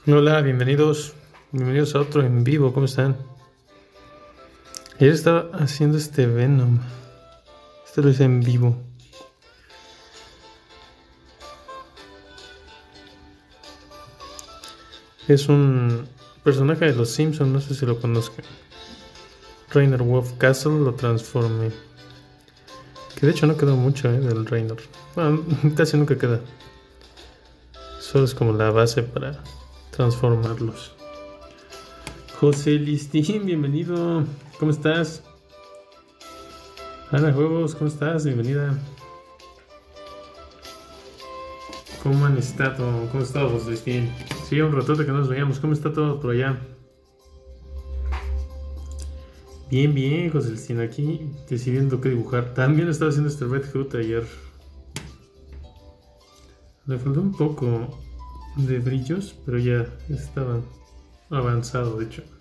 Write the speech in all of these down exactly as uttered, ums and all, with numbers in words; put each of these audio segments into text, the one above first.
Hola, bienvenidos, bienvenidos a otro en vivo, ¿cómo están? Ayer estaba haciendo este Venom, este lo hice en vivo. Es un personaje de los Simpsons, no sé si lo conozcan. Rainer Wolf Castle lo transformé. Que de hecho no quedó mucho eh, del Rainer. Bueno, casi nunca queda. Solo es como la base para transformarlos. José Listín, bienvenido. ¿Cómo estás? Ana Juegos, ¿cómo estás? Bienvenida. ¿Cómo han estado? ¿Cómo está José Listín? Sí, un ratote que no nos veíamos. ¿Cómo está todo por allá? Bien, bien, José Listín. Aquí decidiendo qué dibujar. También estaba haciendo este Red Hood ayer. Le faltó un poco de brillos, pero ya estaba avanzado, de hecho.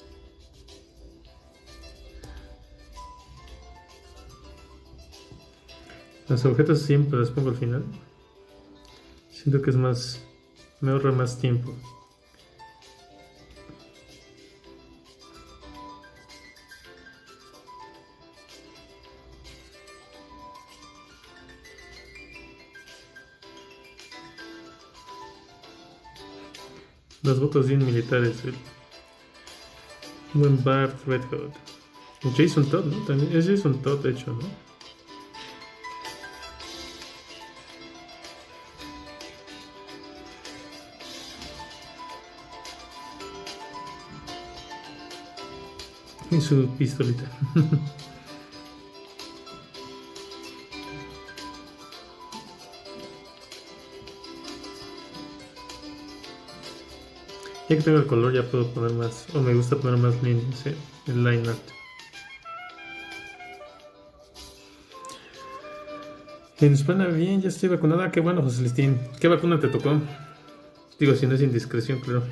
Las agujetas siempre las pongo al final. Siento que es más... me ahorra más tiempo. Las botas bien militares. El buen Bart Red Hood. Jason Todd, ¿no? También es Jason Todd, de hecho, ¿no? Y su pistolita. Ya que tengo el color ya puedo poner más, o me gusta poner más líneas, ¿eh? El line art. En España bien, ya estoy vacunada. Qué bueno, José Listín. ¿Qué vacuna te tocó? Digo, si no es indiscreción, claro.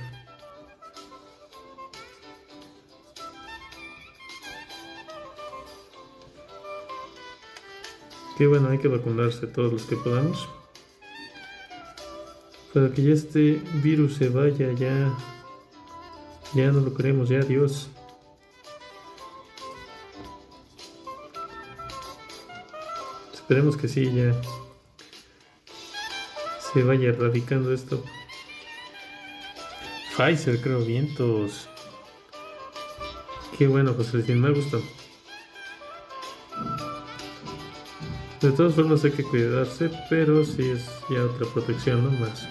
Qué bueno, hay que vacunarse todos los que podamos. Para que ya este virus se vaya, ya. Ya no lo queremos, ya, adiós. Esperemos que sí, ya se vaya erradicando esto. Pfizer, creo, vientos. Qué bueno, José Listín, me gustó. De todas formas hay que cuidarse, pero sí es ya otra protección, ¿no? Más.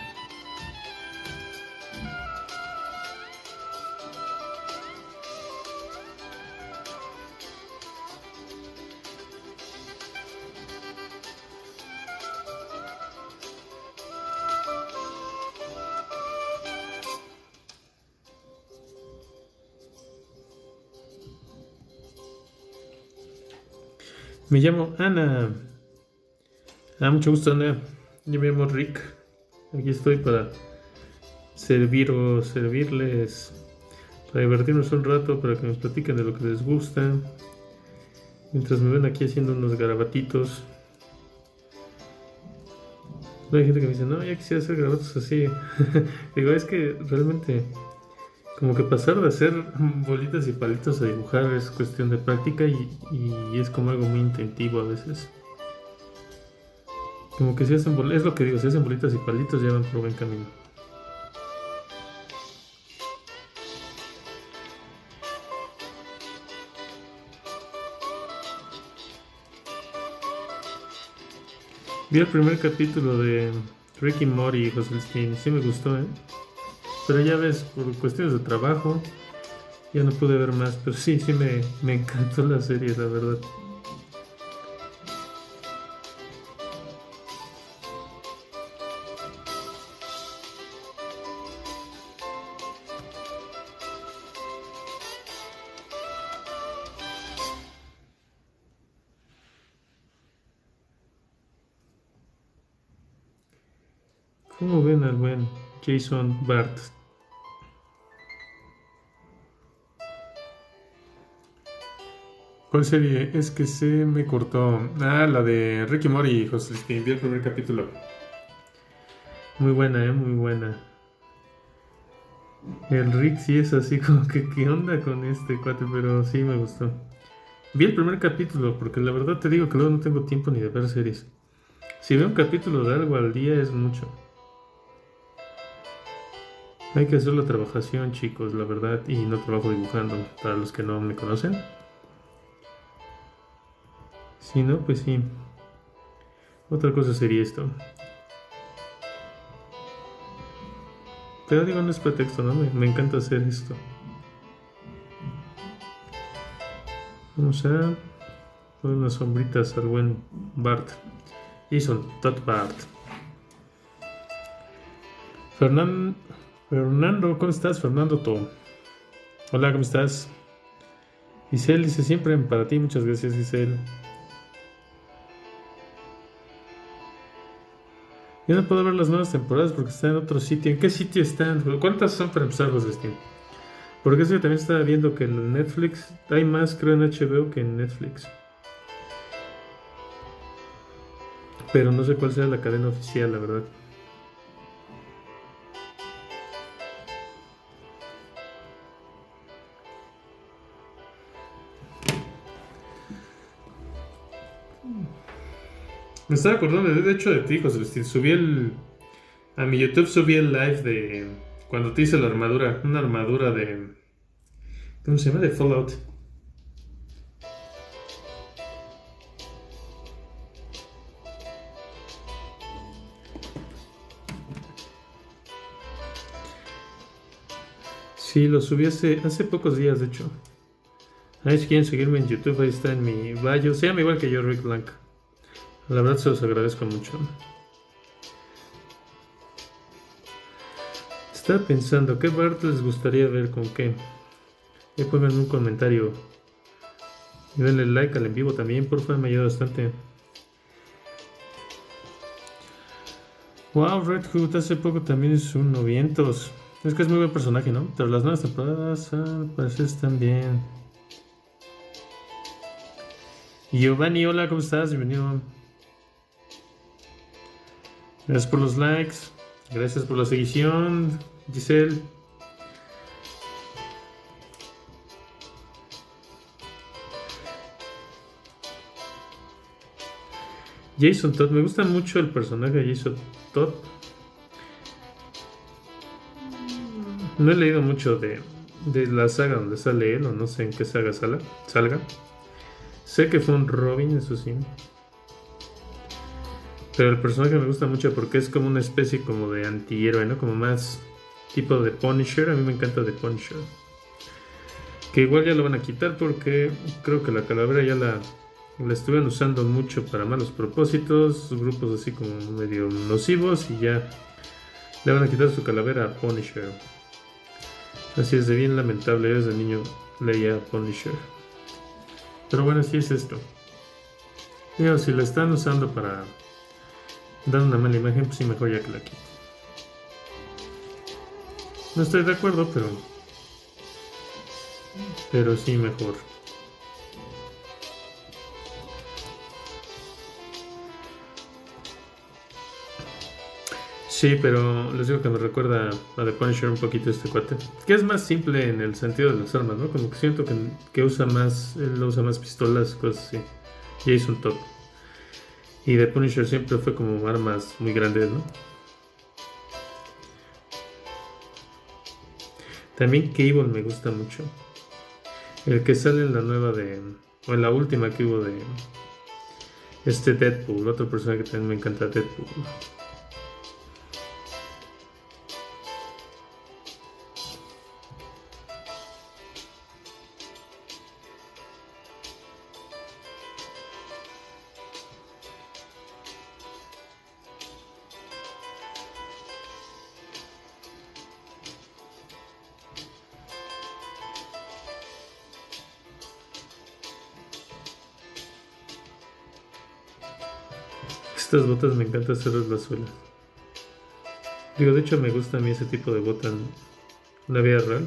Me llamo Ana. Ah, mucho gusto, Ana. Yo me llamo Rick. Aquí estoy para servir o servirles, para divertirnos un rato, para que me platiquen de lo que les gusta. Mientras me ven aquí haciendo unos garabatitos. Hay gente que me dice, no, ya quisiera hacer garabatos así. Digo, es que realmente, como que pasar de hacer bolitas y palitos a dibujar es cuestión de práctica y, y es como algo muy intentivo a veces. Como que si hacen bolitas, es lo que digo, si hacen bolitas y palitos ya van por buen camino. Vi el primer capítulo de Ricky Mori y José Listín, sí me gustó, ¿eh? Pero ya ves, por cuestiones de trabajo, ya no pude ver más, pero sí, sí me, me encantó la serie, la verdad. ¿Cómo ven al buen Jason Bart? ¿Cuál serie? Es que se me cortó. Ah, la de Ricky Mori y José Listín, vi el primer capítulo. Muy buena, ¿eh? Muy buena. El Rick sí es así como que qué onda con este cuate, pero sí me gustó. Vi el primer capítulo porque la verdad te digo que luego no tengo tiempo ni de ver series. Si veo un capítulo de algo al día es mucho. Hay que hacer la trabajación, chicos, la verdad, y no trabajo dibujando, para los que no me conocen. Si no, pues sí. Otra cosa sería esto. Pero digo, no es pretexto, ¿no? Me, me encanta hacer esto. Vamos a poner unas sombritas al buen Bart. Jason Todd Bart. Fernan... Fernando, ¿cómo estás? Fernando To. Hola, ¿cómo estás? Giselle dice siempre para ti, muchas gracias, Giselle. Yo no puedo ver las nuevas temporadas porque está en otro sitio. ¿En qué sitio están? ¿Cuántas son para empezar los destinos? Porque eso yo también estaba viendo que en Netflix hay más, creo, en H B O que en Netflix. Pero no sé cuál sea la cadena oficial, la verdad. Me estaba acordando, de, de hecho, de ti, José Agustín. Subí el... A mi YouTube subí el live de... Cuando te hice la armadura. Una armadura de... ¿Cómo se llama? De Fallout. Sí, lo subí hace, hace pocos días, de hecho. Ahí si quieren seguirme en YouTube, ahí está en mi bio. Se llama igual que yo, Rick Blanc. La verdad se los agradezco mucho. Estaba pensando, ¿qué Bart les gustaría ver con qué? Ahí pongan un comentario. Y denle like al en vivo también, por favor, me ayuda bastante. Wow, Red Hood hace poco también es un novientos. Es que es muy buen personaje, ¿no? Pero las nuevas temporadas, ah, pues están bien. Giovanni, hola, ¿cómo estás? Bienvenido. Gracias por los likes. Gracias por la seguición, Giselle. Jason Todd, me gusta mucho el personaje de Jason Todd. No he leído mucho de, de la saga donde sale él, o no sé en qué saga sala, salga. Sé que fue un Robin, eso sí. Pero el personaje me gusta mucho porque es como una especie como de antihéroe, ¿no? Como más tipo de Punisher. A mí me encanta de Punisher. Que igual ya lo van a quitar porque creo que la calavera ya la, la estuvieron usando mucho para malos propósitos. Grupos así como medio nocivos y ya le van a quitar su calavera a Punisher. Así es de bien lamentable. Yo desde niño leía Punisher. Pero bueno, así es esto. Digo, si la están usando para dar una mala imagen, pues sí, mejor ya que la quito. No estoy de acuerdo, pero... Pero sí, mejor. Sí, pero les digo que me recuerda a The Punisher un poquito este cuate. Que es más simple en el sentido de las armas, ¿no? Como que siento que, que usa más... Él usa más pistolas, cosas así. Jason Todd. Y The Punisher siempre fue como armas muy grandes, ¿no? También Cable me gusta mucho. El que sale en la nueva de... O en la última que hubo de... Este Deadpool. Otro personaje que también me encanta, Deadpool. Estas botas me encanta hacerlas las suelas. Digo, de hecho me gusta a mí ese tipo de bota en la vida real.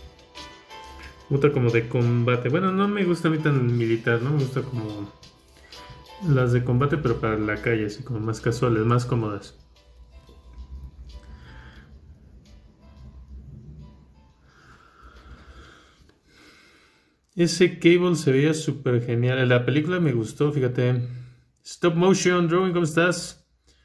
Bota como de combate. Bueno, no me gusta a mí tan militar, ¿no? Me gusta como Las de combate, pero para la calle, así como más casuales, más cómodas. Ese Cable se veía súper genial. La película me gustó, fíjate. Stop Motion Drawing, ¿cómo estás?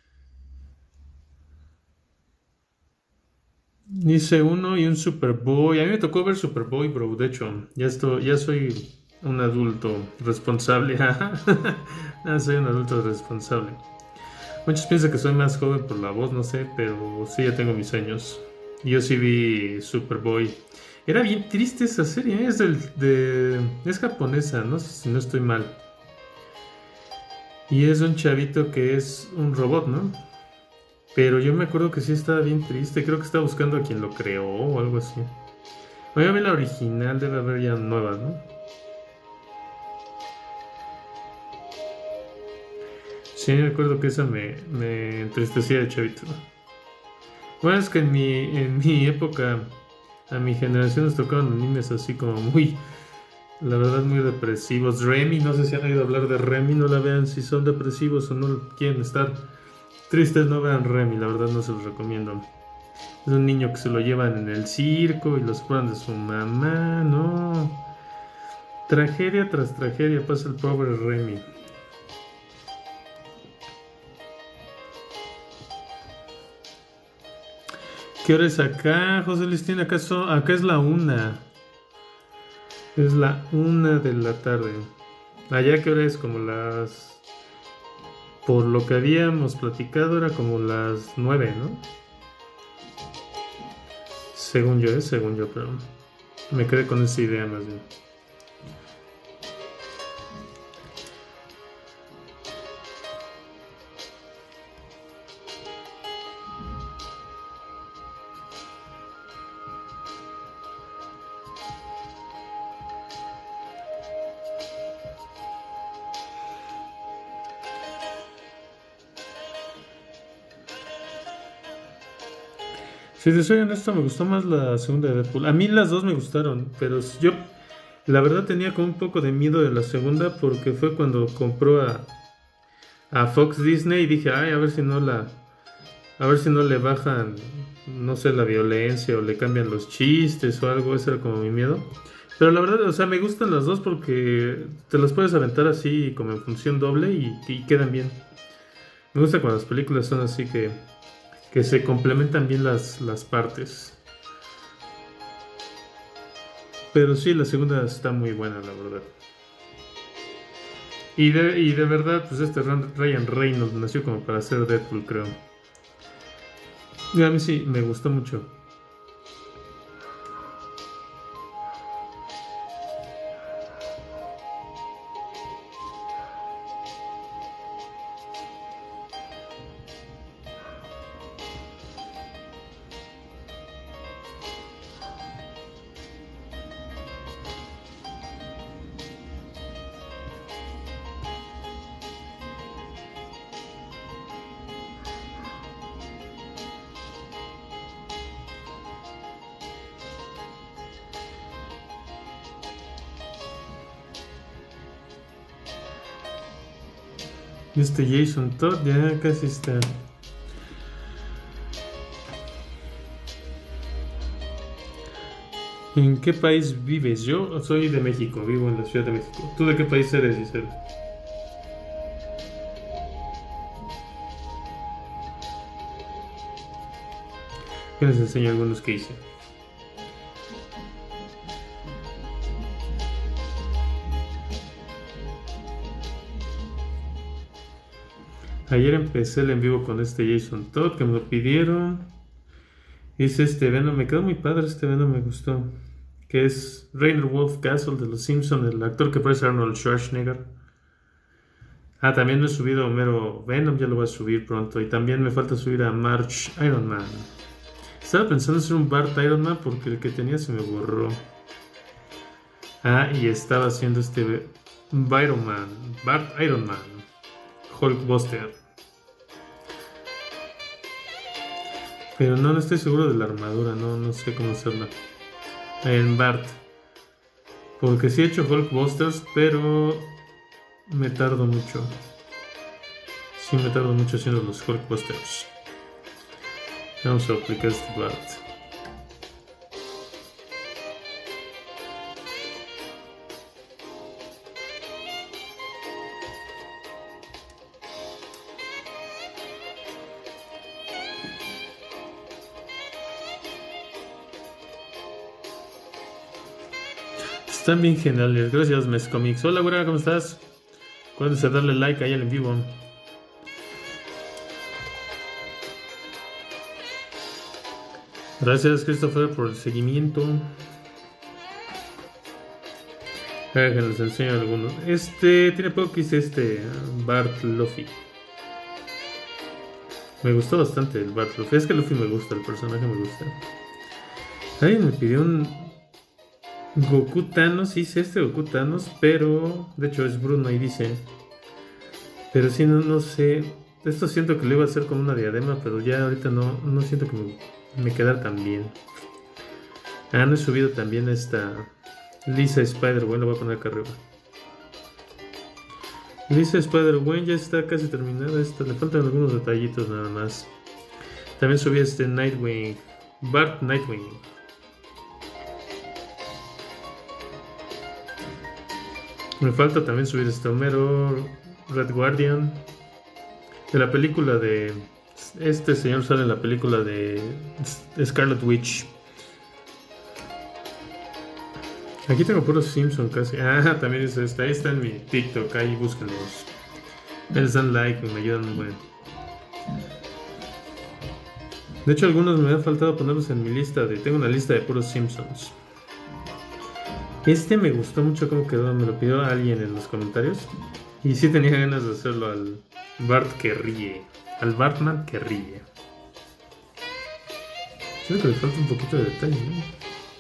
Hice uno y un Superboy. A mí me tocó ver Superboy, bro. De hecho, ya estoy, ya soy un adulto responsable. Ah, soy un adulto responsable. Muchos piensan que soy más joven por la voz, no sé, pero sí, ya tengo mis años. Yo sí vi Superboy. Era bien triste esa serie, ¿eh? Es del, de, es japonesa, no sé si no estoy mal. Y es un chavito que es un robot, ¿no? Pero yo me acuerdo que sí estaba bien triste. Creo que estaba buscando a quien lo creó o algo así. Voy a ver la original, debe haber ya nuevas, ¿no? Sí, me acuerdo que esa me, me entristecía de chavito. Bueno, es que en mi, en mi época, a mi generación nos tocaban animes así como muy, la verdad, muy depresivos. Remy, no sé si han oído hablar de Remy, no la vean si son depresivos o no quieren estar tristes, no vean Remy, la verdad no se los recomiendo. Es un niño que se lo llevan en el circo y lo separan de su mamá, no. Tragedia tras tragedia pasa el pobre Remy. ¿Qué hora es acá, José Listín? Acá, so- acá es la una. Es la una de la tarde. Allá, ¿qué hora es? Como las... Por lo que habíamos platicado, era como las nueve, ¿no? Según yo, ¿eh? Según yo, pero me quedé con esa idea más bien. Si te soy honesto, me gustó más la segunda de Deadpool. A mí las dos me gustaron, pero yo la verdad tenía como un poco de miedo de la segunda porque fue cuando compró a, a Fox Disney y dije, ay, a ver si no la, a ver si no le bajan, no sé, la violencia o le cambian los chistes o algo, ese era como mi miedo. Pero la verdad, o sea, me gustan las dos porque te las puedes aventar así como en función doble y, y quedan bien. Me gusta cuando las películas son así que, que se complementan bien las, las partes. Pero sí, la segunda está muy buena, la verdad. Y de, y de verdad, pues este Ryan Reynolds nació como para ser Deadpool, creo. Y a mí sí, me gustó mucho. Este Jason Todd ya casi está. ¿En qué país vives? Yo soy de México, vivo en la Ciudad de México. ¿Tú de qué país eres, Giselle? Que les enseño algunos que hice. Ayer empecé el en vivo con este Jason Todd que me lo pidieron. Hice este Venom, me quedó muy padre este Venom, me gustó. Que es Rainer Wolf Castle de Los Simpsons, el actor que parece Arnold Schwarzenegger. Ah, también me he subido a Homero Venom, ya lo voy a subir pronto. Y también me falta subir a March Iron Man. Estaba pensando hacer un Bart Iron Man porque el que tenía se me borró. Ah, y estaba haciendo este Iron Man, Bart Iron Man, Hulkbuster. Pero no, no estoy seguro de la armadura, no, no sé cómo hacerla. En Bart. Porque sí he hecho Hulkbusters, pero me tardo mucho. Sí, me tardo mucho haciendo los Hulkbusters. Vamos a aplicar este Bart. Están bien geniales. Gracias, Mescomics. Hola, güera, ¿cómo estás? Acuérdense de darle like ahí al en vivo. Gracias, Christopher, por el seguimiento. Les enseño algunos. Este tiene poco que hice este Bart Luffy. Me gustó bastante el Bart Luffy. Es que Luffy me gusta, el personaje me gusta. Alguien me pidió un Goku Thanos. Hice este Goku Thanos, pero de hecho es Bruno y dice. Pero sí, no, no sé. Esto siento que lo iba a hacer con una diadema, pero ya ahorita no, no siento que me, me quedara tan bien. Ah, no he subido también esta Lisa Spider-Gwen, la voy a poner acá arriba. Lisa Spider-Gwen ya está casi terminada esta, le faltan algunos detallitos nada más. También subí este Nightwing, Bart Nightwing. Me falta también subir este Homero Red Guardian. De la película de... Este señor sale en la película de Scarlet Witch. Aquí tengo puros Simpson casi. Ah, también es esta. Ahí está en mi TikTok. Ahí búsquenlos. Les dan like y me ayudan muy bien. De hecho, algunos me han faltado ponerlos en mi lista. De, tengo una lista de puros Simpsons. Este me gustó mucho cómo quedó. Me lo pidió alguien en los comentarios. Y sí tenía ganas de hacerlo al Bart que ríe. Al Bartman que ríe. Creo que le falta un poquito de detalle, ¿no?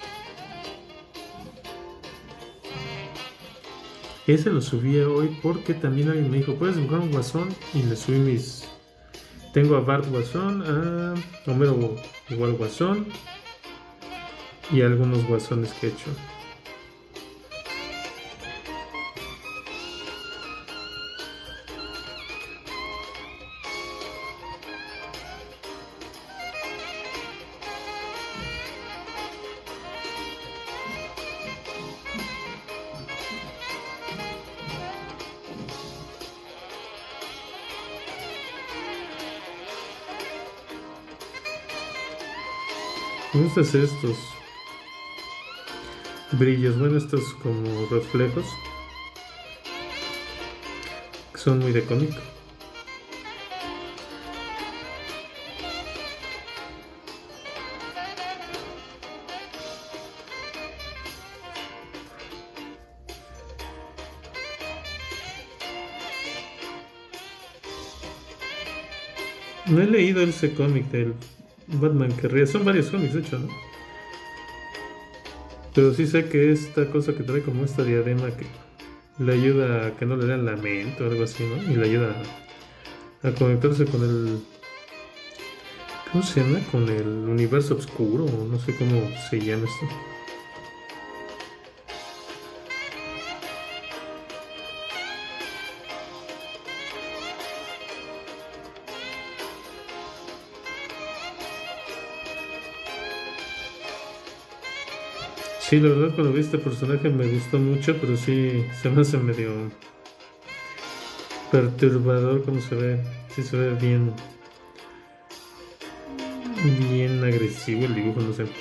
Ese lo subí hoy porque también alguien me dijo, ¿puedes dibujar un guasón? Y le subí mis... Tengo a Bart Guasón, a Homero igual Guasón y algunos guasones que he hecho. Me gustan estos brillos, bueno, estos como reflejos que son muy de cómic. No he leído ese cómic del Batman que ríe, son varios cómics de hecho, ¿no? Pero sí sé que esta cosa que trae como esta diadema que le ayuda a que no le den la mente o algo así, ¿no? Y le ayuda a, a conectarse con el... ¿Cómo se llama? Con el universo oscuro, no sé cómo se llama esto. Sí, la verdad cuando vi este personaje me gustó mucho, pero sí se me hace medio perturbador como se ve. Sí se ve bien, bien agresivo el dibujo, no sé.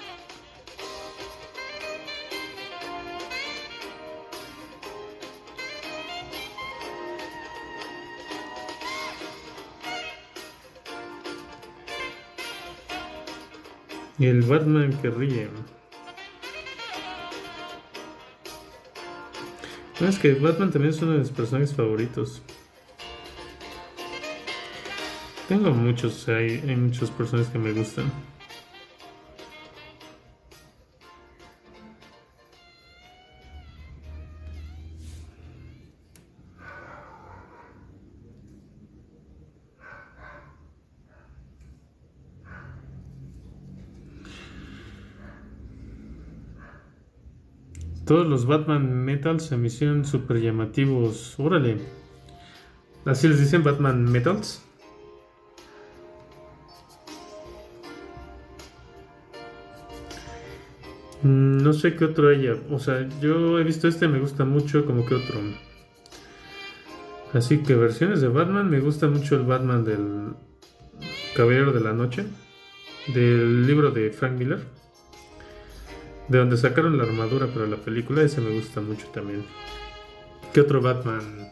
Y el Batman que ríe. No, es que Batman también es uno de mis personajes favoritos. Tengo muchos, hay, hay muchos personajes que me gustan. Todos los Batman Metal se me hicieron súper llamativos. Órale. Así les dicen, Batman Metals. No sé qué otro haya. O sea, yo he visto este, me gusta mucho, como que otro. Así que versiones de Batman, me gusta mucho el Batman del Caballero de la Noche, del libro de Frank Miller, de donde sacaron la armadura para la película, ese me gusta mucho también. ¿Qué otro Batman?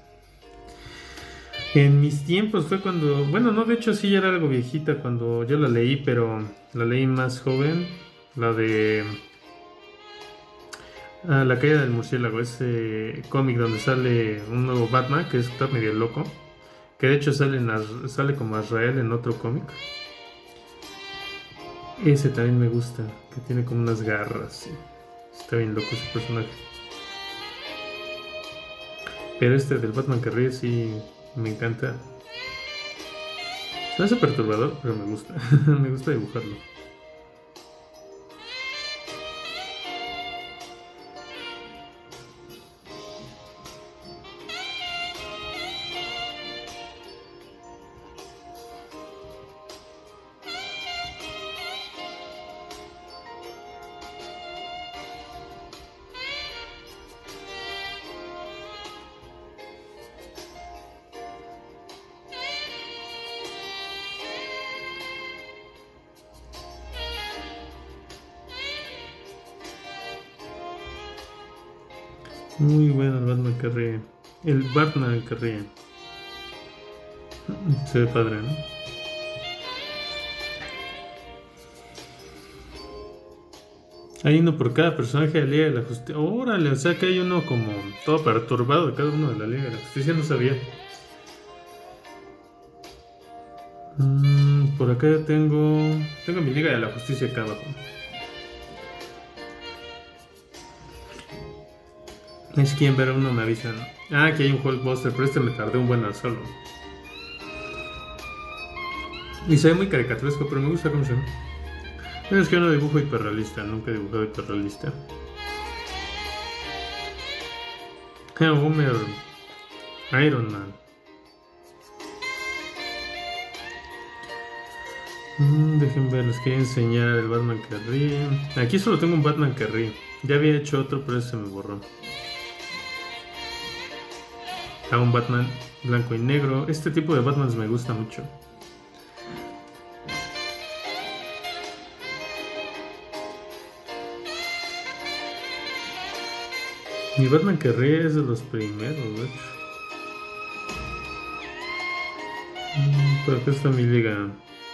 En mis tiempos fue cuando, bueno, no, de hecho sí ya era algo viejita cuando yo la leí, pero la leí más joven, la de ah, La caída del murciélago, ese cómic donde sale un nuevo Batman que está medio loco, que de hecho sale, en As- sale como Azrael en otro cómic. Ese también me gusta, que tiene como unas garras, sí. Está bien loco ese personaje. Pero este del Batman que ríe sí me encanta. Se me hace perturbador, pero me gusta. Me gusta dibujarlo. Muy bueno el Batman que ríe. El Batman que ríe. Se ve padre, ¿no? Hay uno por cada personaje de la Liga de la Justicia. Órale, o sea que hay uno como todo perturbado de cada uno de la Liga de la Justicia, no sabía. Mm, por acá ya tengo. Tengo mi Liga de la Justicia acá abajo. Es quien ver uno me avisan. Ah, aquí hay un Hulkbuster, pero este me tardé un buen al solo. Y se ve muy caricaturesco, pero me gusta cómo se ve. Es que yo no dibujo hiperrealista, nunca he dibujado hiperrealista. Ah, Homer, Iron Man. Mm, dejen ver, les quería enseñar el Batman que ríe. Aquí solo tengo un Batman que ríe. Ya había hecho otro, pero ese se me borró. Ah, un Batman blanco y negro. Este tipo de Batmans me gusta mucho. Mi Batman que ríe es de los primeros, de hecho. Mm, por acá está mi liga.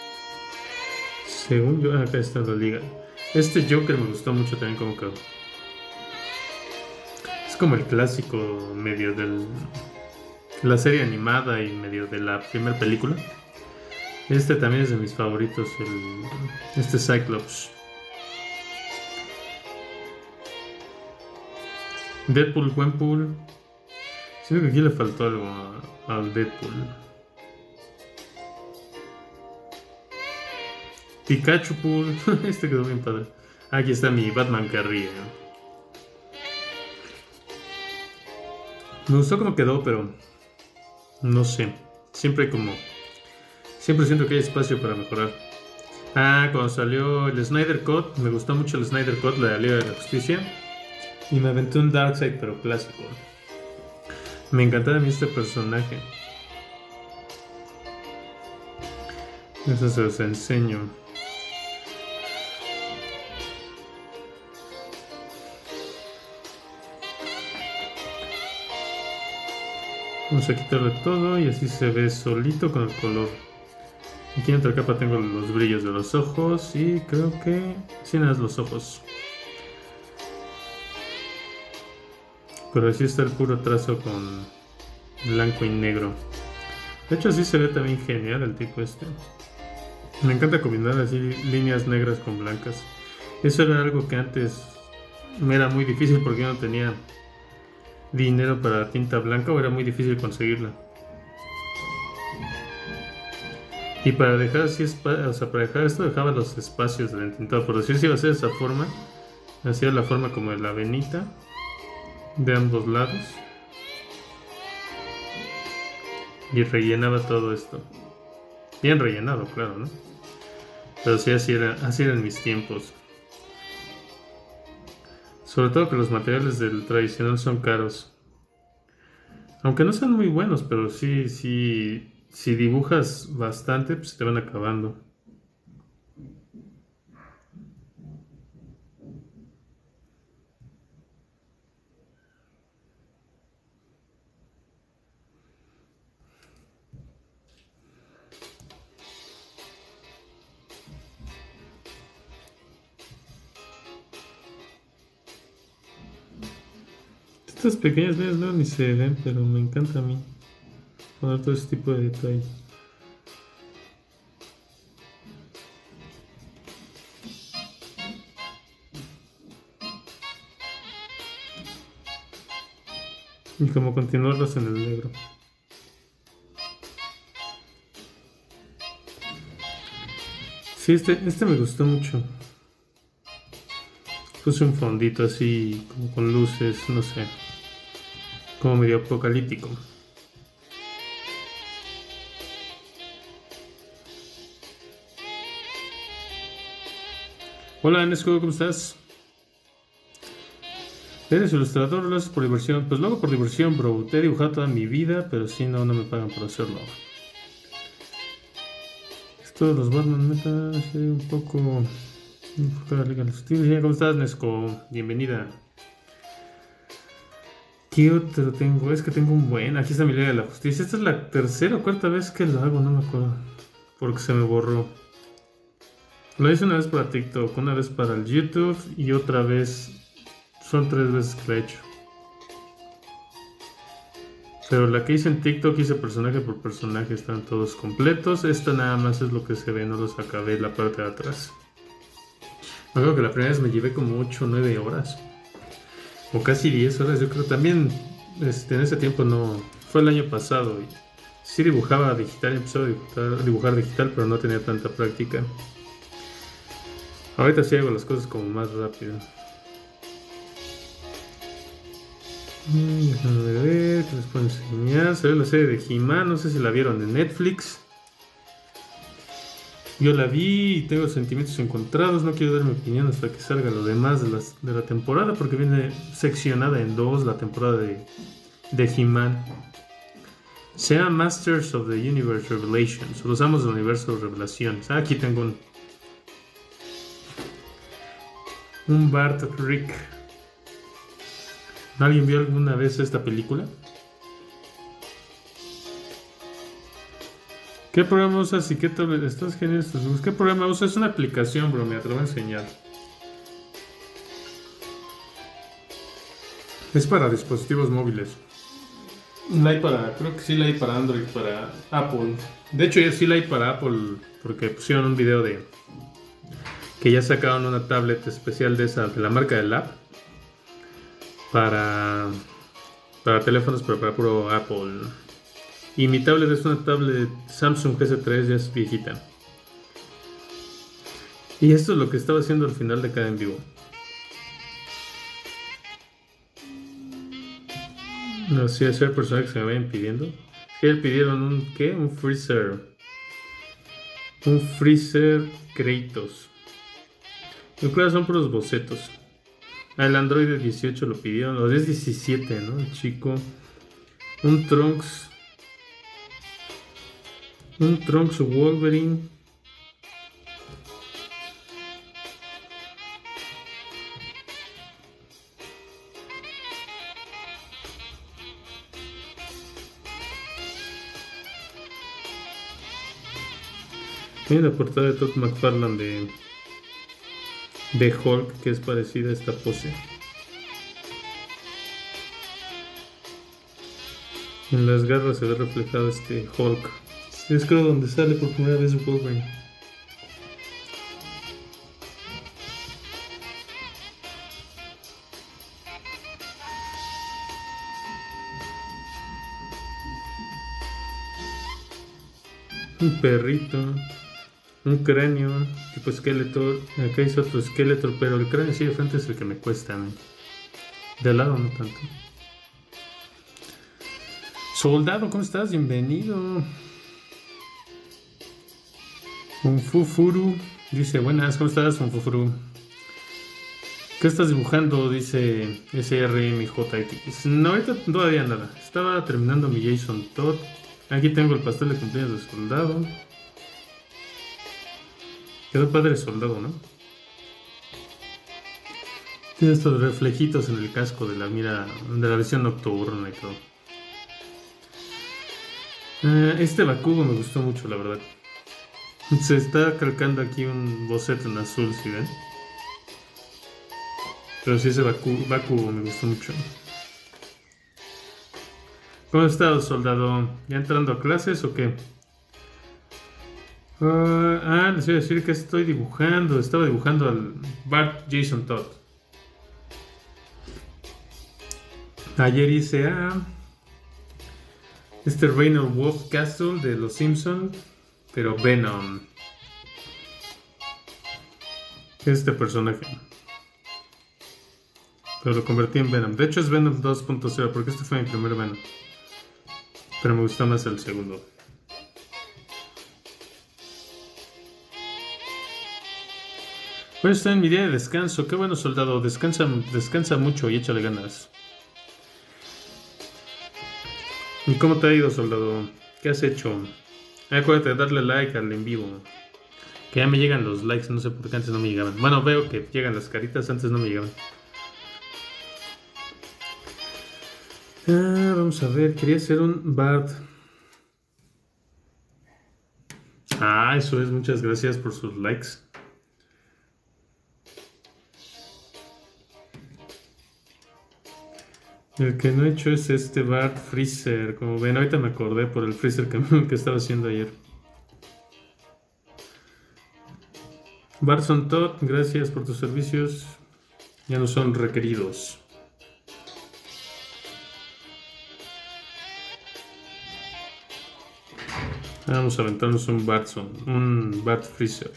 Según yo, acá está la liga. Este Joker me gustó mucho también como que es como el clásico medio de la serie animada y medio de la primera película. Este también es de mis favoritos, el, este Cyclops. Deadpool, Gwenpool. Siento que aquí le faltó algo a- al Deadpool. Pikachu Pool. Este quedó bien padre. Aquí está mi Batman que ríe. Me gustó cómo quedó, pero no sé. Siempre hay como. Siempre siento que hay espacio para mejorar. Ah, cuando salió el Snyder Cut, me gustó mucho el Snyder Cut, la de la Liga de la Justicia. Y me aventé un Darkseid, pero clásico. Me encantaba a mí este personaje. Eso se los enseño. Vamos a quitarle todo y así se ve solito con el color. Aquí en otra capa tengo los brillos de los ojos y creo que sí, nada más los ojos. Pero así está el puro trazo con blanco y negro. De hecho así se ve también genial el tipo este. Me encanta combinar así líneas negras con blancas. Eso era algo que antes me era muy difícil porque yo no tenía dinero para tinta blanca o era muy difícil conseguirla. Y para dejar así, o sea, para dejar esto dejaba los espacios del entintado. Por decir si iba a ser esa forma, hacía la forma como de la venita de ambos lados. y rellenaba todo esto. Bien rellenado, claro, ¿no? Pero sí, así, era, así eran mis tiempos. Sobre todo que los materiales del tradicional son caros. Aunque no sean muy buenos, pero sí, sí, si dibujas bastante, pues te van acabando. Estas pequeñas líneas no ni se ven, pero me encanta a mí poner todo ese tipo de detalles. Y como continuarlos en el negro. Sí, este, este me gustó mucho. Puse un fondito así, como con luces, no sé, como medio apocalíptico. Hola, Nesco, ¿cómo estás? ¿Eres ilustrador o lo haces por diversión? Pues lo hago por diversión, bro. Te he dibujado toda mi vida, pero sí, no, no me pagan por hacerlo. Esto de los Batman Meta, sí, un poco... Un poco de la Liga de los Tigres. ¿Cómo estás, Nesco? Bienvenida. ¿Qué otro tengo? Es que tengo un buen... Aquí está mi Liga de la Justicia. Esta es la tercera o cuarta vez que lo hago, no me acuerdo. Porque se me borró. Lo hice una vez para TikTok, una vez para el YouTube y otra vez... Son tres veces que lo he hecho. Pero la que hice en TikTok hice personaje por personaje, están todos completos. Esta nada más es lo que se ve, no los acabé la parte de atrás. Me acuerdo que la primera vez me llevé como ocho o nueve horas. O casi diez horas, yo creo. También este, en ese tiempo no... Fue el año pasado y sí dibujaba digital, empecé a dibujar, dibujar digital, pero no tenía tanta práctica. Ahorita sí hago las cosas como más rápido. Déjame ver, ¿qué les puedo enseñar? Salió la serie de He-Man, no sé si la vieron en Netflix. Yo la vi y tengo sentimientos encontrados, no quiero dar mi opinión hasta que salga lo demás de, las, de la temporada, porque viene seccionada en dos la temporada de, de He-Man. Se llama Masters of the Universe Revelations, los amos del universo de revelaciones. Ah, aquí tengo un, un Bart Rick. ¿Alguien vio alguna vez esta película? ¿Qué programa usas y qué tablet? Estás genial. ¿Qué programa usas? Es una aplicación, bro, me te lo voy a enseñar. Es para dispositivos móviles. La hay para, creo que sí la hay para Android, para Apple. De hecho, ya sí la hay para Apple, porque pusieron un video de que ya sacaron una tablet especial de esa, de la marca del Lab, para, para teléfonos, pero para puro Apple. Y mi tablet es una tablet Samsung G S tres, ya es viejita. Y esto es lo que estaba haciendo al final de cada en vivo. No sé, hacer personajes que me vayan pidiendo. Que pidieron un, ¿qué? Un Freezer. Un Freezer Kratos. Yo creo que son puros bocetos. Ah, el Android dieciocho lo pidieron. Los es diecisiete, ¿no? El chico. Un Trunks. Un Trunks Wolverine. Tiene la portada de Todd McFarlane de, de Hulk, que es parecida a esta pose. En las garras se ve reflejado este Hulk. Es creo donde sale por primera vez Wolverine. Un perrito. Un cráneo, tipo Skeletor. Acá hizo otro Skeletor, pero el cráneo sí de frente es el que me cuesta, ¿no? De lado no tanto. Soldado, ¿cómo estás? Bienvenido. Un Fufuru dice, buenas, ¿cómo estás, un Fufuru? ¿Qué estás dibujando? Dice S R M J X. No, ahorita todavía nada. Estaba terminando mi Jason Todd. Aquí tengo el pastel de cumpleaños de soldado. Quedó padre el soldado, ¿no? Tiene estos reflejitos en el casco de la mira, de la visión nocturna y todo. Eh, este Bakugo me gustó mucho, la verdad. Se está calcando aquí un boceto en azul, ¿sí ven? Pero sí, ese Bakugo, Bakugo me gustó mucho. ¿Cómo estás, soldado? ¿Ya entrando a clases o qué? Uh, ah, les voy a decir que estoy dibujando. Estaba dibujando al Bart Jason Todd. Ayer hice a este Rainer Wolf Castle de Los Simpsons, pero Venom. Este personaje. Pero lo convertí en Venom. De hecho es Venom dos punto cero porque este fue mi primer Venom. Pero me gustó más el segundo. Hoy estoy en mi día de descanso. Qué bueno, soldado. Descansa, descansa mucho y échale ganas. ¿Y cómo te ha ido, soldado? ¿Qué has hecho? Acuérdate de darle like al en vivo. Que ya me llegan los likes, no sé por qué antes no me llegaban. Bueno, veo que llegan las caritas, antes no me llegaban. Ah, vamos a ver, quería hacer un Bard. Ah, eso es, muchas gracias por sus likes. El que no he hecho es este Bard Freezer. Como ven, ahorita me acordé por el Freezer que, que estaba haciendo ayer. Barson Todd, gracias por tus servicios. Ya no son requeridos. Vamos a aventarnos un Barson, un Bard Freezer.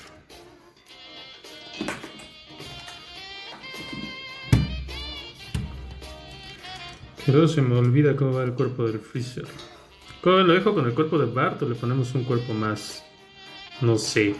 Pero se me olvida cómo va el cuerpo del Freezer. ¿Cómo lo dejo con el cuerpo de Bart o le ponemos un cuerpo más? No sé.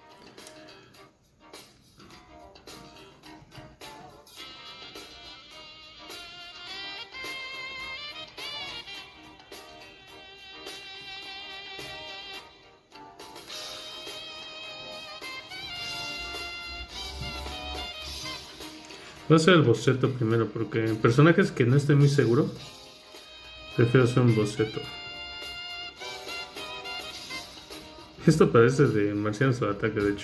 Voy a hacer el boceto primero porque en personajes que no estoy muy seguro, prefiero hacer un boceto. Esto parece de Marcianos al Ataque, de hecho.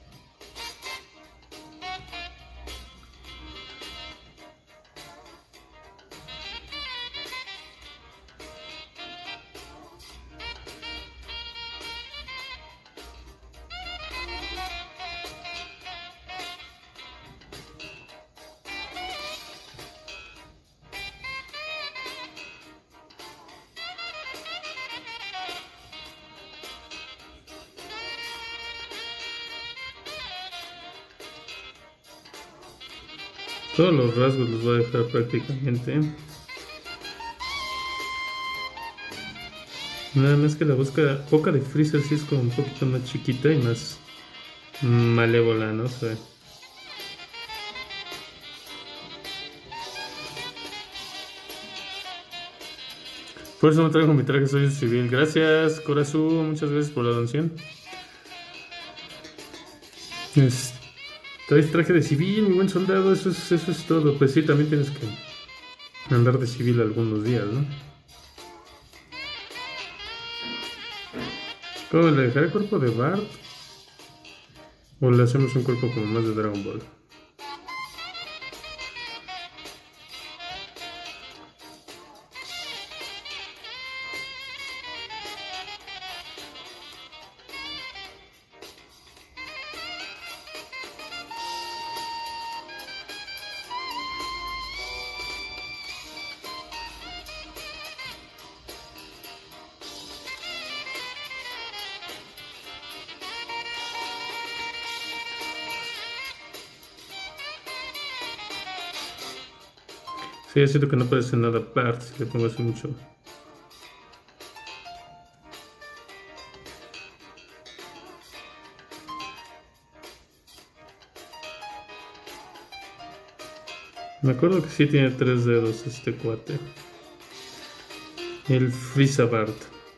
Todos los rasgos los voy a dejar prácticamente. Nada más que la boca, boca de Freezer sí es como un poquito más chiquita y más malévola, ¿no? O sea, por eso no traigo mi traje, soy civil. Gracias, Corazón, muchas gracias por la donación. Es, traes traje de civil, mi buen soldado, eso es, eso es todo. Pues sí, también tienes que andar de civil algunos días, ¿no? ¿Cómo le dejaré el cuerpo de Bart? ¿O le hacemos un cuerpo como más de Dragon Ball? Sí, es cierto que no parece nada Bart si le pongo así mucho. Me acuerdo que sí tiene tres dedos este cuate. El Frisabard.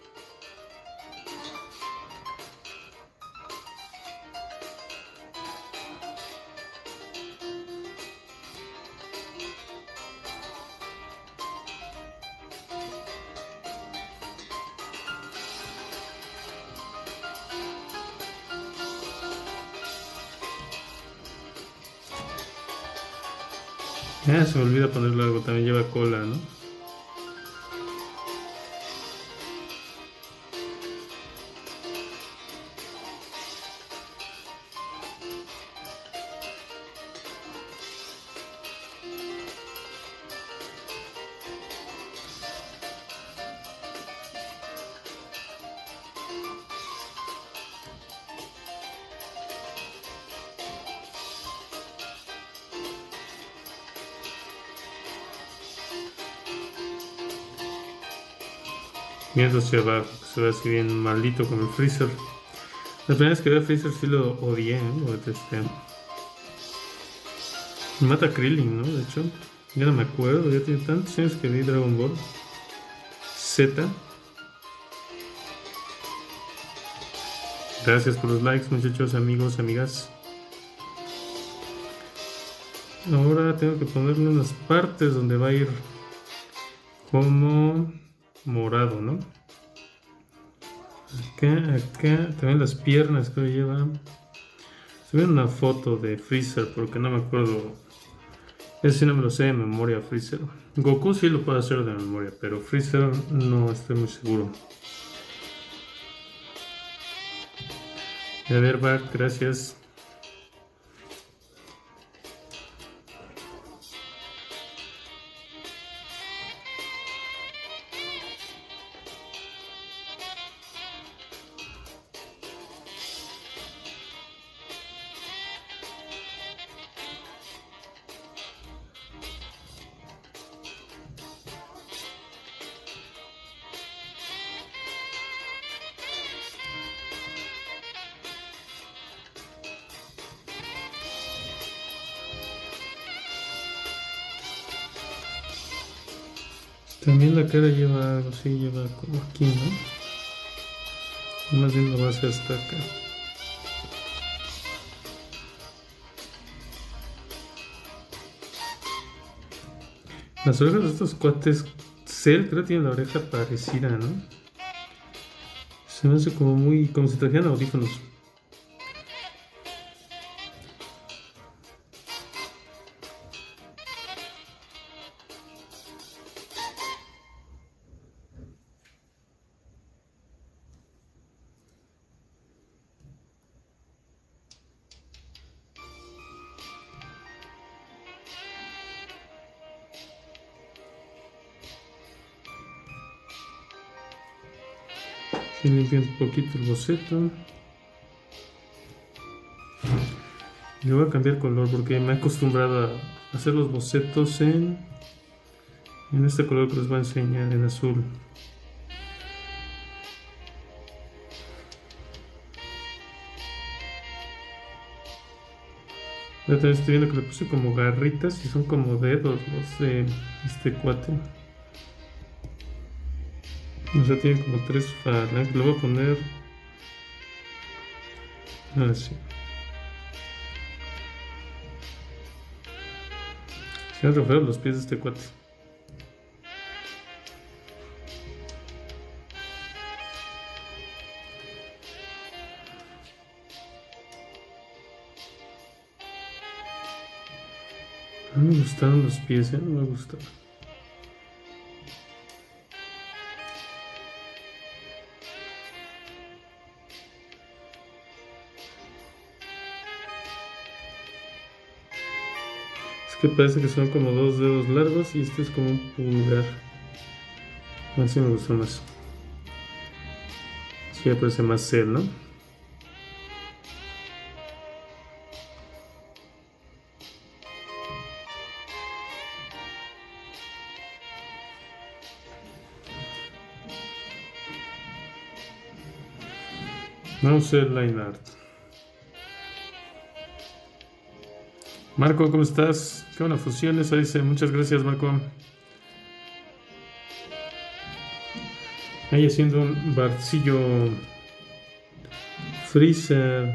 Ah, se me olvida ponerle algo, también lleva cola, ¿no? Viendo hacia abajo, que se ve así bien maldito con el Freezer. La primera vez que vi a Freezer sí lo odié, ¿eh? Lo detesté. Mata a Krillin, ¿no? De hecho, ya no me acuerdo, ya tiene tantos años que vi Dragon Ball Z. Gracias por los likes, muchachos, amigos, amigas. Ahora tengo que ponerle unas partes donde va a ir como morado, ¿no? Acá, acá, también las piernas creo que lleva. Se ve una foto de Freezer porque no me acuerdo. Ese sí no me lo sé de memoria, Freezer. Goku sí lo puedo hacer de memoria, pero Freezer no estoy muy seguro. A ver, Bart, gracias. También la cara lleva algo, sí, lleva como aquí, ¿no? Más bien la base hasta acá. Las orejas de estos cuates, Cell creo que tiene la oreja parecida, ¿no? Se me hace como muy, como si trajeran audífonos. Sí, limpiando un poquito el boceto. Le voy a cambiar color porque me he acostumbrado a hacer los bocetos en, en este color que les voy a enseñar, en azul. Ya también estoy viendo que le puse como garritas y son como dedos los de este cuate. O sea, tiene como tres falanges. Lo voy a poner así. Se ven re feos los pies de este cuate. No me gustaron los pies, ¿eh? No me gustaron. Es que parece que son como dos dedos largos y este es como un pulgar. Así me gustó más. Sí, ya parece más Cell, ¿no? Vamos a hacer line art. Marco, ¿cómo estás? Qué buena fusión esa, dice. Muchas gracias, Marco. Ahí haciendo un barcillo Freezer.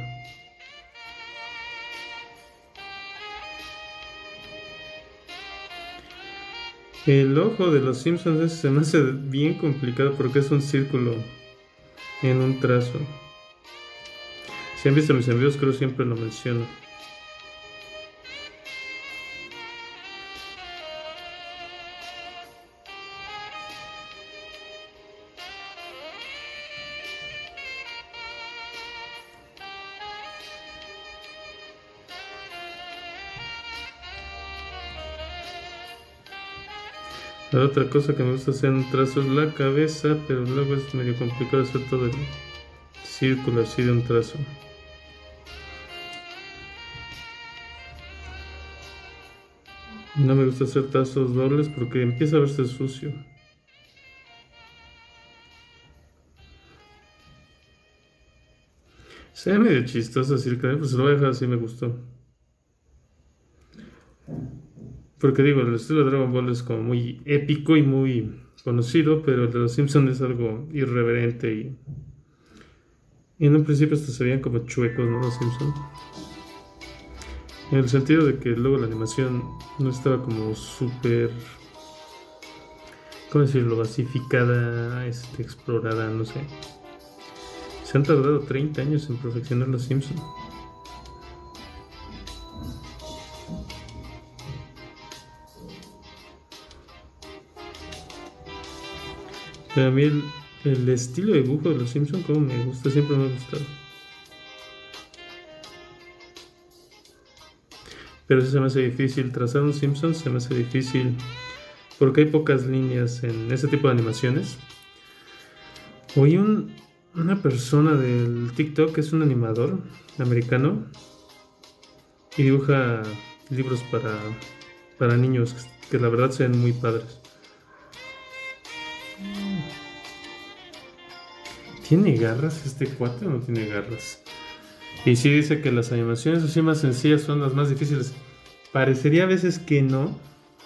El ojo de los Simpsons ese se me hace bien complicado porque es un círculo en un trazo. Si han visto mis envíos, creo siempre lo menciono. La otra cosa que me gusta hacer en un trazo es la cabeza, pero luego es medio complicado hacer todo el círculo así de un trazo. No me gusta hacer trazos dobles porque empieza a verse sucio. Se ve medio chistoso así, pues lo voy a dejar así, me gustó. Porque digo, el estilo de Dragon Ball es como muy épico y muy conocido, pero el de los Simpsons es algo irreverente y, y en un principio hasta se veían como chuecos, ¿no? Los Simpsons. En el sentido de que luego la animación no estaba como súper, ¿cómo decirlo? Basificada, este, explorada, no sé. Se han tardado treinta años en perfeccionar los Simpsons. Pero a mí el, el estilo de dibujo de los Simpsons, como me gusta, siempre me ha gustado. Pero eso se me hace difícil. Trazar un Simpson se me hace difícil porque hay pocas líneas en ese tipo de animaciones. Oí un, una persona del TikTok que es un animador americano y dibuja libros para, para niños que, que la verdad se ven muy padres. ¿Tiene garras este cuate o no tiene garras? Y sí dice que las animaciones así más sencillas son las más difíciles. Parecería a veces que no,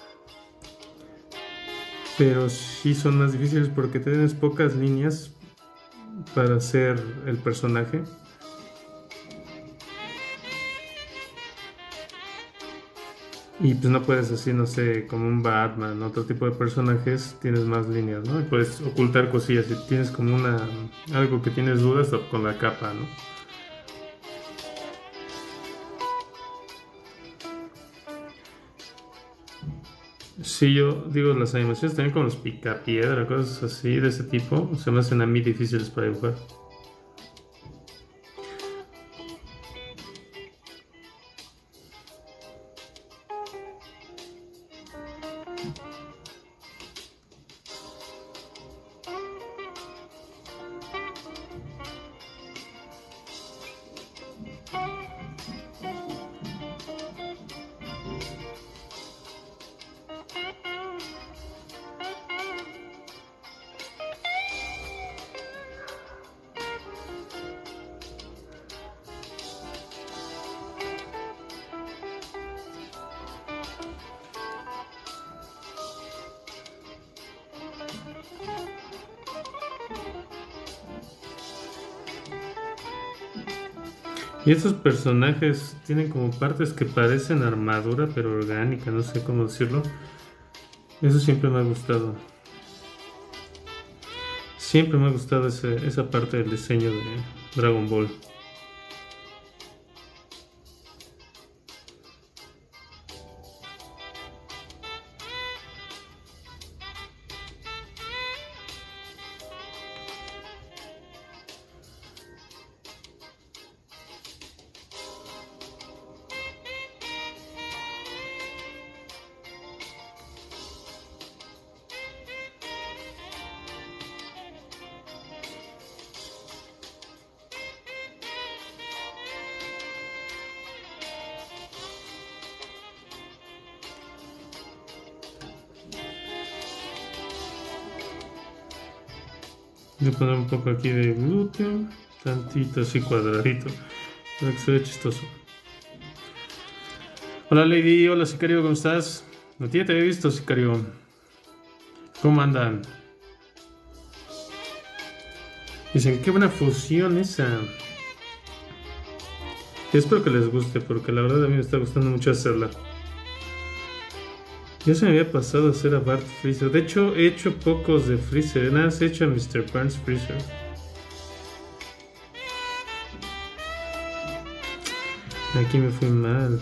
pero sí son más difíciles porque tienes pocas líneas para hacer el personaje. Y pues no puedes así, no sé, como un Batman, otro tipo de personajes, tienes más líneas, ¿no? Y puedes ocultar cosillas si tienes como una algo que tienes dudas con la capa, ¿no? Sí, yo digo, las animaciones también como los picapiedra, cosas así de ese tipo, se me hacen a mí difíciles para dibujar. Y estos personajes tienen como partes que parecen armadura, pero orgánica, no sé cómo decirlo. Eso siempre me ha gustado. Siempre me ha gustado ese- esa parte del diseño de Dragon Ball. Voy a poner un poco aquí de glúteo, tantito así cuadradito, para que se vea chistoso. Hola Lady, hola Sicario, ¿cómo estás? No te había visto, Sicario. ¿Cómo andan? Dicen, qué buena fusión esa. Espero que les guste, porque la verdad a mí me está gustando mucho hacerla. Ya se me había pasado a hacer a Bart Freezer. De hecho, he hecho pocos de Freezer. Nada más he hecho a mister Burns Freezer. Aquí me fui mal.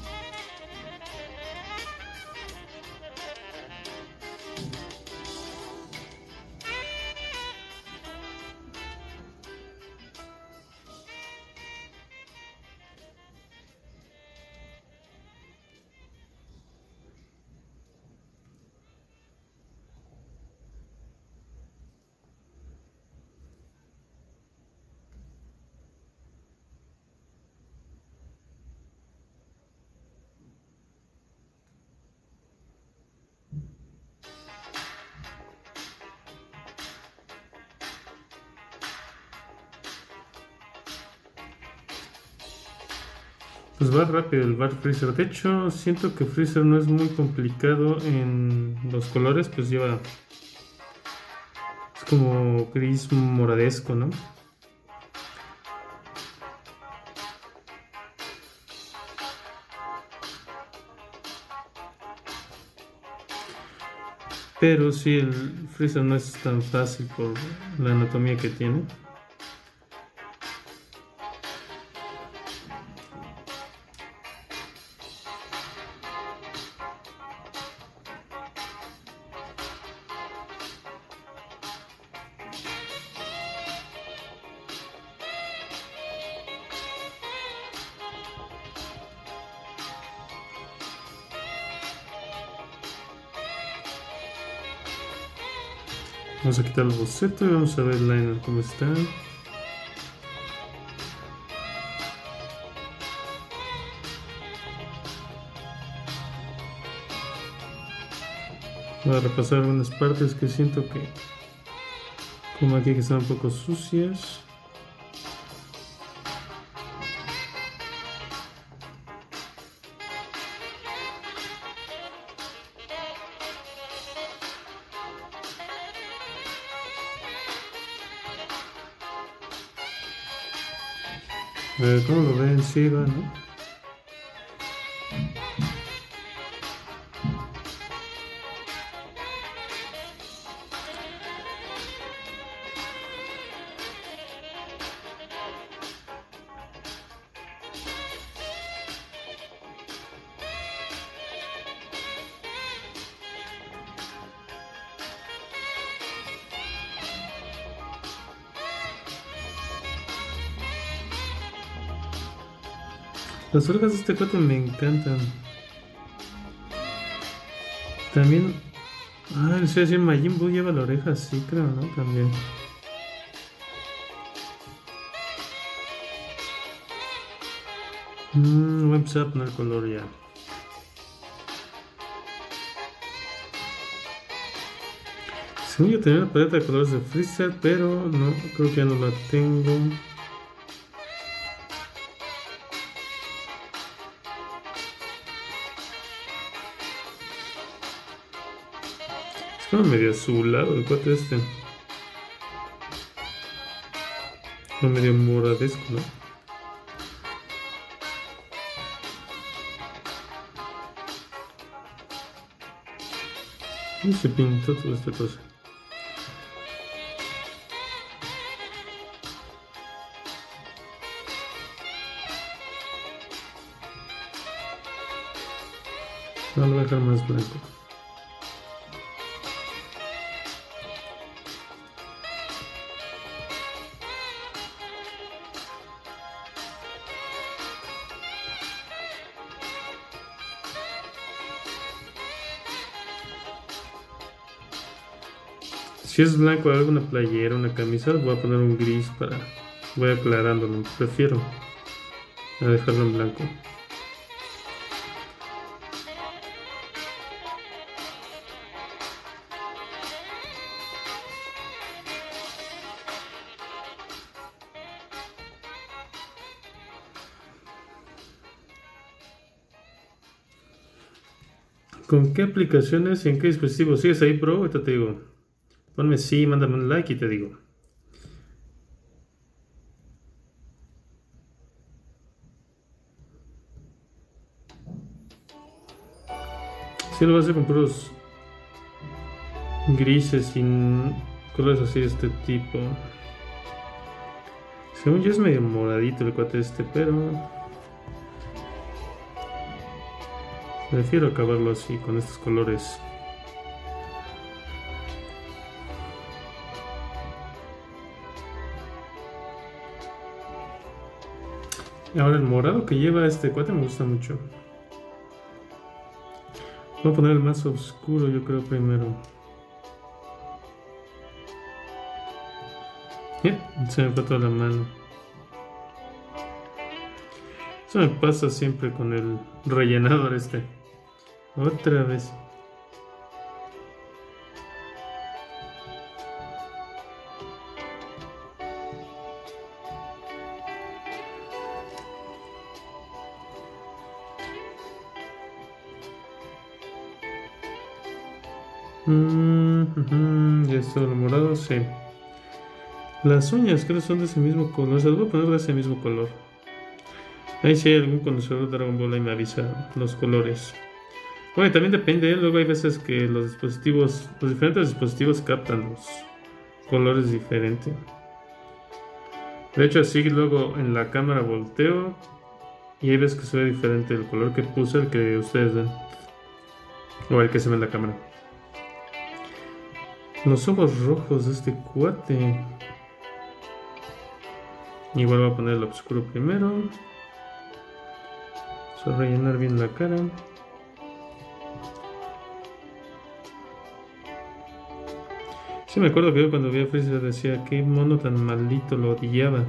Pues va rápido el Bart Freezer. De hecho, siento que Freezer no es muy complicado en los colores, pues lleva... Es como gris moradesco, ¿no? Pero sí, el Freezer no es tan fácil por la anatomía que tiene. Vamos a quitar el boceto y vamos a ver el liner cómo está. Voy a repasar algunas partes que siento que, como aquí, que están un poco sucias. A ver, ¿cómo lo ven? Sí, va, ¿no? Las orejas de este cuate me encantan. También... Ah, les voy a decir, Majin Buu lleva la oreja así, creo, ¿no? También. Mm, voy a empezar a poner color ya. Según yo tenía una paleta de colores de Freezer, pero no, creo que ya no la tengo. Es como medio azulado el cuate este. O medio moradesco, ¿no? Y se pintó toda esta cosa. No lo voy a dejar más blanco. Si es blanco alguna playera, una camisa, voy a poner un gris para... Voy aclarándolo, prefiero a dejarlo en blanco. ¿Con qué aplicaciones y en qué dispositivos sigues ahí, bro? Ahorita te digo. Ponme sí, mándame un like y te digo. Sí, lo voy a hacer con puros grises sin colores así de este tipo. Según yo es medio moradito el cuate este, pero prefiero acabarlo así con estos colores. Ahora el morado que lleva este cuate me gusta mucho. Voy a poner el más oscuro, yo creo, primero. Eh, se me fue toda la mano. Eso me pasa siempre con el rellenador este. Otra vez. Mm, ujú, ya está el morado, sí. Las uñas creo que son de ese mismo color. Se las voy a poner de ese mismo color. Ahí si hay algún conocedor de Dragon Ball ahí me avisa los colores. Bueno, también depende, ¿eh? Luego hay veces que los dispositivos, los diferentes dispositivos captan los colores diferentes. De hecho, así luego en la cámara volteo y hay veces que se ve diferente el color que puse al que ustedes ven. O el que se ve en la cámara. Los ojos rojos de este cuate. Igual voy a poner el oscuro primero. Vamos a rellenar bien la cara. Sí me acuerdo que yo cuando vi a Freezer decía qué mono tan maldito, lo odiaba.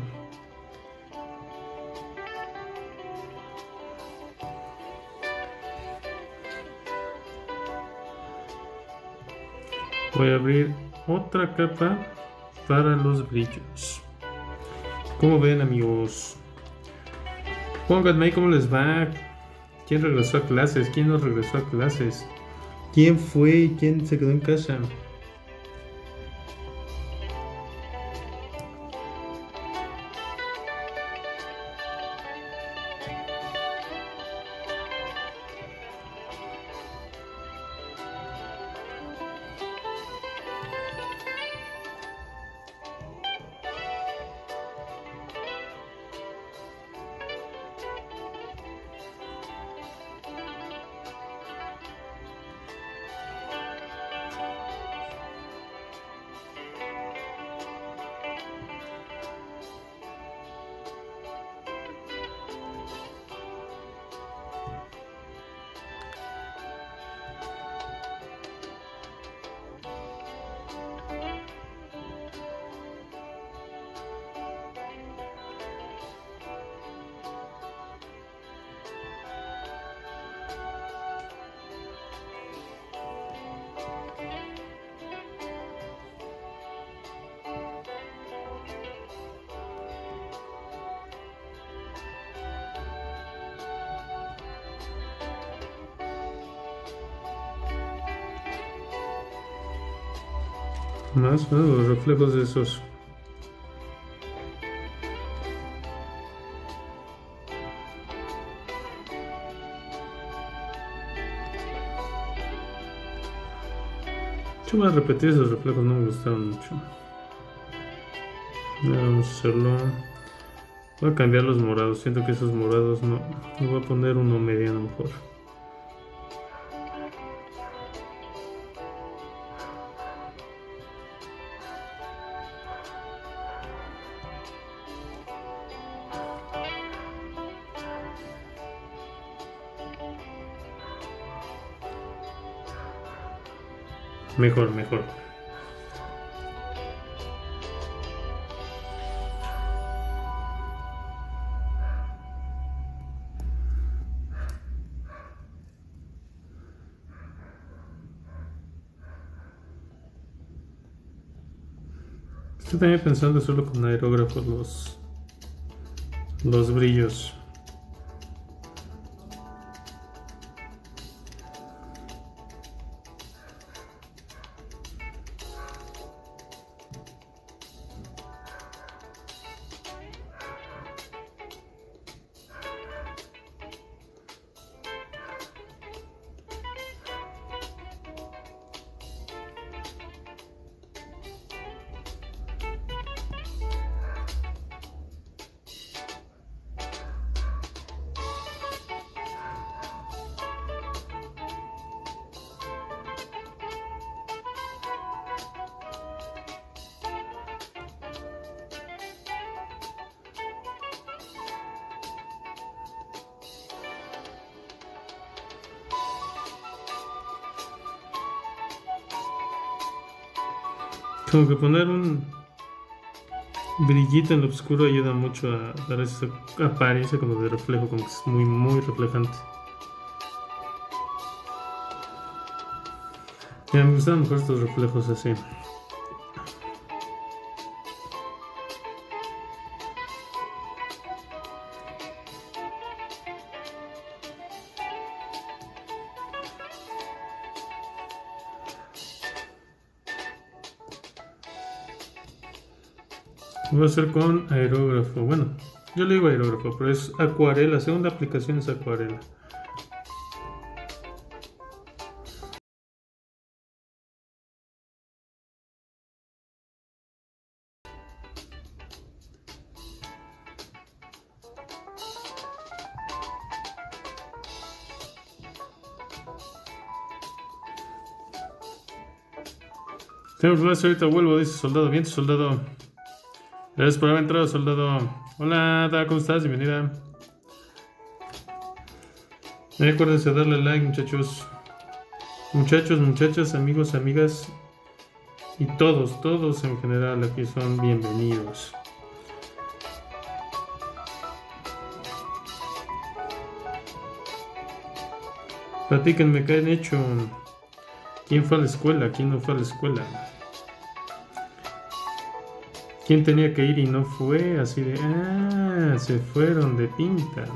Voy a abrir otra capa para los brillos. ¿Cómo ven, amigos? Pónganme ahí cómo les va. ¿Quién regresó a clases? ¿Quién no regresó a clases? ¿Quién fue y quién se quedó en casa? Más o menos los reflejos de esos. Yo voy a repetir esos reflejos, no me gustaron mucho. Ya vamos a hacerlo. Voy a cambiar los morados. Siento que esos morados no. Le voy a poner uno mediano mejor. Mejor, mejor. Estoy también pensando solo con aerógrafos los, los brillos. Como que poner un brillito en lo oscuro ayuda mucho a dar esa apariencia como de reflejo, como que es muy, muy reflejante. Ya, me gustan mejor estos reflejos así. Voy a hacer con aerógrafo. Bueno, yo le digo aerógrafo, pero es acuarela. La segunda aplicación es acuarela. Tengo clase, ahorita vuelvo, dice soldado. Bien, soldado. Gracias por haber entrado, soldado. Hola, Ada, ¿cómo estás? Bienvenida. Eh, acuérdense de darle like, muchachos. Muchachos, muchachas, amigos, amigas. Y todos, todos en general aquí son bienvenidos. Platíquenme, ¿qué han hecho? ¿Quién fue a la escuela? ¿Quién no fue a la escuela? ¿Quién tenía que ir y no fue? Así de, ah, se fueron de pinta.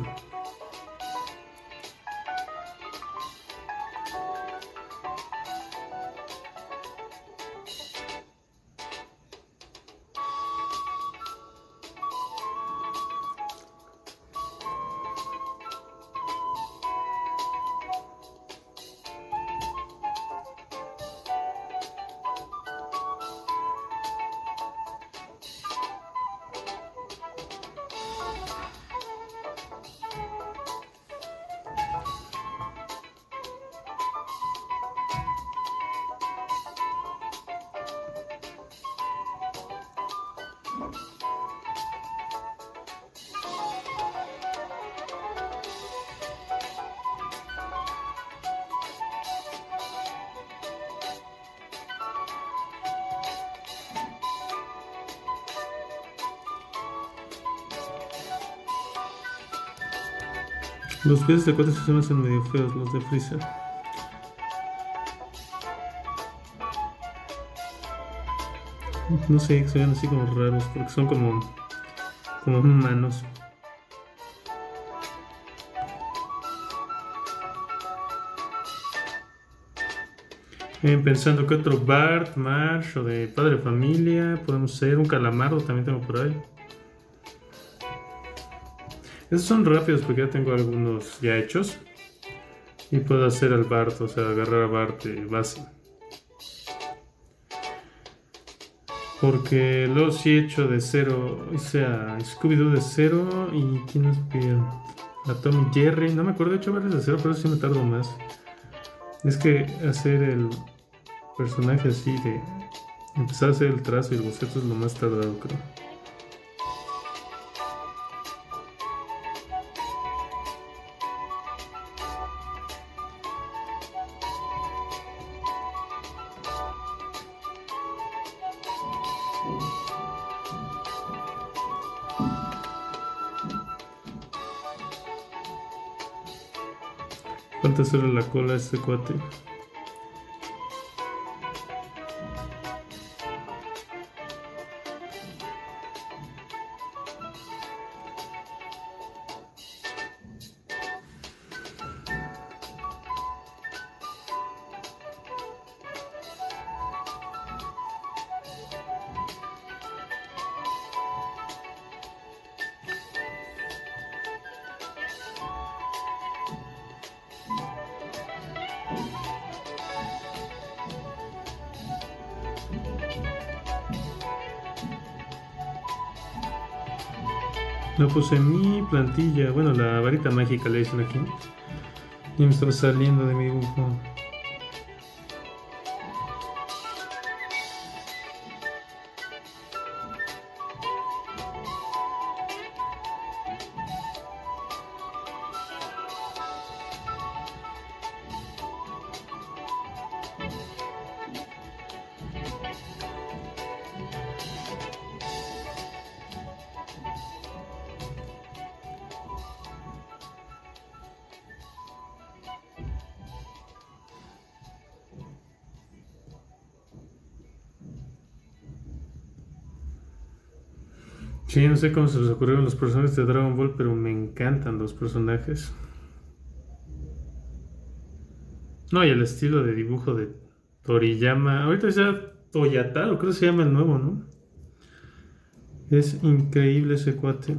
Los pies de cuatro se me hacen medio feos, los de Freezer. No sé, se ven así como raros, porque son como, como manos. Eh, pensando que otro Bart, Marsh o de Padre de Familia podemos ser. Un Calamardo también tengo por ahí. Esos son rápidos porque ya tengo algunos ya hechos. Y puedo hacer al Bart, o sea, agarrar a Bart de base. Porque luego sí he hecho de cero, o sea, Scooby-Doo de cero y ¿quién nos pidió? A Tom y Jerry, no me acuerdo, he hecho varios de cero, pero sí me tardo más. Es que hacer el personaje así de empezar a hacer el trazo y el boceto es lo más tardado, creo. Falta hacerle la cola a este cuate. No puse mi plantilla, bueno, la varita mágica le dicen aquí. Y me estaba saliendo de mi dibujo. Sí, no sé cómo se les ocurrieron los personajes de Dragon Ball, pero me encantan los personajes. No, y el estilo de dibujo de Toriyama. Ahorita ya Toyataro, creo que se llama el nuevo, ¿no? Es increíble ese cuate.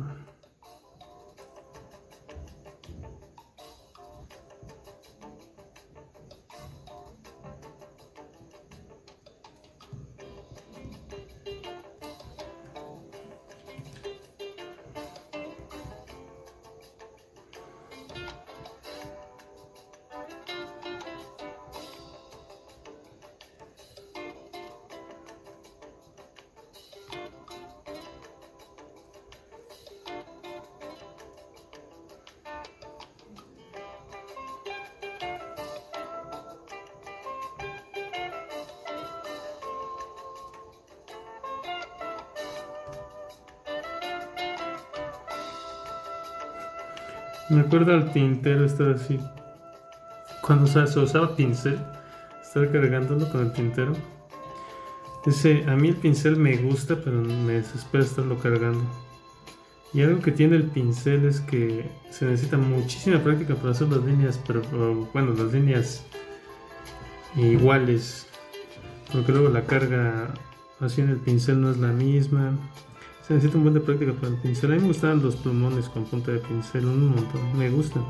Me acuerdo al tintero estar así. Cuando o sea, se usaba pincel, estar cargándolo con el tintero. Ese, a mí el pincel me gusta, pero me desespera estarlo cargando. Y algo que tiene el pincel es que se necesita muchísima práctica para hacer las líneas, pero bueno, las líneas iguales, porque luego la carga así en el pincel no es la misma. Se necesita un buen de práctica para el pincel. A mí me gustaban los plumones con punta de pincel, un montón, me gustan.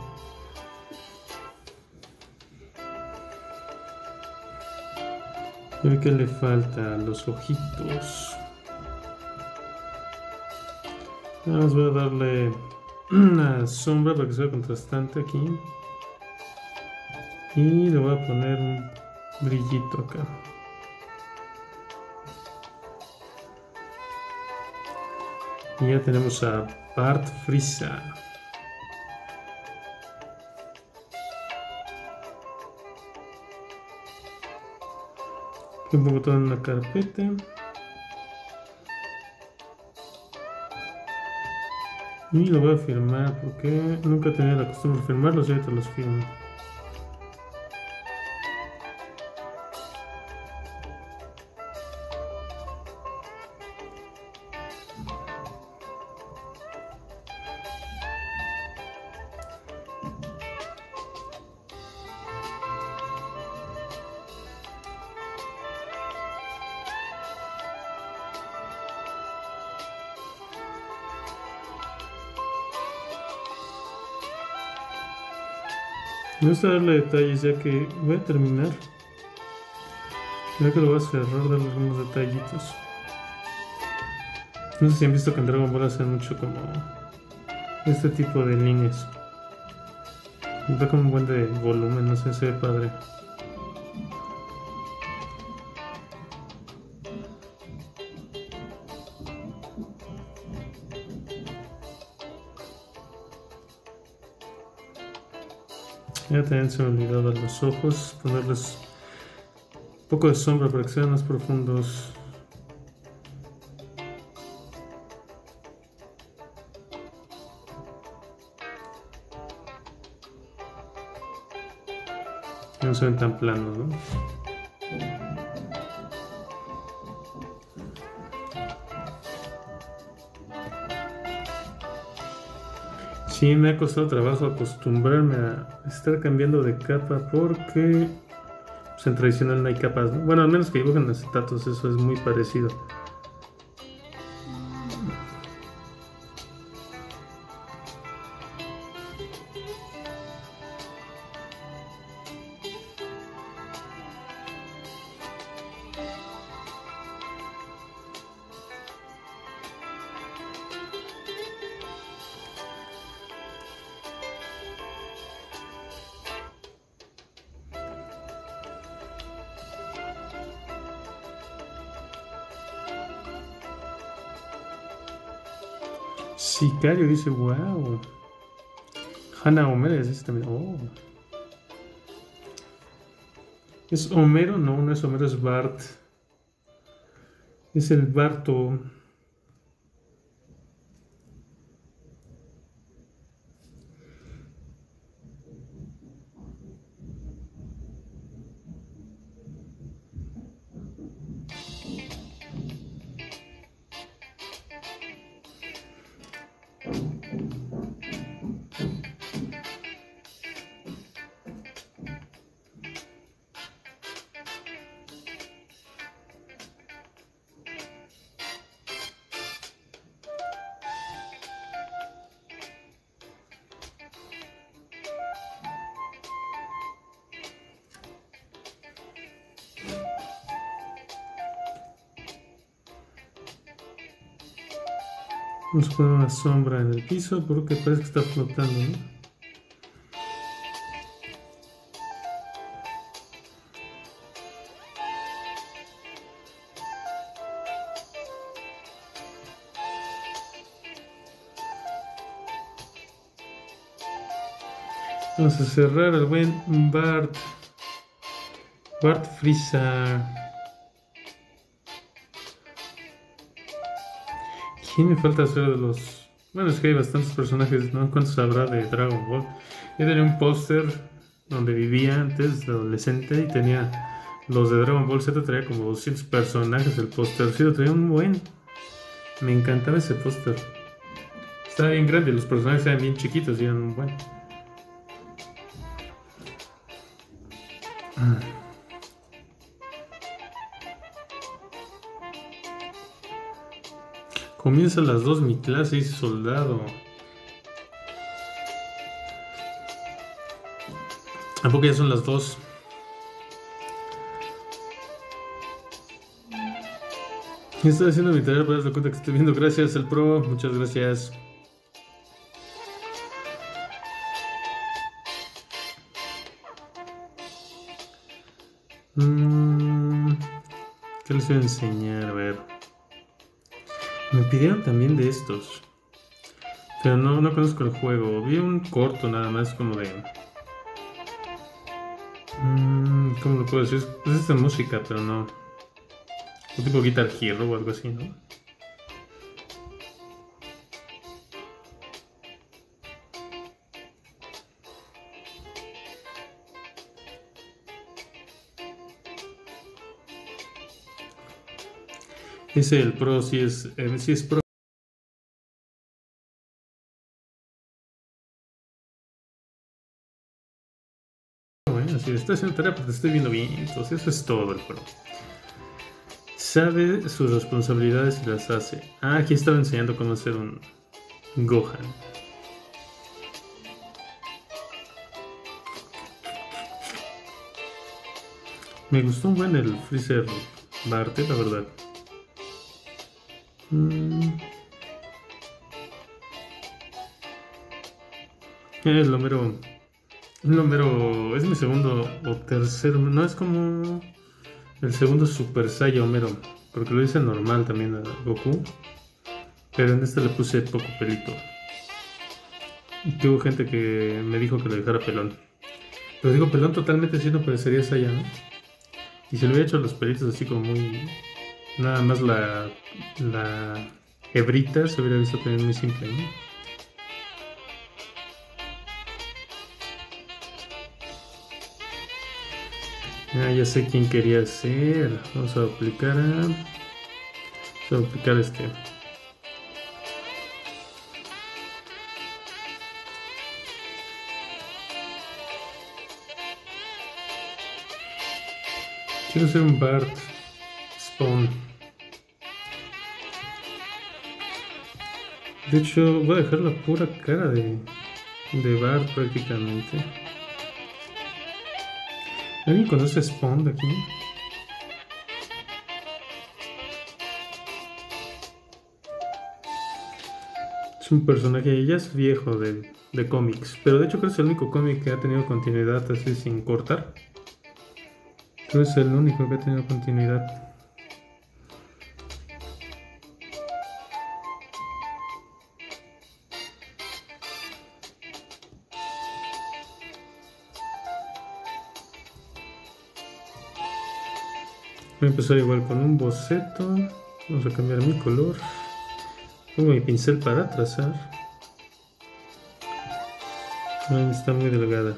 A ¿qué le falta? Los ojitos. Nada más voy a darle una sombra para que sea contrastante aquí. Y le voy a poner un brillito acá. Y ya tenemos a Bart Frieza. Aquí pongo todo en una carpeta. Y lo voy a firmar porque nunca tenía la costumbre de firmarlos y ahorita los firmo. Me gusta darle detalles ya que voy a terminar. Ya que lo voy a cerrar, darle algunos detallitos. No sé si han visto que en Dragon Ball hacen mucho como este tipo de líneas. Da como un buen de volumen, no sé, se ve padre. Ya también se me olvidó dar los ojos, ponerles un poco de sombra para que sean más profundos. No se ven tan planos, ¿no? Sí, me ha costado trabajo acostumbrarme a estar cambiando de capa porque pues, en tradicional no hay capas, ¿no? Bueno, al menos que dibujan acetatos, eso es muy parecido. Sicario dice, wow. Hannah Homero dice también, oh. ¿Es Homero? No, no es Homero, es Bart. Es el Barto. Vamos a poner una sombra en el piso porque parece que está flotando, ¿no? Vamos a cerrar al buen Bart. Bart Frieza. ¿Quién me falta hacer de los...? Bueno, es que hay bastantes personajes, ¿no? ¿Cuántos habrá de Dragon Ball? Yo tenía un póster donde vivía antes de adolescente y tenía los de Dragon Ball Z, traía como doscientos personajes el póster. Sí, lo traía un buen. Me encantaba ese póster. Estaba bien grande, los personajes eran bien chiquitos y eran un buen. Comienza a las dos mi clase, dice soldado. ¿A poco ya son las dos? Estoy haciendo mi tarea para darse cuenta que estoy viendo. Gracias, el pro. Muchas gracias. Mm, ¿Qué les voy a enseñar? A ver. Me pidieron también de estos. Pero no, no conozco el juego. Vi un corto nada más como de... Mm, ¿Cómo lo puedo decir? Es esta música, pero no. Un tipo Guitar Hero o algo así, ¿no? Ese el pro sí es, eh, sí es pro. ¿Eh? Así estoy haciendo tarea porque te estoy viendo bien. Entonces eso es todo el pro. Sabe sus responsabilidades y las hace. Ah, aquí estaba enseñando cómo hacer un Gohan. Me gustó un buen el Freezer Barte, la verdad. Mm. Es lo mero. Es lo mero. Es mi segundo o tercero. No es como el segundo Super Saiyan Homero. Porque lo hice normal también a Goku. Pero en este le puse poco pelito. Y hubo gente que me dijo que lo dejara pelón. Pero digo pelón totalmente, si no parecería Saiyan, ¿no? Y se le hubiera hecho los pelitos así como muy. Nada más la. La hebrita se hubiera visto también muy simple, ¿no? Ah, ya sé quién quería ser. Vamos a aplicar a. Vamos a aplicar este. Quiero ser un Bart Spawn. De hecho, voy a dejar la pura cara de, de Bart prácticamente. ¿Alguien conoce Spawn de aquí? Es un personaje, ya es viejo de, de cómics, pero de hecho creo que es el único cómic que ha tenido continuidad así sin cortar. Creo que es el único que ha tenido continuidad. Voy a empezar igual con un boceto. Vamos a cambiar mi color. Pongo mi pincel para trazar. Ahí está muy delgada.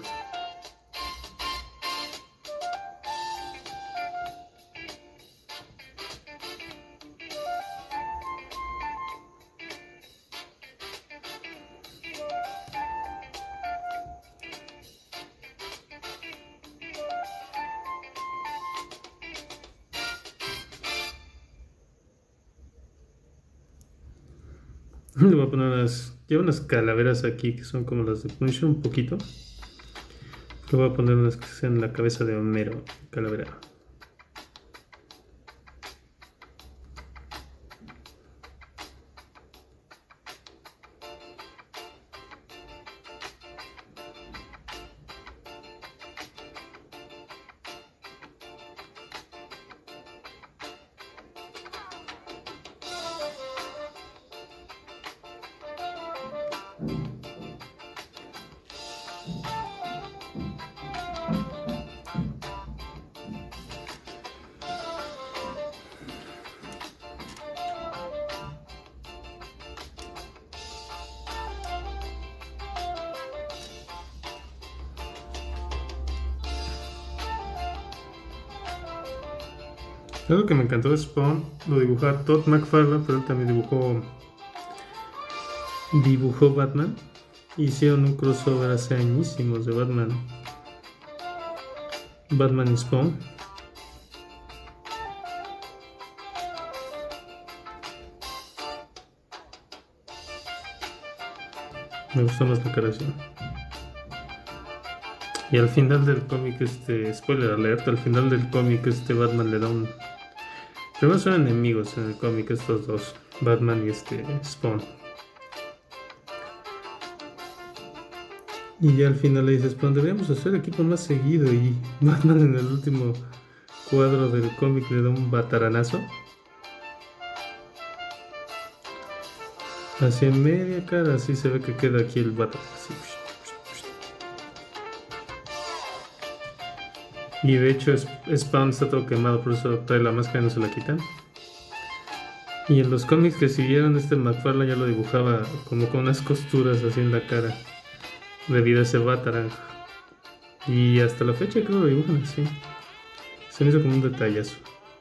Le voy a poner unas, llevo unas calaveras aquí que son como las de Punisher un poquito. Le voy a poner unas que sean la cabeza de Homero, calavera. Algo que me encantó de Spawn lo dibujaba Todd McFarlane, pero él también dibujó dibujó Batman. Hicieron un crossover hace añísimos de Batman Batman y Spawn. Me gustó más la creación. Y al final del cómic, este, spoiler alert, al final del cómic este Batman le da un... Primero son enemigos en el cómic estos dos, Batman y este Spawn. Y ya al final le dice Spawn, deberíamos hacer equipo más seguido. Y Batman en el último cuadro del cómic le da un bataranazo. Hacia media cara, así se ve que queda aquí el Batman. Así. Y de hecho Spawn está todo quemado, por eso trae la máscara y no se la quitan. Y en los cómics que siguieron, este McFarlane ya lo dibujaba como con unas costuras así en la cara, debido a ese Batarang. Y hasta la fecha creo que lo dibujan así. Se me hizo como un detallazo.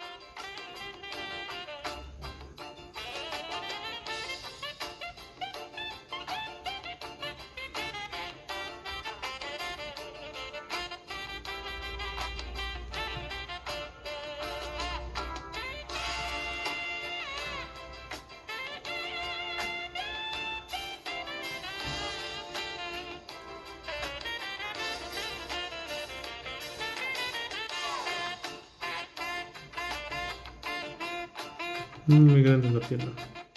Muy grande la pierna.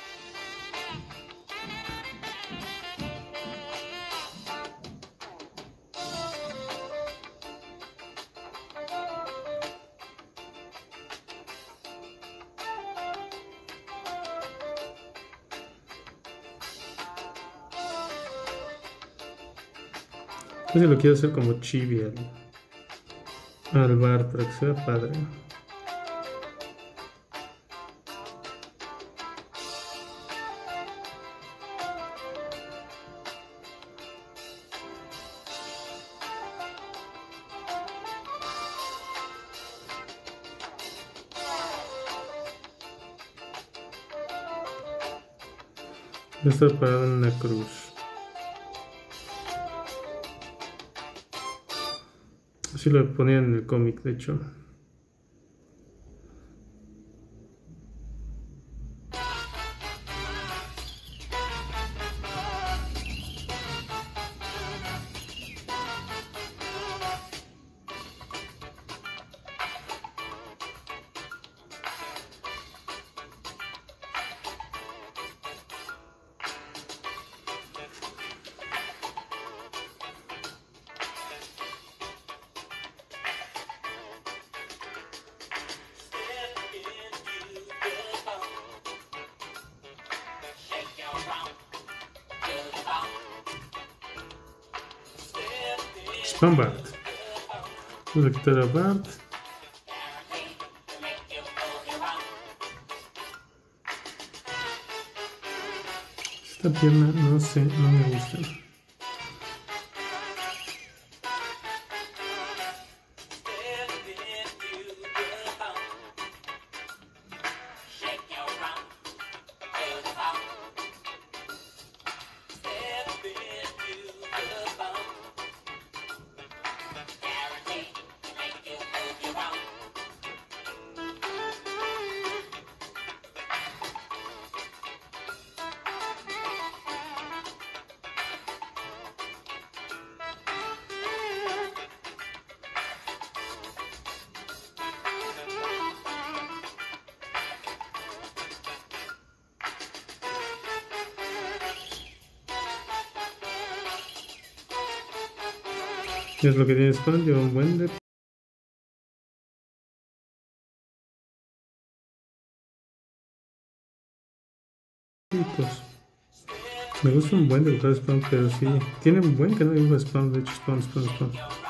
Ese lo quiero hacer como chibi al, al bar para que sea padre. Está parado en una cruz. Así lo ponían en el cómic, de hecho. Spawn Bart. Vamos a quitar a Bart. Esta pierna no sé, no me gusta. Es lo que tiene Spawn, lleva un buen de picos. Me gusta un buen dibujar Spawn, pero sí. Tiene un buen que no dibuja Spawn, de hecho, Spawn, Spawn, Spawn.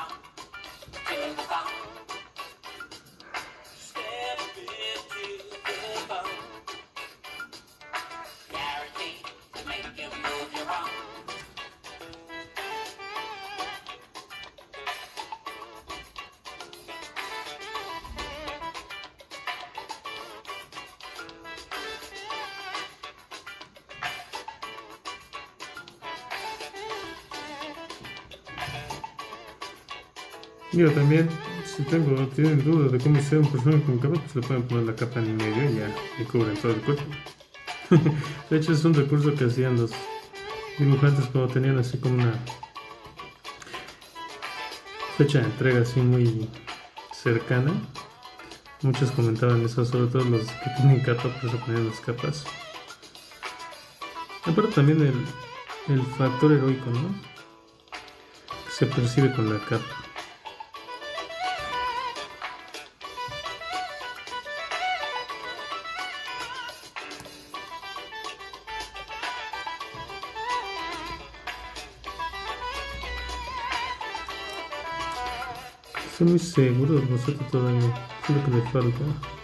Digo, también, si tengo, tienen dudas de cómo ser un personaje con capa, pues le pueden poner la capa en medio y ya le cubren todo el cuerpo. De hecho, es un recurso que hacían los dibujantes cuando tenían así como una fecha de entrega así muy cercana. Muchos comentaban eso, sobre todo los que tienen capa, por eso ponían las capas. Aparte también el, el factor heroico, ¿no? Que se percibe con la capa. Estoy muy seguro de nosotros todavía. Es lo que le falta.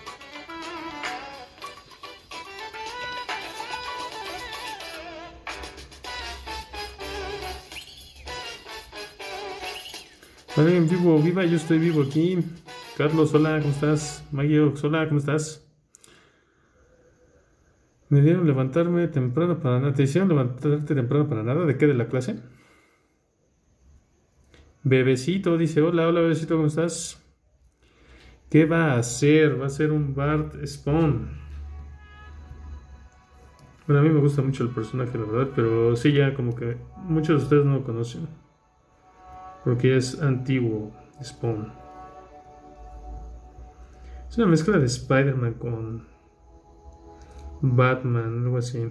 Vale, en vivo, viva, yo estoy vivo aquí. Carlos, hola, ¿cómo estás? Magio, hola, ¿cómo estás? Me dieron levantarme temprano para nada. ¿Te hicieron levantarte temprano para nada? ¿De qué? ¿De la clase? Bebecito dice, hola, hola, bebecito, ¿cómo estás? ¿Qué va a hacer? Va a ser un Bart Spawn. Bueno, a mí me gusta mucho el personaje, la verdad, pero sí, ya como que muchos de ustedes no lo conocen. Porque es antiguo Spawn. Es una mezcla de Spider-Man con Batman, algo así.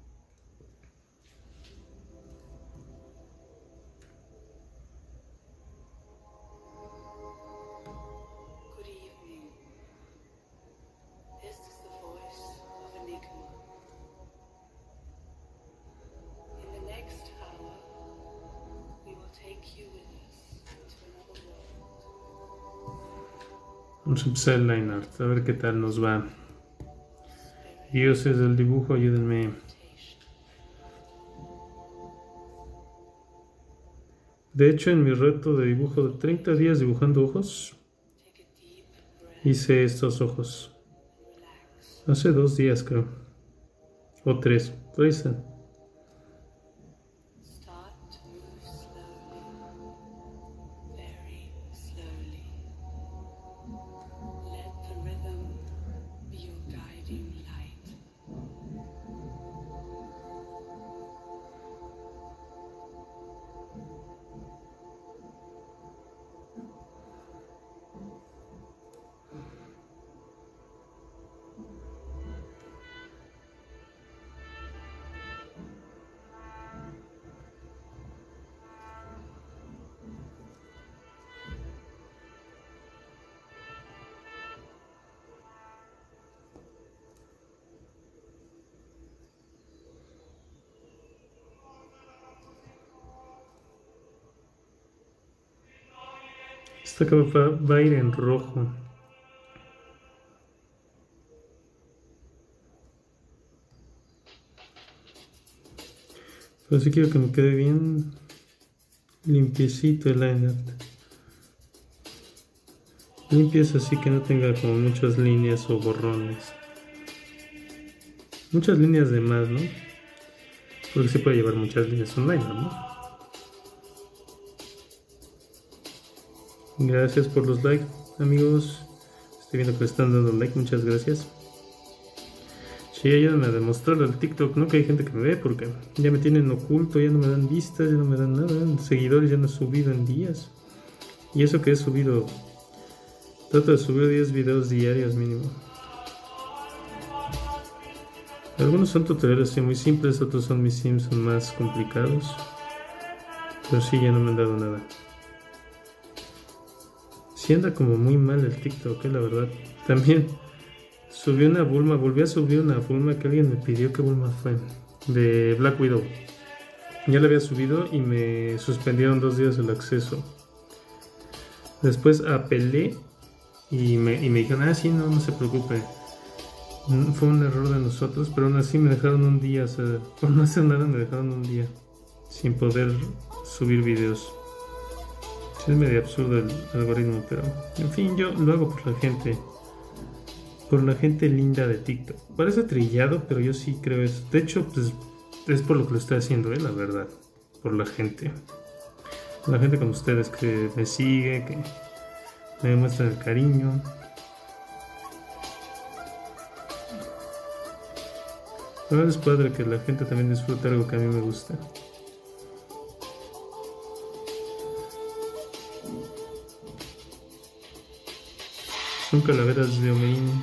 Vamos a empezar el line art, a ver qué tal nos va. Dioses del dibujo, ayúdenme. De hecho, en mi reto de dibujo de treinta días dibujando ojos, hice estos ojos. Hace dos días, creo. O tres. Por están. Esta capa va a ir en rojo. Pero sí quiero que me quede bien limpiecito el line art. Limpias así que no tenga como muchas líneas o borrones. Muchas líneas de más, ¿no? Porque se puede llevar muchas líneas online, ¿no? Gracias por los likes, amigos. Estoy viendo que están dando like, muchas gracias. Sí, ayúdenme a demostrarlo al TikTok, ¿no? Que hay gente que me ve porque ya me tienen oculto, ya no me dan vistas, ya no me dan nada. Seguidores ya no he subido en días. Y eso que he subido, trato de subir diez videos diarios mínimo. Algunos son tutoriales sí, muy simples, otros son mis sims, son más complicados. Pero sí, ya no me han dado nada. Sí anda como muy mal el TikTok, eh, la verdad. También subí una Bulma, volví a subir una Bulma que alguien me pidió. ¿Qué Bulma fue? De Black Widow. Ya lo había subido y me suspendieron dos días el acceso. Después apelé y me, y me dijeron, ah, sí, no, no se preocupe. Mm, Fue un error de nosotros, pero aún así me dejaron un día, o sea, por no hacer nada me dejaron un día sin poder subir videos. Sí, es medio absurdo el algoritmo, pero en fin, yo lo hago por la gente, por la gente linda de TikTok. Parece trillado, pero yo sí creo eso. De hecho, pues es por lo que lo estoy haciendo, ¿eh? La verdad, por la gente. La gente como ustedes que me sigue, que me demuestran el cariño. Ahora es padre que la gente también disfrute algo que a mí me gusta. Son calaveras de Omein.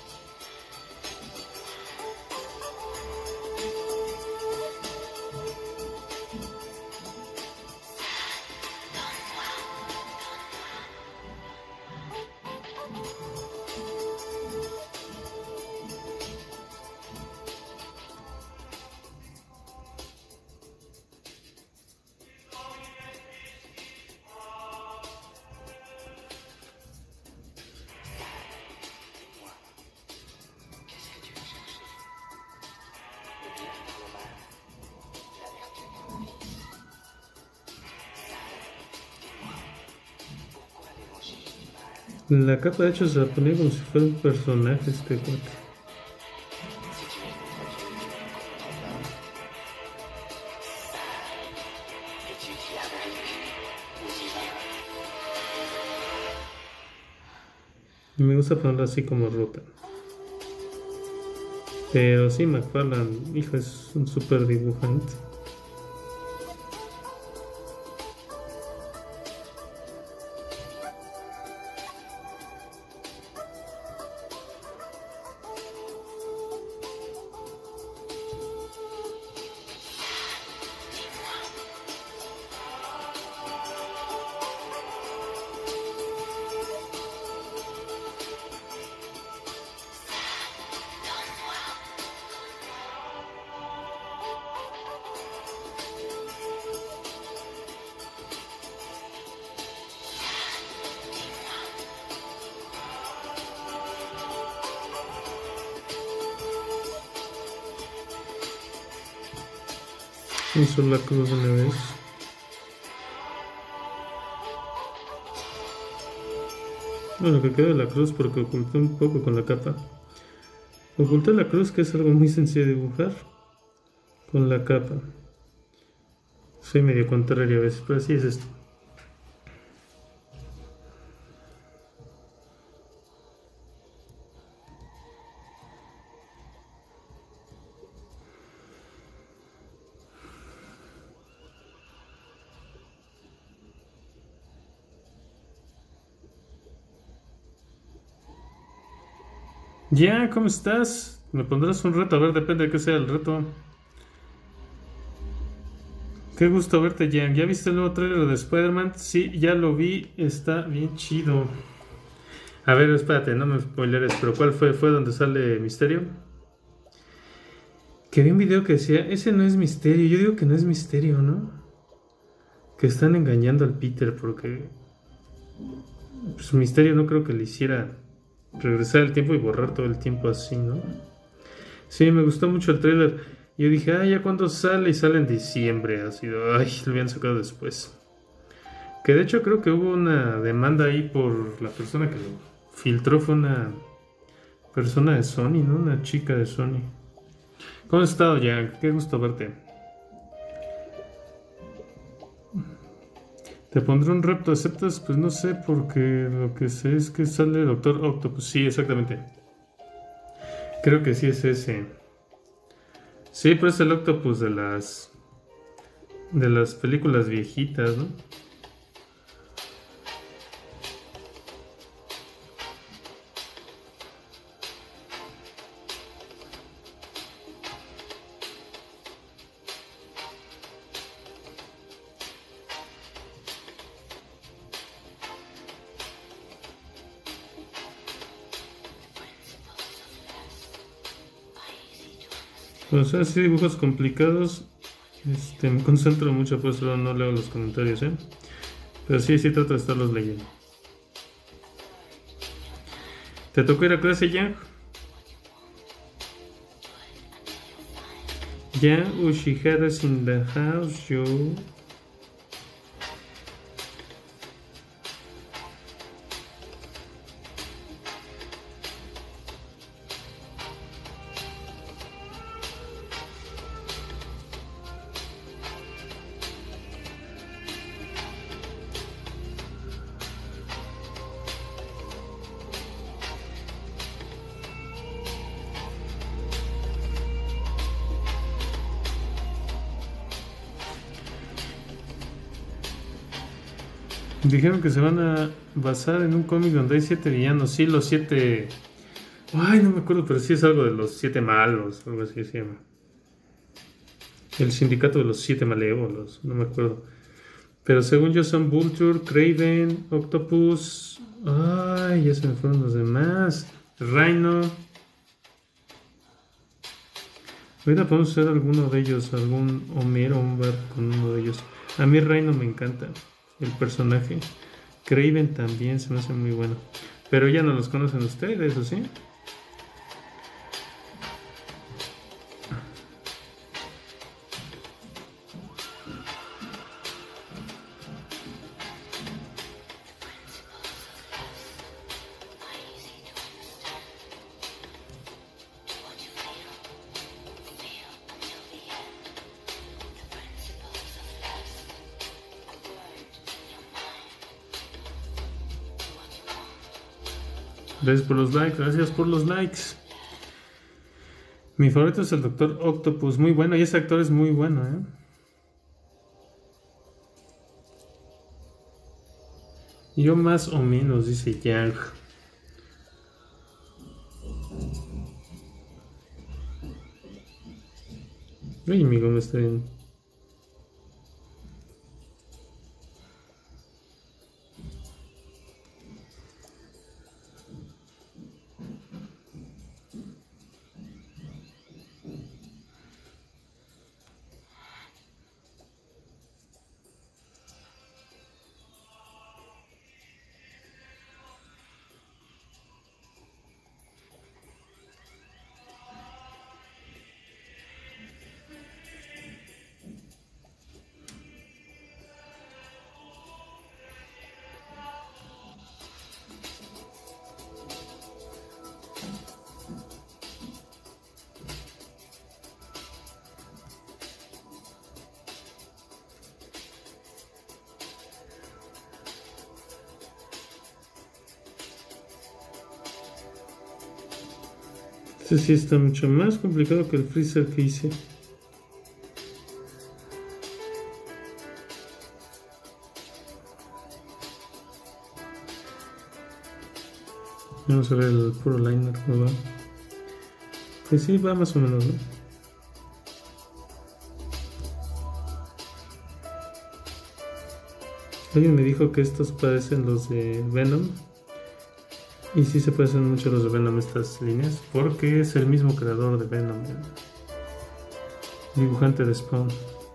La capa de hecho se la ponía como si fuera un personaje este cuate. Y me gusta ponerla así como ruta. Pero sí, McFarlane, hijo, es un súper dibujante. Hizo la cruz una vez. Bueno, que quede la cruz porque oculté un poco con la capa. Oculté la cruz, que es algo muy sencillo de dibujar, con la capa. Soy medio contrario a veces, pero así es esto. Ya, ¿cómo estás? ¿Me pondrás un reto? A ver, depende de qué sea el reto. Qué gusto verte, Jan. ¿Ya viste el nuevo trailer de Spider-Man? Sí, ya lo vi. Está bien chido. A ver, espérate, no me spoileres, pero ¿cuál fue? ¿Fue donde sale Misterio? Que vi un video que decía, ese no es Misterio. Yo digo que no es Misterio, ¿no? Que están engañando al Peter porque pues Misterio no creo que le hiciera regresar el tiempo y borrar todo el tiempo así, ¿no? Sí, me gustó mucho el tráiler. Yo dije, ah, ya cuando sale y sale en diciembre, ha sido, ay, lo habían sacado después. Que de hecho creo que hubo una demanda ahí por la persona que lo filtró, fue una persona de Sony, ¿no? Una chica de Sony. ¿Cómo has estado, Jan? Qué gusto verte. Te pondré un repto, ¿aceptas? Pues no sé, porque lo que sé es que sale Doctor Octopus. Sí, exactamente. Creo que sí es ese. Sí, pero es el Octopus de las de las películas viejitas, ¿no? O sea, sí, dibujos complicados. Este, me concentro mucho, pues no no leo los comentarios, ¿eh? Pero sí, sí trato de estarlos leyendo. ¿Te tocó ir a clase ya? Ya, Ushihara's in the house, yo. Dijeron que se van a basar en un cómic donde hay siete villanos. Sí, los siete. Ay, no me acuerdo, pero sí es algo de los siete malos, algo así se llama. El sindicato de los siete malévolos, no me acuerdo. Pero según yo son Vulture, Kraven, Octopus. Ay, ya se me fueron los demás. Rhino. Ahorita podemos hacer alguno de ellos, algún Homero, un bar con uno de ellos. A mí Rhino me encanta, el personaje. Kraven también se me hace muy bueno. Pero ya no los conocen ustedes, ¿o sí? Gracias por los likes, gracias por los likes. Mi favorito es el Doctor Octopus, muy bueno, y ese actor es muy bueno, ¿eh? Yo más o menos, dice Yang. Oye, amigo, me está bien. Este sí está mucho más complicado que el freezer que hice. Vamos a ver el puro liner cómo va. Pues sí, va más o menos, ¿no? Alguien me dijo que estos parecen los de Venom. Y sí se parecen mucho los de Venom estas líneas, porque es el mismo creador de Venom, el dibujante de Spawn.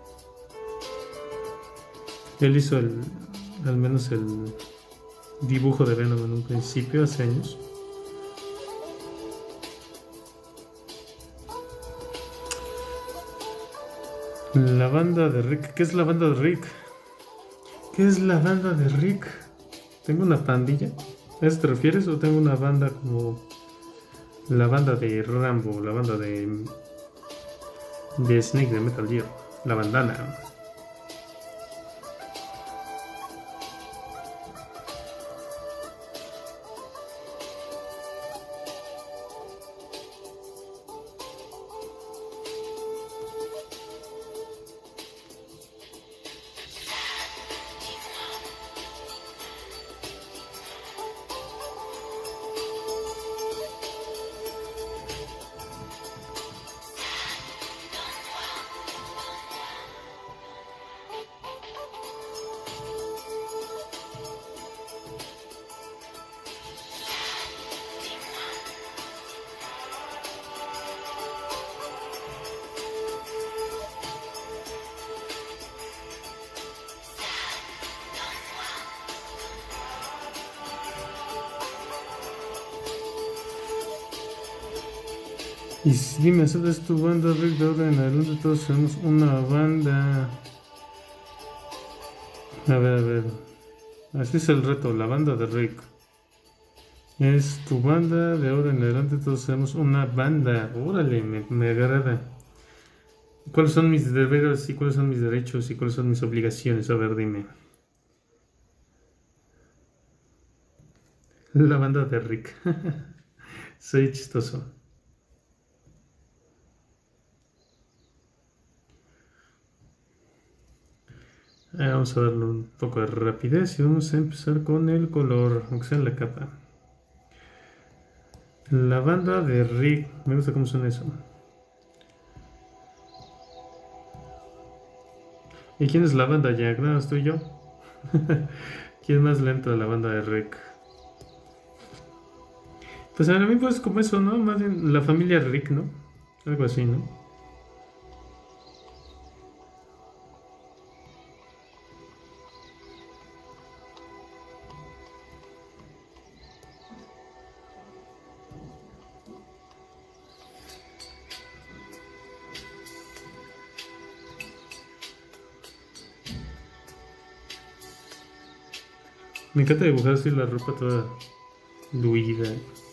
Él hizo el, al menos el dibujo de Venom en un principio, hace años. La banda de Rick. ¿Qué es la banda de Rick? ¿Qué es la banda de Rick? ¿Tengo una pandilla? ¿A eso te refieres? ¿O tengo una banda como la banda de Rambo, la banda de, de Snake de Metal Gear? La bandana. Y si dime, ¿sabes tu banda, Rick? De ahora en adelante todos somos una banda. A ver, a ver. Así es el reto, la banda de Rick. Es tu banda, de ahora en adelante todos somos una banda. Órale, me, me agrada. ¿Cuáles son mis deberes y cuáles son mis derechos y cuáles son mis obligaciones? A ver, dime. La banda de Rick. Soy chistoso. Eh, vamos a darle un poco de rapidez y vamos a empezar con el color, aunque sea en la capa. La banda de Rick. Me gusta cómo suena eso. ¿Y quién es la banda, Jack? No, estoy yo. ¿Quién es más lento de la banda de Rick? Pues a mí pues como eso, ¿no? Más bien la familia Rick, ¿no? Algo así, ¿no? Me encanta dibujar así la ropa toda luida.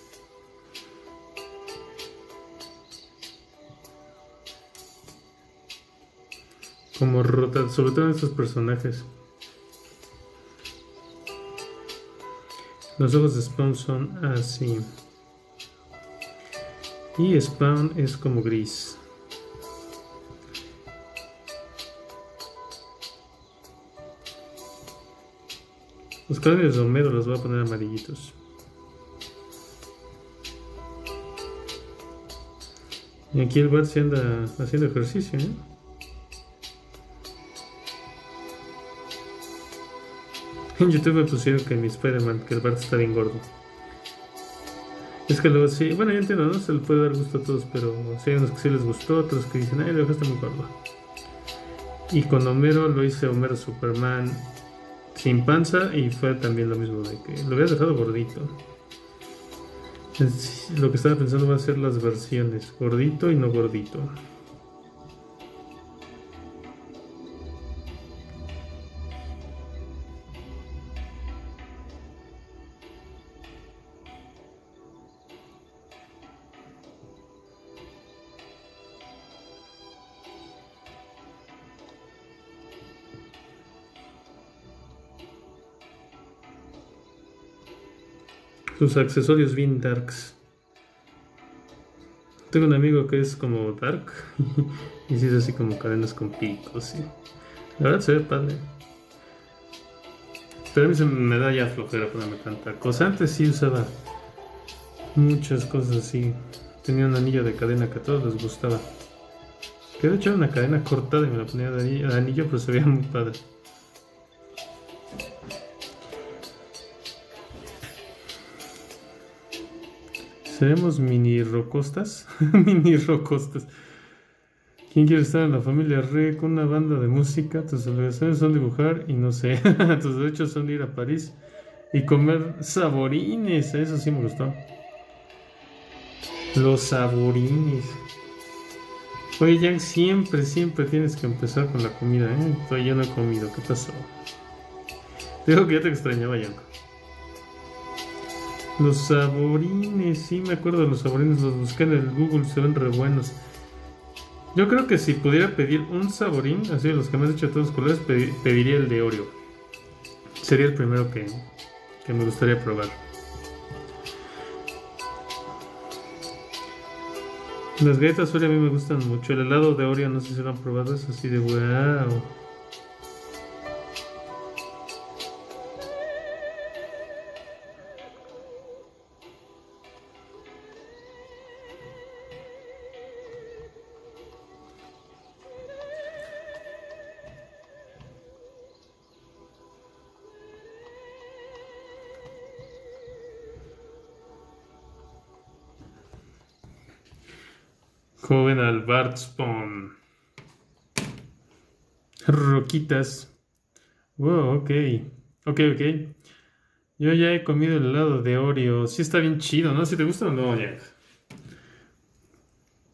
Como rota, sobre todo en estos personajes. Los ojos de Spawn son así. Y Spawn es como gris. Los cráneos de Homero los voy a poner amarillitos. Y aquí el Bart se anda haciendo ejercicio, ¿eh? En YouTube me pusieron que mi Spider-Man, que el Bart está bien gordo. Es que luego sí, bueno, yo entiendo, ¿no? Se le puede dar gusto a todos, pero sí hay unos que sí les gustó, otros que dicen, ay, lo dejaste muy gordo. Y con Homero lo hice Homero Superman sin panza y fue también lo mismo, de que lo había dejado gordito. Es- lo que estaba pensando va a ser las versiones, gordito y no gordito. Sus accesorios bien darks. Tengo un amigo que es como dark y sí es así como cadenas con picos, sí. La verdad se ve padre. Pero a mí se me da ya flojera ponerme tanta cosa. Antes sí usaba muchas cosas así. Tenía un anillo de cadena que a todos les gustaba. Que de hecho era una cadena cortada y me la ponía de anillo, de anillo, pero se veía muy padre. ¿Seremos mini rocostas? Mini rocostas. ¿Quién quiere estar en la familia Re con una banda de música? Tus obligaciones son dibujar y no sé. Tus derechos son ir a París y comer saborines. Eso sí me gustó. Los saborines. Oye, Jack, siempre, siempre tienes que empezar con la comida, ¿eh? Todavía no he comido. ¿Qué pasó? Digo que ya te extrañaba, Jack. Los saborines, sí me acuerdo de los saborines. Los busqué en el Google, se ven re buenos. Yo creo que si pudiera pedir un saborín, así de los que me has dicho de todos los colores, pedi- pediría el de Oreo. Sería el primero que, que me gustaría probar. Las galletas Oreo a mí me gustan mucho. El helado de Oreo, no sé si lo han probado, es así de wow. Joven al Bart Spawn. Roquitas. Wow, ok. Ok, ok. Yo ya he comido el helado de Oreo. Sí está bien chido, ¿no? Si te gusta o no, Jack.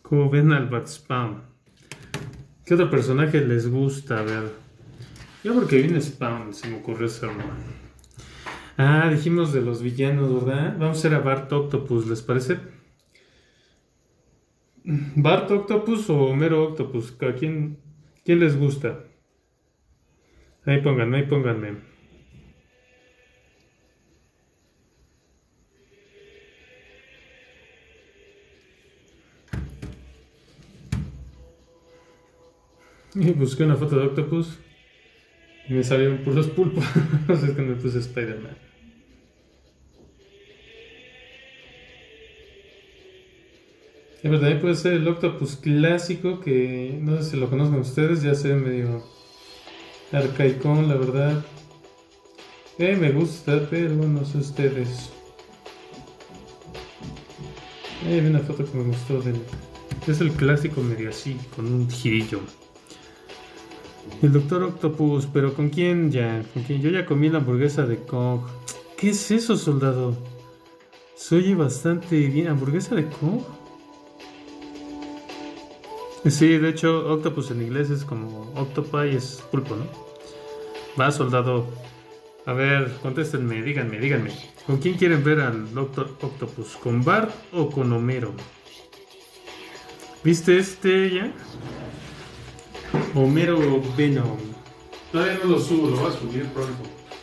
Como ven al Bat Spam. ¿Qué otro personaje les gusta? A ver. Yo porque viene Spam, se me ocurrió hacerlo. Ah, dijimos de los villanos, ¿verdad? Vamos a hacer a Bart Octopus, ¿les parece? ¿Bart Octopus o Homero Octopus? ¿A quién, quién les gusta? Ahí pónganme, ahí pónganme. Y busqué una foto de Octopus y me salieron puros pulpos. No sé, es que me puse Spider-Man. Y pero también puede ser el Octopus clásico, que no sé si lo conozcan ustedes, ya se ve medio arcaicón, la verdad. Eh, me gusta, pero no sé ustedes. Eh, vi una foto que me gustó de él. Es el clásico medio así, con un girillo. El Doctor Octopus, pero ¿con quién ya? ¿Con quién? Yo ya comí la hamburguesa de Kong. ¿Qué es eso, soldado? Se oye bastante bien. ¿Hamburguesa de Kong? Sí, de hecho, octopus en inglés es como octopi, es pulpo, ¿no? Va, soldado. A ver, contéstenme, díganme, díganme. ¿Con quién quieren ver al Doctor Octopus? ¿Con Bart o con Homero? ¿Viste este ya? Homero Venom. Todavía no lo subo, lo voy a subir pronto.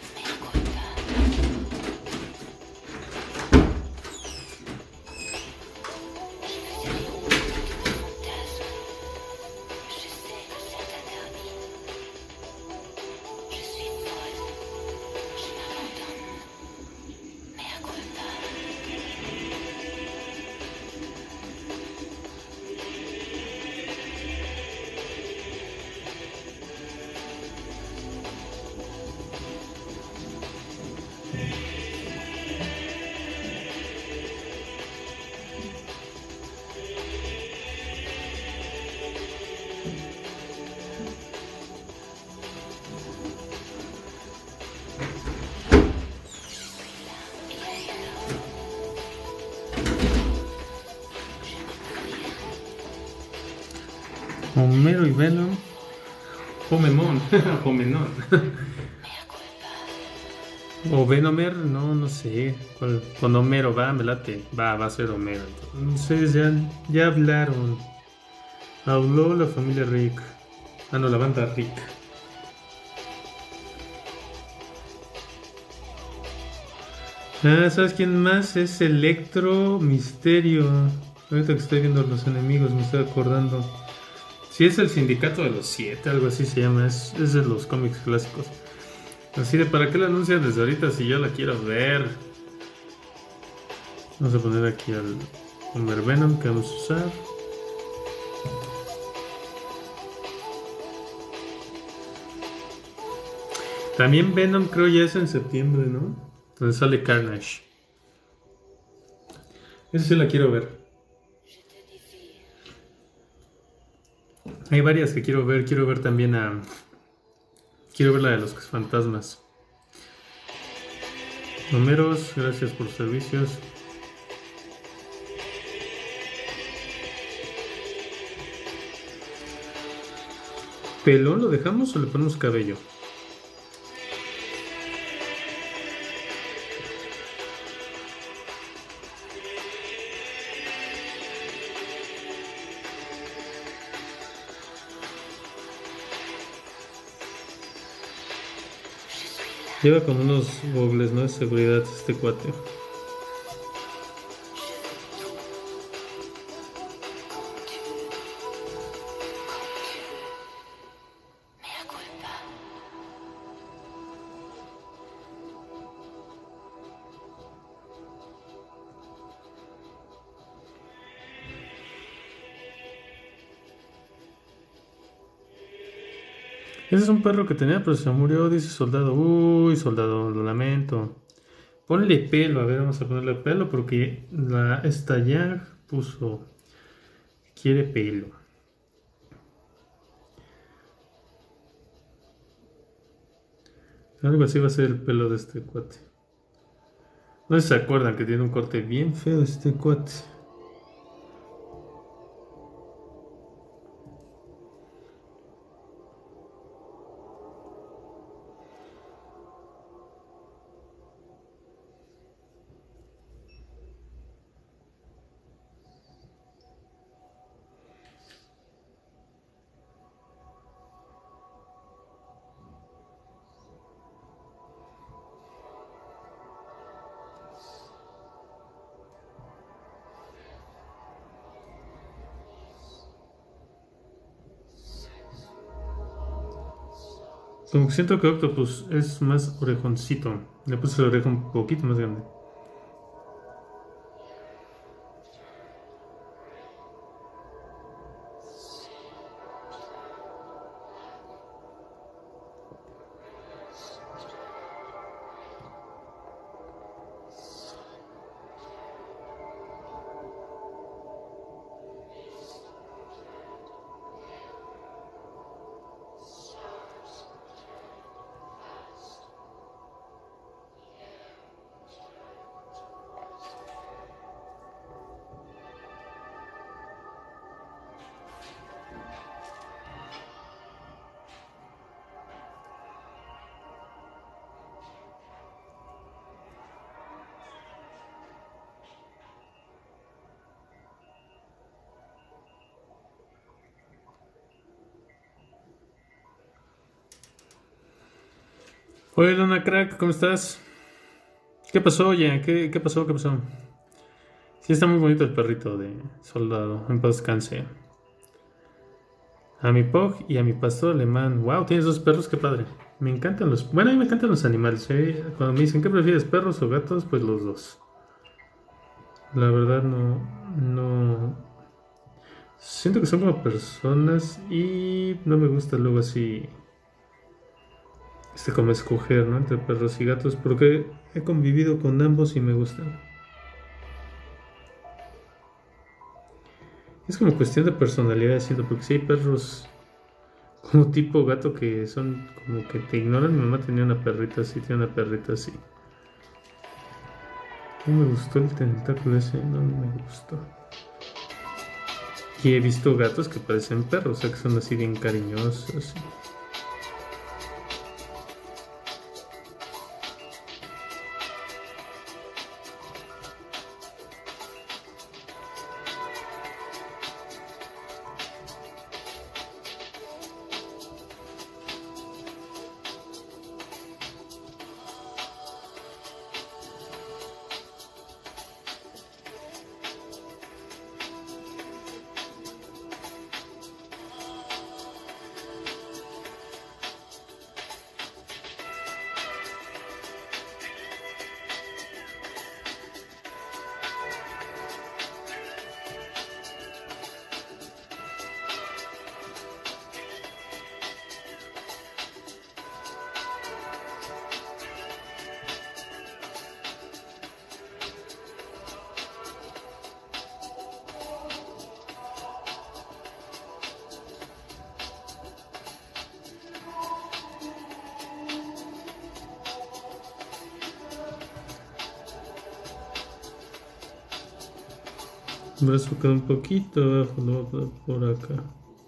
Homero y Venom. Pomemon. Pomenón. O Venomer, no, no sé. Con, con Homero va, me late. Va, va a ser Homero. Entonces ya, ya hablaron. Habló la familia Rick. Ah, no, la banda Rick. Ah, ¿sabes quién más? Es Electro Misterio. Ahorita que estoy viendo los enemigos, me estoy acordando. Sí, es el Sindicato de los Siete, algo así se llama. Es, es de los cómics clásicos. Así de, ¿para qué la anuncian desde ahorita si yo la quiero ver? Vamos a poner aquí al Homer Venom que vamos a usar. También Venom creo ya es en septiembre, ¿no? Donde sale Carnage. Esa sí la quiero ver. Hay varias que quiero ver. Quiero ver también a... Quiero ver la de los fantasmas. Homeros, gracias por sus servicios. ¿Pelón lo dejamos o le ponemos cabello? Lleva con unos gogles, ¿no? De seguridad este cuate. Ese es un perro que tenía, pero se murió, dice soldado. Uy, soldado, lo lamento. Ponle pelo, a ver, vamos a ponerle pelo porque la, esta ya puso. Quiere pelo. Algo así va a ser el pelo de este cuate. No sé si se acuerdan que tiene un corte bien feo este cuate. Como que siento que Octopus es más orejoncito. Le puse el oreja un poquito más grande. Oye, Dona Crack, ¿cómo estás? ¿Qué pasó, oye? ¿Qué, qué pasó? ¿Qué pasó? Sí, está muy bonito el perrito de soldado. En paz descanse. A mi Pug y a mi pastor alemán. Wow, tienes dos perros, qué padre. Me encantan los. Bueno, a mí me encantan los animales, ¿eh? Cuando me dicen, ¿qué prefieres, perros o gatos? Pues los dos. La verdad, no. No. Siento que son como personas y no me gusta luego así. Este, como escoger, ¿no? Entre perros y gatos, porque he convivido con ambos y me gustan. Es como cuestión de personalidad, siento, porque si hay perros como tipo gato que son como que te ignoran. Mi mamá tenía una perrita así, tiene una perrita así. No me gustó el tentáculo ese, no me gustó. Y he visto gatos que parecen perros, o sea que son así bien cariñosos. El brazo queda un poquito abajo, no por acá.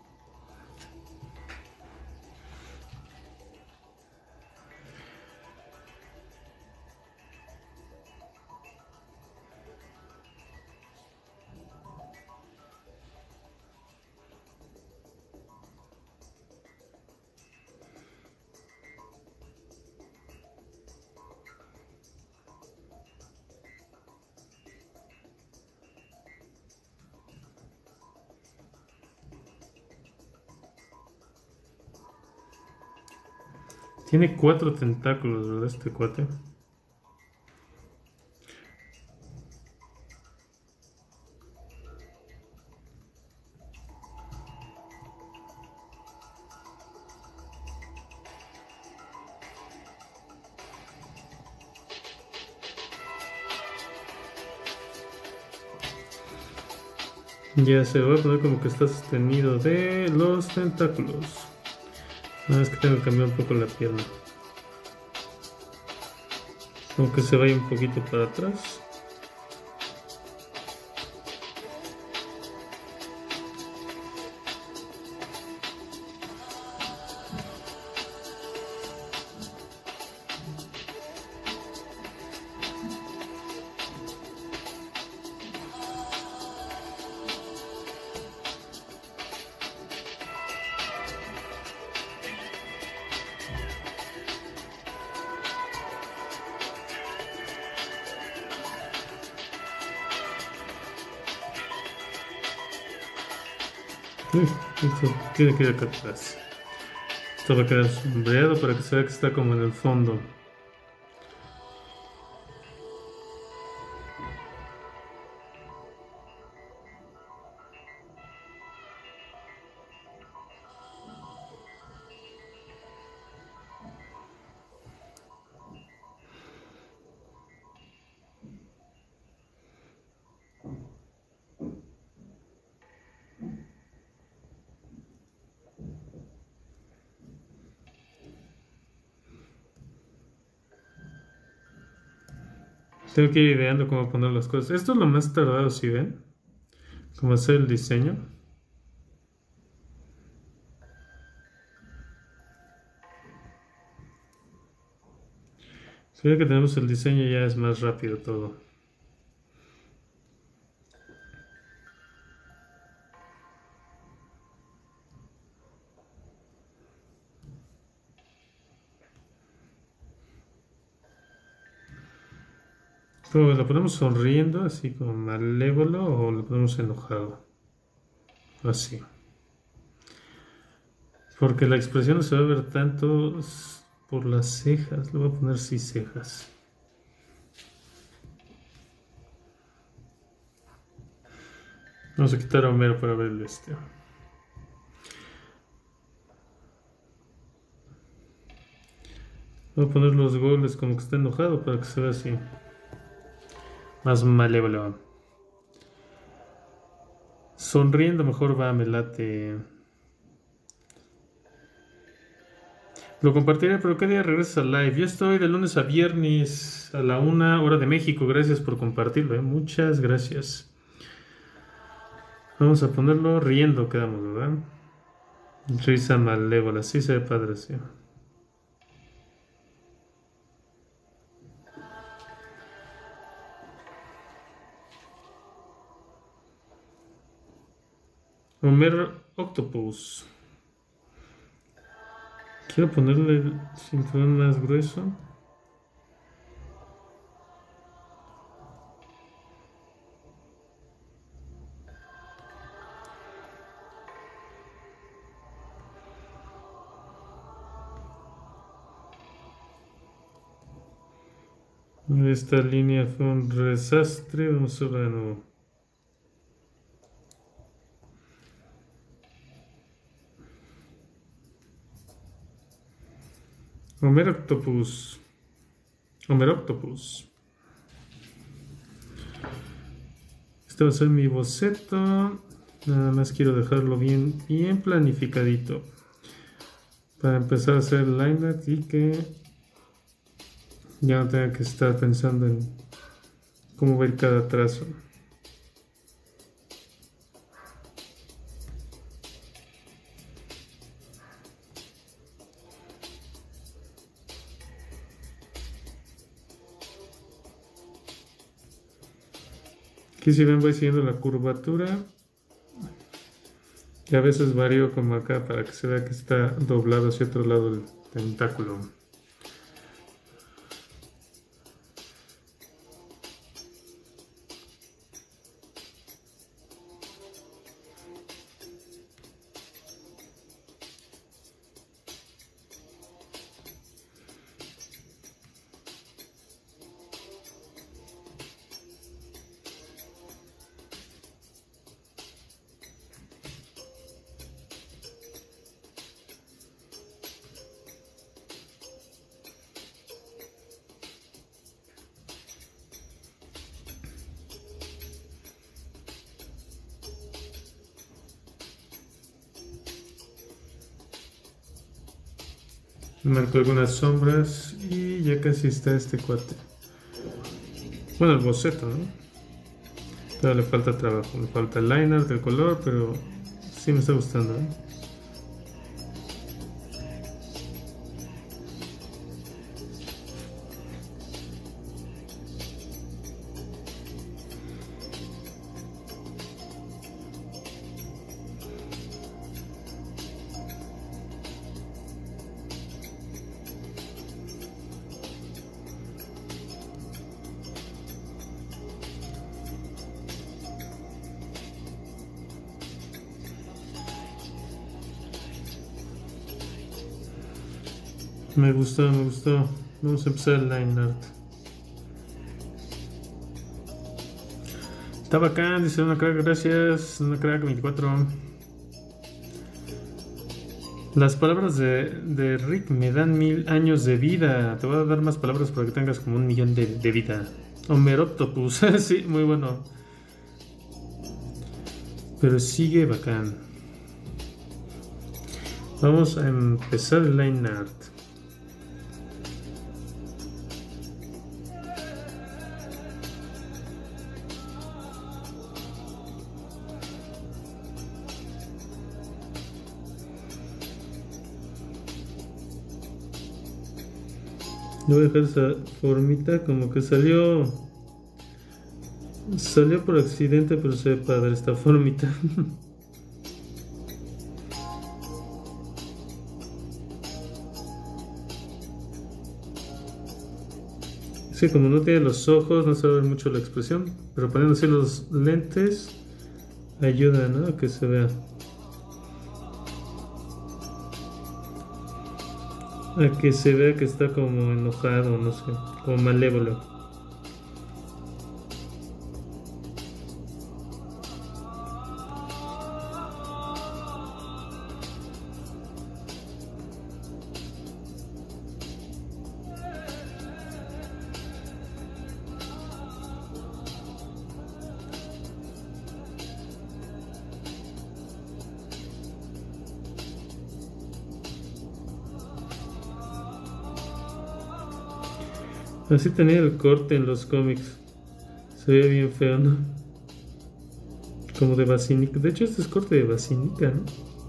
Tiene cuatro tentáculos, ¿verdad? Este cuate. Ya se va a poner como que está sostenido de los tentáculos. Nada más que tengo que cambiar un poco la pierna. Como que se vaya un poquito para atrás. Uy, esto tiene que ir acá atrás. Esto va a quedar sombreado para que se vea que está como en el fondo. Tengo que ir ideando cómo poner las cosas. Esto es lo más tardado, si ven, cómo hacer el diseño. Si ven que tenemos el diseño ya es más rápido todo. Esto lo ponemos sonriendo, así como malévolo, o lo ponemos enojado. Así. Porque la expresión no se va a ver tanto por las cejas. Le voy a poner sí cejas. Vamos a quitar a Homero para ver el este. Voy a poner los goles como que está enojado para que se vea así. Más malévolo. Sonriendo mejor va, me late. Lo compartiré, pero ¿qué día regresas al live? Yo estoy de lunes a viernes a la una hora de México. Gracias por compartirlo, ¿eh? Muchas gracias. Vamos a ponerlo riendo, quedamos, ¿verdad? Risa malévola, sí se ve padre, sí. Homer Octopus. Quiero ponerle el cinturón más grueso. Esta línea fue un desastre. Vamos a ver de nuevo. Homer Octopus. Homer Octopus. Este va a ser mi boceto. Nada más quiero dejarlo bien, bien planificadito. Para empezar a hacer el line art y que ya no tenga que estar pensando en cómo ver cada trazo. Aquí si ven voy siguiendo la curvatura y a veces varío como acá para que se vea que está doblado hacia otro lado del tentáculo. Marco algunas sombras y ya casi está este cuate. Bueno, el boceto, ¿no? Todavía le falta trabajo, le falta el liner del color, pero sí me está gustando, ¿eh? Me gustó, me gustó. Vamos a empezar el line art. Está bacán, dice una crack, gracias. Una crack veinticuatro. Las palabras de, de Rick me dan mil años de vida. Te voy a dar más palabras para que tengas como un millón de, de vida. Homeroptopus, sí, muy bueno. Pero sigue bacán. Vamos a empezar el line art. Voy a dejar esa formita como que salió salió por accidente, pero se ve padre esta formita. Es que como no tiene los ojos no se va a ver mucho la expresión, pero poniendo así los lentes ayuda, ¿no?, a que se vea. A que se vea que está como enojado, no sé, como malévolo. Así tenía el corte en los cómics. Se veía bien feo, ¿no? Como de Basílica. De hecho, este es corte de Basílica, ¿no?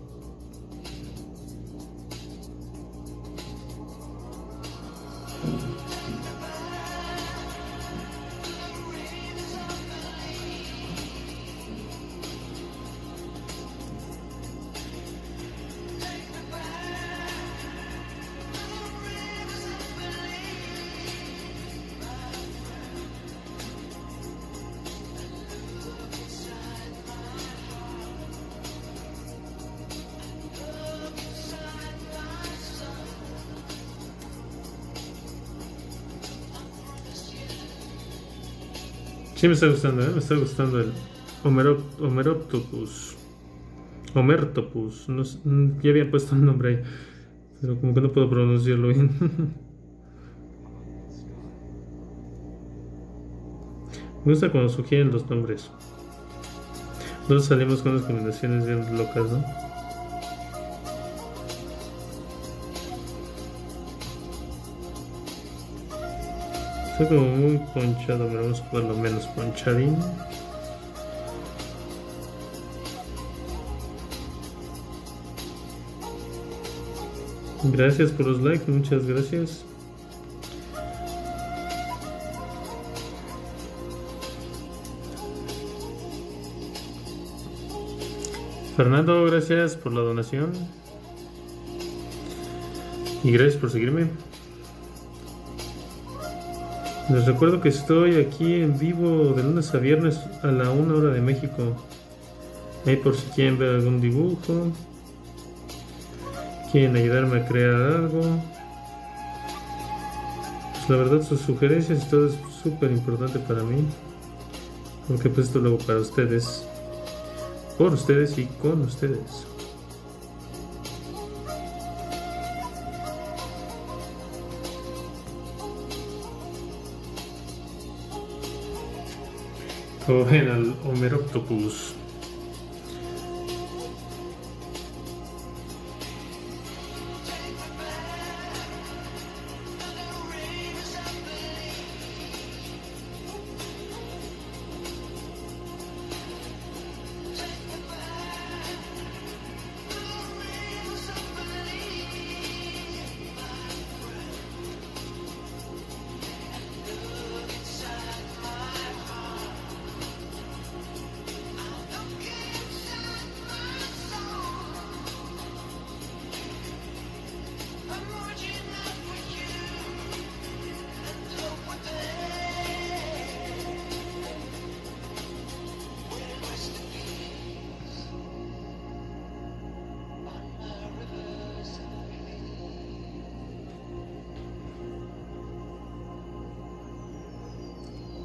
Sí me está gustando, ¿eh? Me está gustando el Homerop Homeroptopus. Homertopus. No sé, ya había puesto el nombre ahí, pero como que no puedo pronunciarlo bien. Me gusta cuando sugieren los nombres. Nosotros salimos con unas combinaciones bien locas, ¿no? Está como muy ponchado, pero vamos a ponerlo menos ponchadín. Gracias por los likes, muchas gracias. Fernando, gracias por la donación. Y gracias por seguirme. Les recuerdo que estoy aquí en vivo de lunes a viernes a la una hora de México. Ahí por si quieren ver algún dibujo, quieren ayudarme a crear algo. Pues la verdad sus sugerencias y todo es súper importante para mí. Porque pues esto lo hago para ustedes, por ustedes y con ustedes. Cogen al Homeroptopus.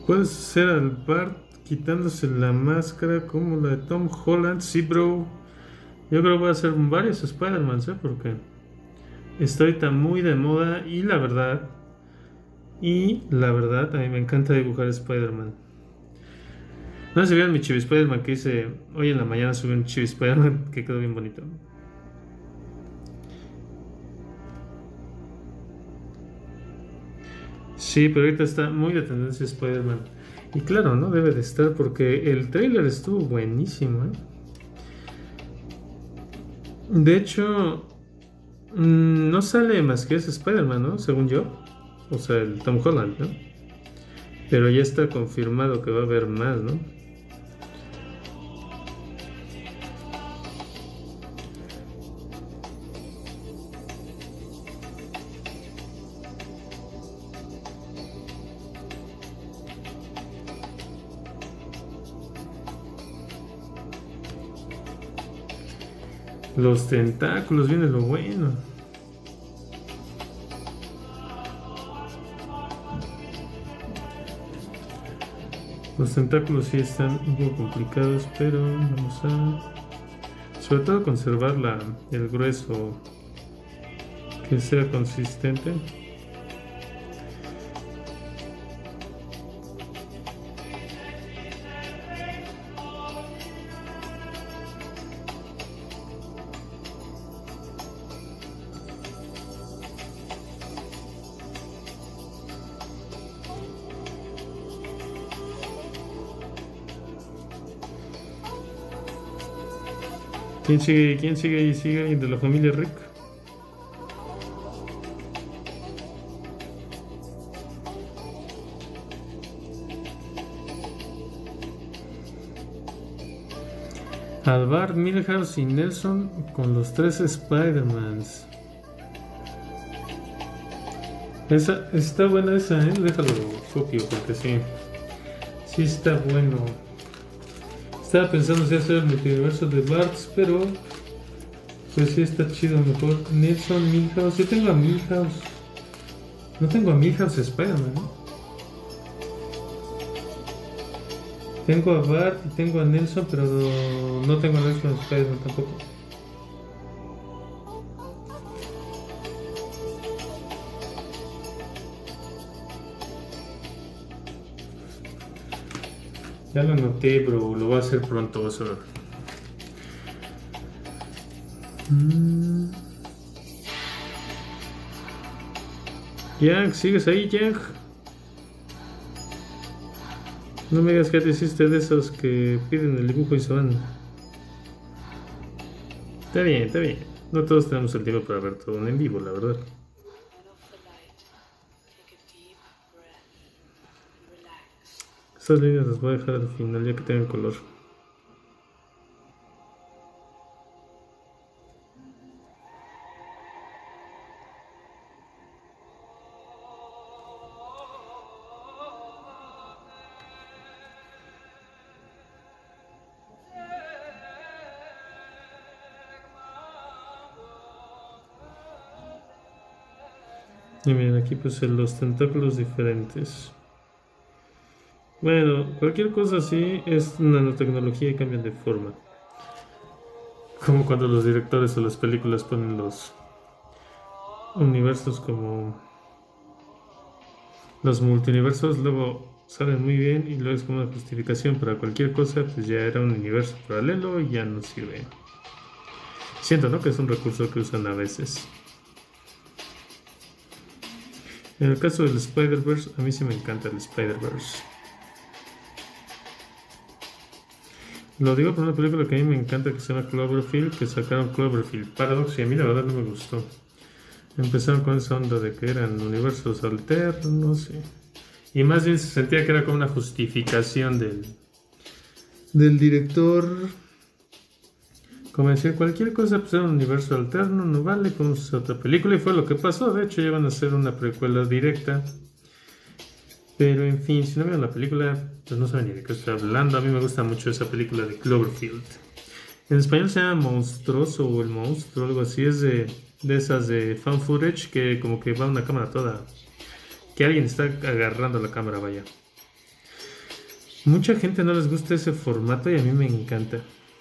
Puedes hacer al Bart quitándose la máscara como la de Tom Holland. Sí, bro. Yo creo que voy a hacer varios Spider-Man, ¿eh? Porque está ahorita muy de moda y la verdad, y la verdad, a mí me encanta dibujar Spider-Man. No sé si vieron mi Chibi Spider-Man que hice hoy en la mañana, subí un Chibi Spider-Man que quedó bien bonito. Sí, pero ahorita está muy de tendencia Spider-Man. Y claro, ¿no? Debe de estar porque el trailer estuvo buenísimo, ¿eh? De hecho, mm, no sale más que ese Spider-Man, ¿no? Según yo. O sea, el Tom Holland, ¿no? Pero ya está confirmado que va a haber más, ¿no? Los tentáculos, viene lo bueno. Los tentáculos sí están un poco complicados, pero vamos a... Sobre todo conservar la, el grueso, que sea consistente. ¿Quién sigue? ¿Quién sigue ahí? ¿Sigue alguien de la familia Rick? Alvar, Milhouse y Nelson con los tres Spider-Mans. Esa, está buena esa, ¿eh? Déjalo copio porque sí. Sí está bueno. Estaba pensando si hacer el multiverso de Barts, pero pues sí está chido. Mejor Nelson, Milhouse. Yo tengo a Milhouse. No tengo a Milhouse Spider-Man, ¿no? Tengo a Bart y tengo a Nelson, pero no tengo a Nelson Spider-Man tampoco. Ya lo anoté, bro. Lo voy a hacer pronto, vas a ver. Mm. Jack, ¿sigues ahí, Jack? No me digas que te hiciste de esos que piden el dibujo y se van. Está bien, está bien. No todos tenemos el tiempo para ver todo en vivo, la verdad. Estas líneas las voy a dejar al final ya que tengan color. Y miren, aquí pues los tentáculos diferentes. Bueno, cualquier cosa así es nanotecnología y cambian de forma. Como cuando los directores o las películas ponen los universos como los multiversos, luego salen muy bien y luego es como una justificación para cualquier cosa, pues ya era un universo paralelo y ya no sirve. Siento, ¿no? Que es un recurso que usan a veces. En el caso del Spider-Verse, a mí sí me encanta el Spider-Verse. Lo digo por una película que a mí me encanta que se llama Cloverfield, que sacaron Cloverfield Paradox y a mí la verdad no me gustó. Empezaron con esa onda de que eran universos alternos, no sé. Y más bien se sentía que era como una justificación del, del director. Como decir, cualquier cosa pues era un universo alterno, no vale, como es otra película. Y fue lo que pasó, de hecho iban a hacer una precuela directa. Pero en fin, si no vieron la película, pues no saben ni de qué estoy hablando. A mí me gusta mucho esa película de Cloverfield. En español se llama Monstruoso o El Monstruo, algo así. Es de, de esas de fan footage que como que va una cámara toda. Que alguien está agarrando la cámara, vaya. Mucha gente no les gusta ese formato y a mí me encanta.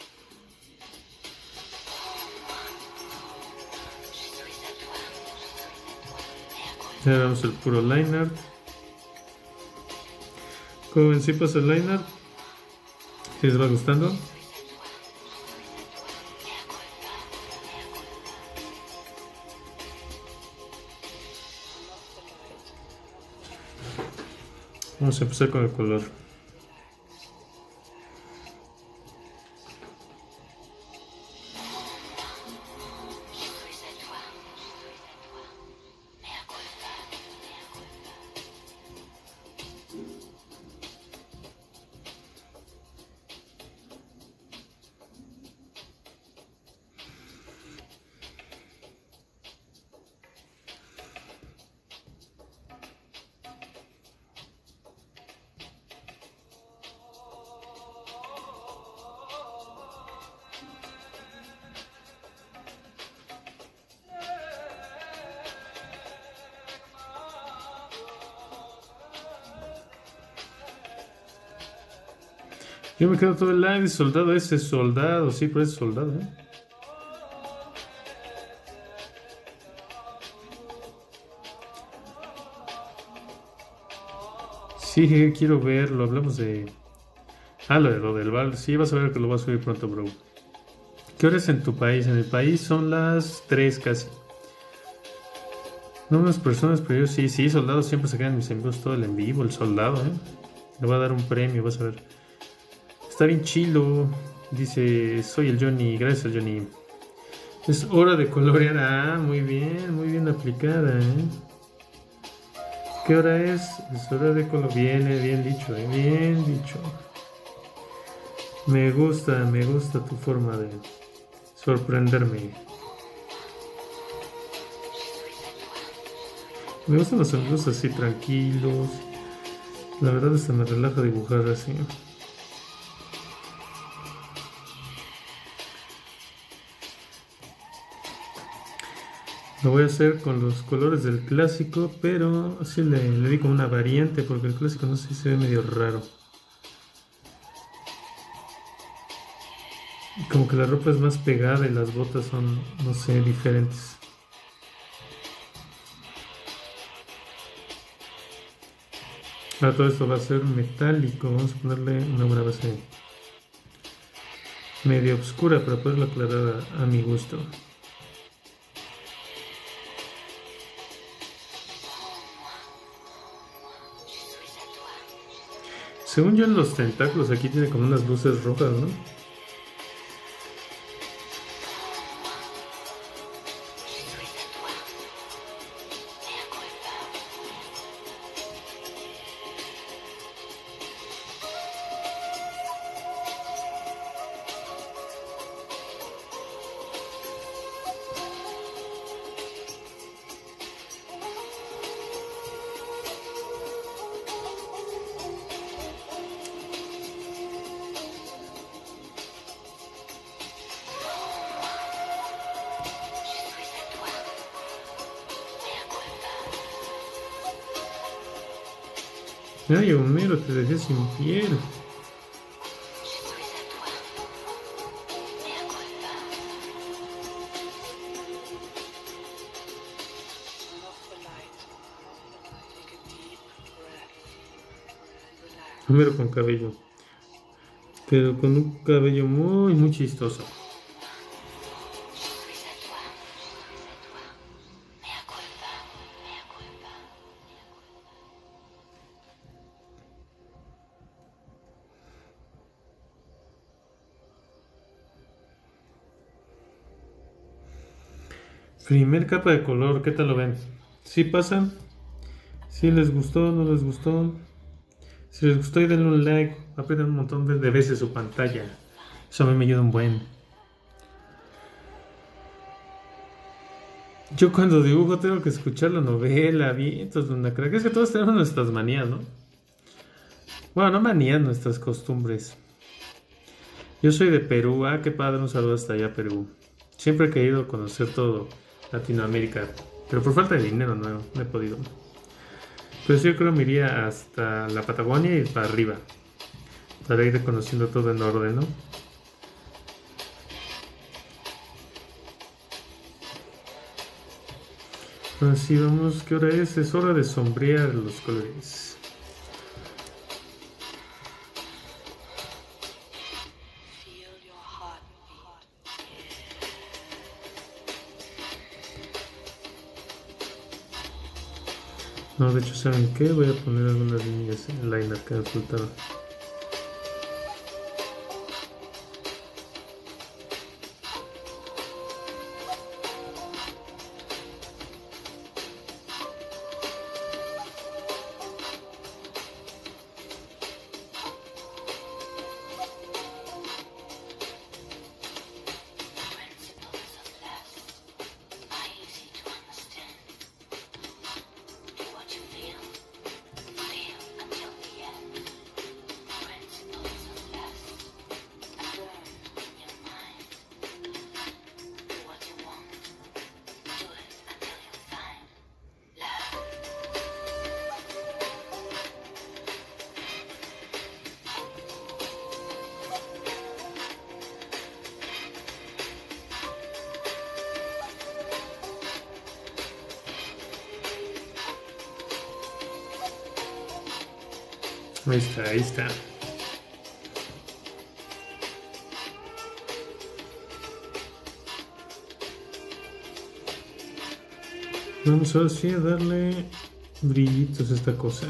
Ya vamos el puro line art. ¿Cómo ven? ¿Sí pasa el line art? ¿Sí les va gustando? Vamos a empezar con el color. Yo me quedo todo el live, soldado, ese soldado, sí, pero es soldado, ¿eh? Sí, quiero verlo, hablamos de... Ah, lo, de, lo del bar, sí, vas a ver que lo vas a subir pronto, bro. ¿Qué hora es en tu país? En mi país son las tres casi. No unas personas, pero yo sí, sí, soldados siempre se quedan mis amigos todo el en vivo, el soldado, ¿eh? Le voy a dar un premio, vas a ver. Está bien chilo. Dice, soy el Johnny, gracias Johnny. Es hora de colorear. Ah, muy bien, muy bien aplicada, ¿eh? ¿Qué hora es? Es hora de colorear. Viene, bien dicho, ¿eh? Bien dicho. Me gusta, me gusta tu forma de sorprenderme. Me gustan los amigos así tranquilos. La verdad hasta me relaja dibujar así. Lo voy a hacer con los colores del clásico, pero así le, le di como una variante porque el clásico no sé si se ve medio raro. Como que la ropa es más pegada y las botas son, no sé, diferentes. Ahora todo esto va a ser metálico. Vamos a ponerle una buena base medio oscura para poderlo aclarar a, a mi gusto. Según yo en los tentáculos aquí tiene como unas luces rojas, ¿no? Ay, Homero, te dejé sin piel. Homero con cabello. Pero con un cabello muy, muy chistoso. Primer capa de color, ¿qué tal lo ven? ¿Sí pasa? ¿Sí les gustó? ¿No les gustó? Si les gustó, denle un like, aprieten un montón de, de veces su pantalla. Eso a mí me ayuda un buen. Yo cuando dibujo tengo que escuchar la novela, vientos, Luna Crack. Es que todos tenemos nuestras manías, ¿no? Bueno, no manías, nuestras costumbres. Yo soy de Perú. Ah, qué padre, un saludo hasta allá, Perú. Siempre he querido conocer todo Latinoamérica, pero por falta de dinero no, no he podido. Pero sí, yo creo que me iría hasta la Patagonia y para arriba. para ir reconociendo todo en orden, ¿no? Así vamos, ¿qué hora es? Es hora de sombrear los colores. No, de hecho, ¿saben qué? Voy a poner algunas líneas en el liner que me faltaron. Ahí está, ahí está. Vamos ahora sí a darle brillitos a esta cosa.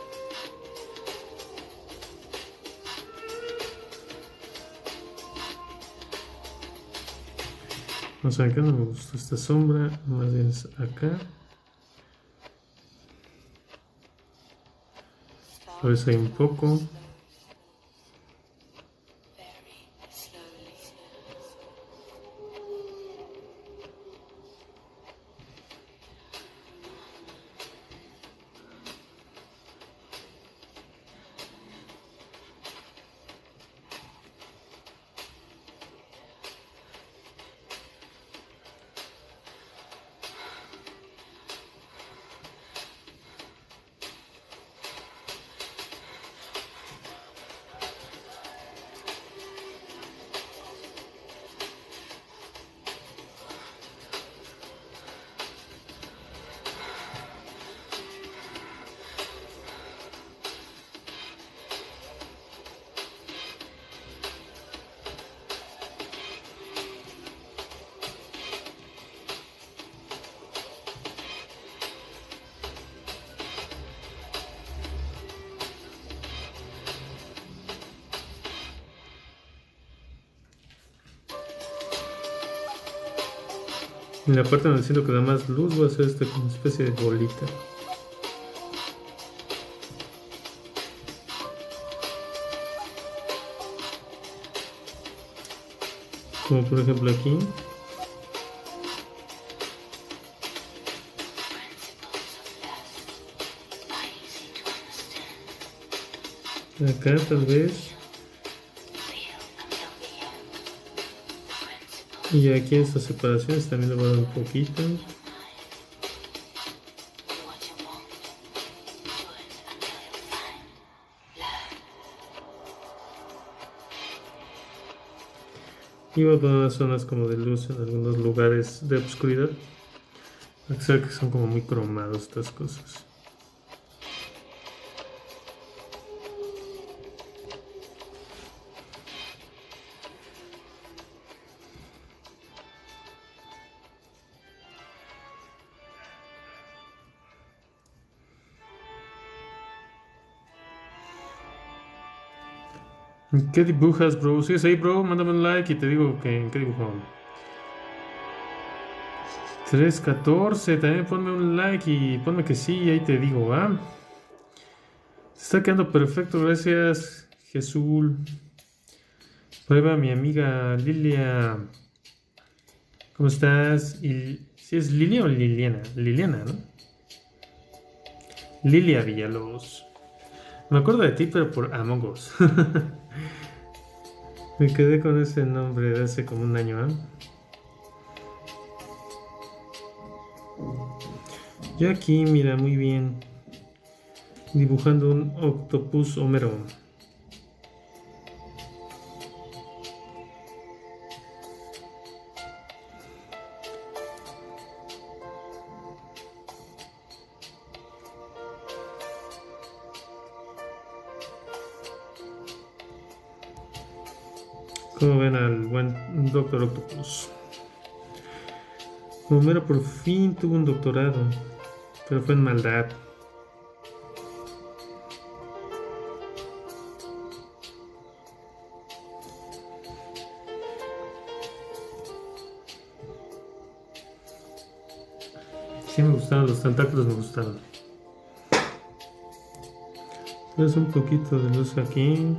Vamos a ver, acá no me gusta esta sombra, más bien es acá. A veces hay un poco. En la parte donde siento que da más luz voy a hacer esta como especie de bolita. Como por ejemplo aquí. Acá tal vez. Y aquí en estas separaciones también le voy a dar un poquito. Y voy a poner unas zonas como de luz en algunos lugares de oscuridad. A pesar que son como muy cromados estas cosas. ¿Qué dibujas, bro? Si es ahí, bro, mándame un like y te digo que en qué dibujo. tres catorce, también ponme un like y ponme que sí, y ahí te digo, ¿ah? Se está quedando perfecto, gracias, Jesús. Prueba mi amiga Lilia. ¿Cómo estás? Y, ¿sí es Lilia o Liliana? Liliana, ¿no? Lilia Villalobos. Me acuerdo de ti, pero por Among Us. Me quedé con ese nombre de hace como un año, ¿eh? Yo aquí, mira, muy bien. Dibujando un octopus Homero. Como ven al buen Doctor Octopus. Homero por fin tuvo un doctorado, pero fue en maldad. Sí me gustaron, los tentáculos me gustaron. Es un poquito de luz aquí.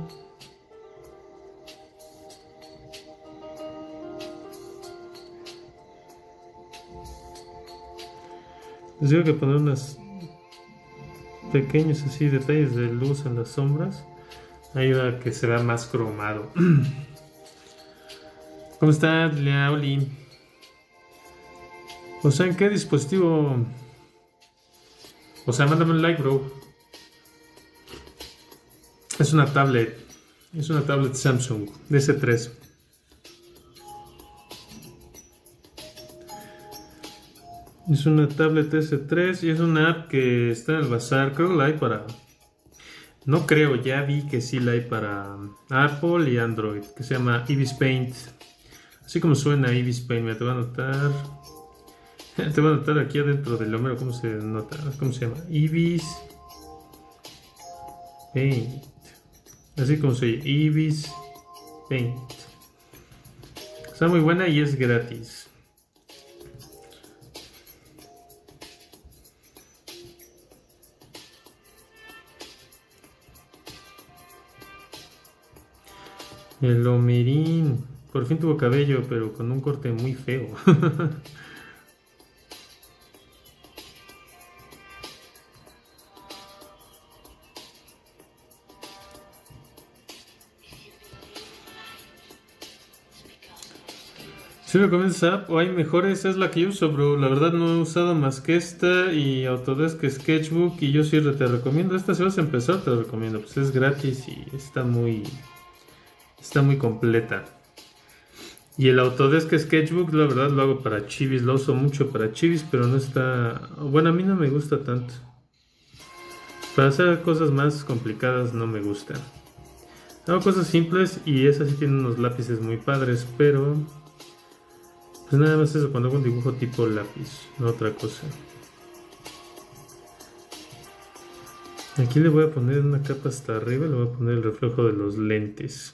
Les digo que poner unos pequeños así detalles de luz en las sombras ayuda a que se vea más cromado. ¿Cómo está, Leaoli? O sea, ¿en qué dispositivo? O sea, mándame un like, bro. Es una tablet. Es una tablet Samsung D S tres. Es una tablet S tres y es una app que está en el bazar. Creo que la hay para... No creo, ya vi que sí la hay para Apple y Android, que se llama Ibis Paint. Así como suena Ibis Paint, mira, te voy a anotar. Te voy a anotar aquí adentro del Homero, ¿cómo se nota? ¿Cómo se llama? Ibis Paint. Así como se oye, Ibis Paint. Está muy buena y es gratis. El Homerín. Por fin tuvo cabello, pero con un corte muy feo. Si recomiendas app o hay mejores, es la que yo uso, bro. La verdad no he usado más que esta y Autodesk Sketchbook y yo sí te recomiendo. Esta si vas a empezar te lo recomiendo, pues es gratis y está muy, está muy completa. Y el Autodesk Sketchbook, la verdad lo hago para chivis, lo uso mucho para chivis, pero no está... Bueno, a mí no me gusta tanto. Para hacer cosas más complicadas no me gusta. Hago cosas simples y esa sí tiene unos lápices muy padres, pero... Pues nada más eso, cuando hago un dibujo tipo lápiz, no otra cosa. Aquí le voy a poner una capa hasta arriba, le voy a poner el reflejo de los lentes.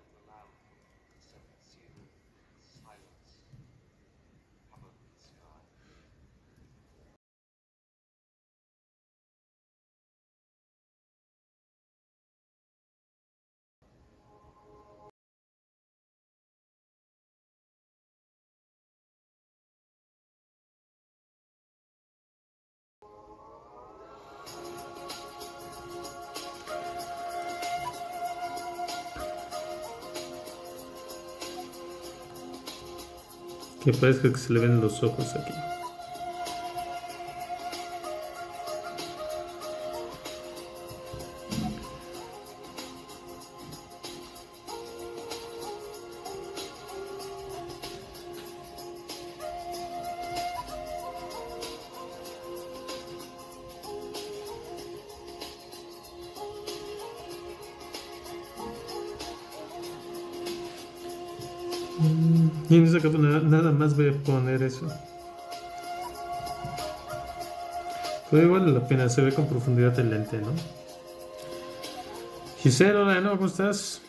Que parezca que se le ven los ojos aquí. Y en esa capa nada, nada más voy a poner eso. Pero igual vale la pena, se ve con profundidad el lente, ¿no? Giselle, hola, ¿no? ¿Cómo estás?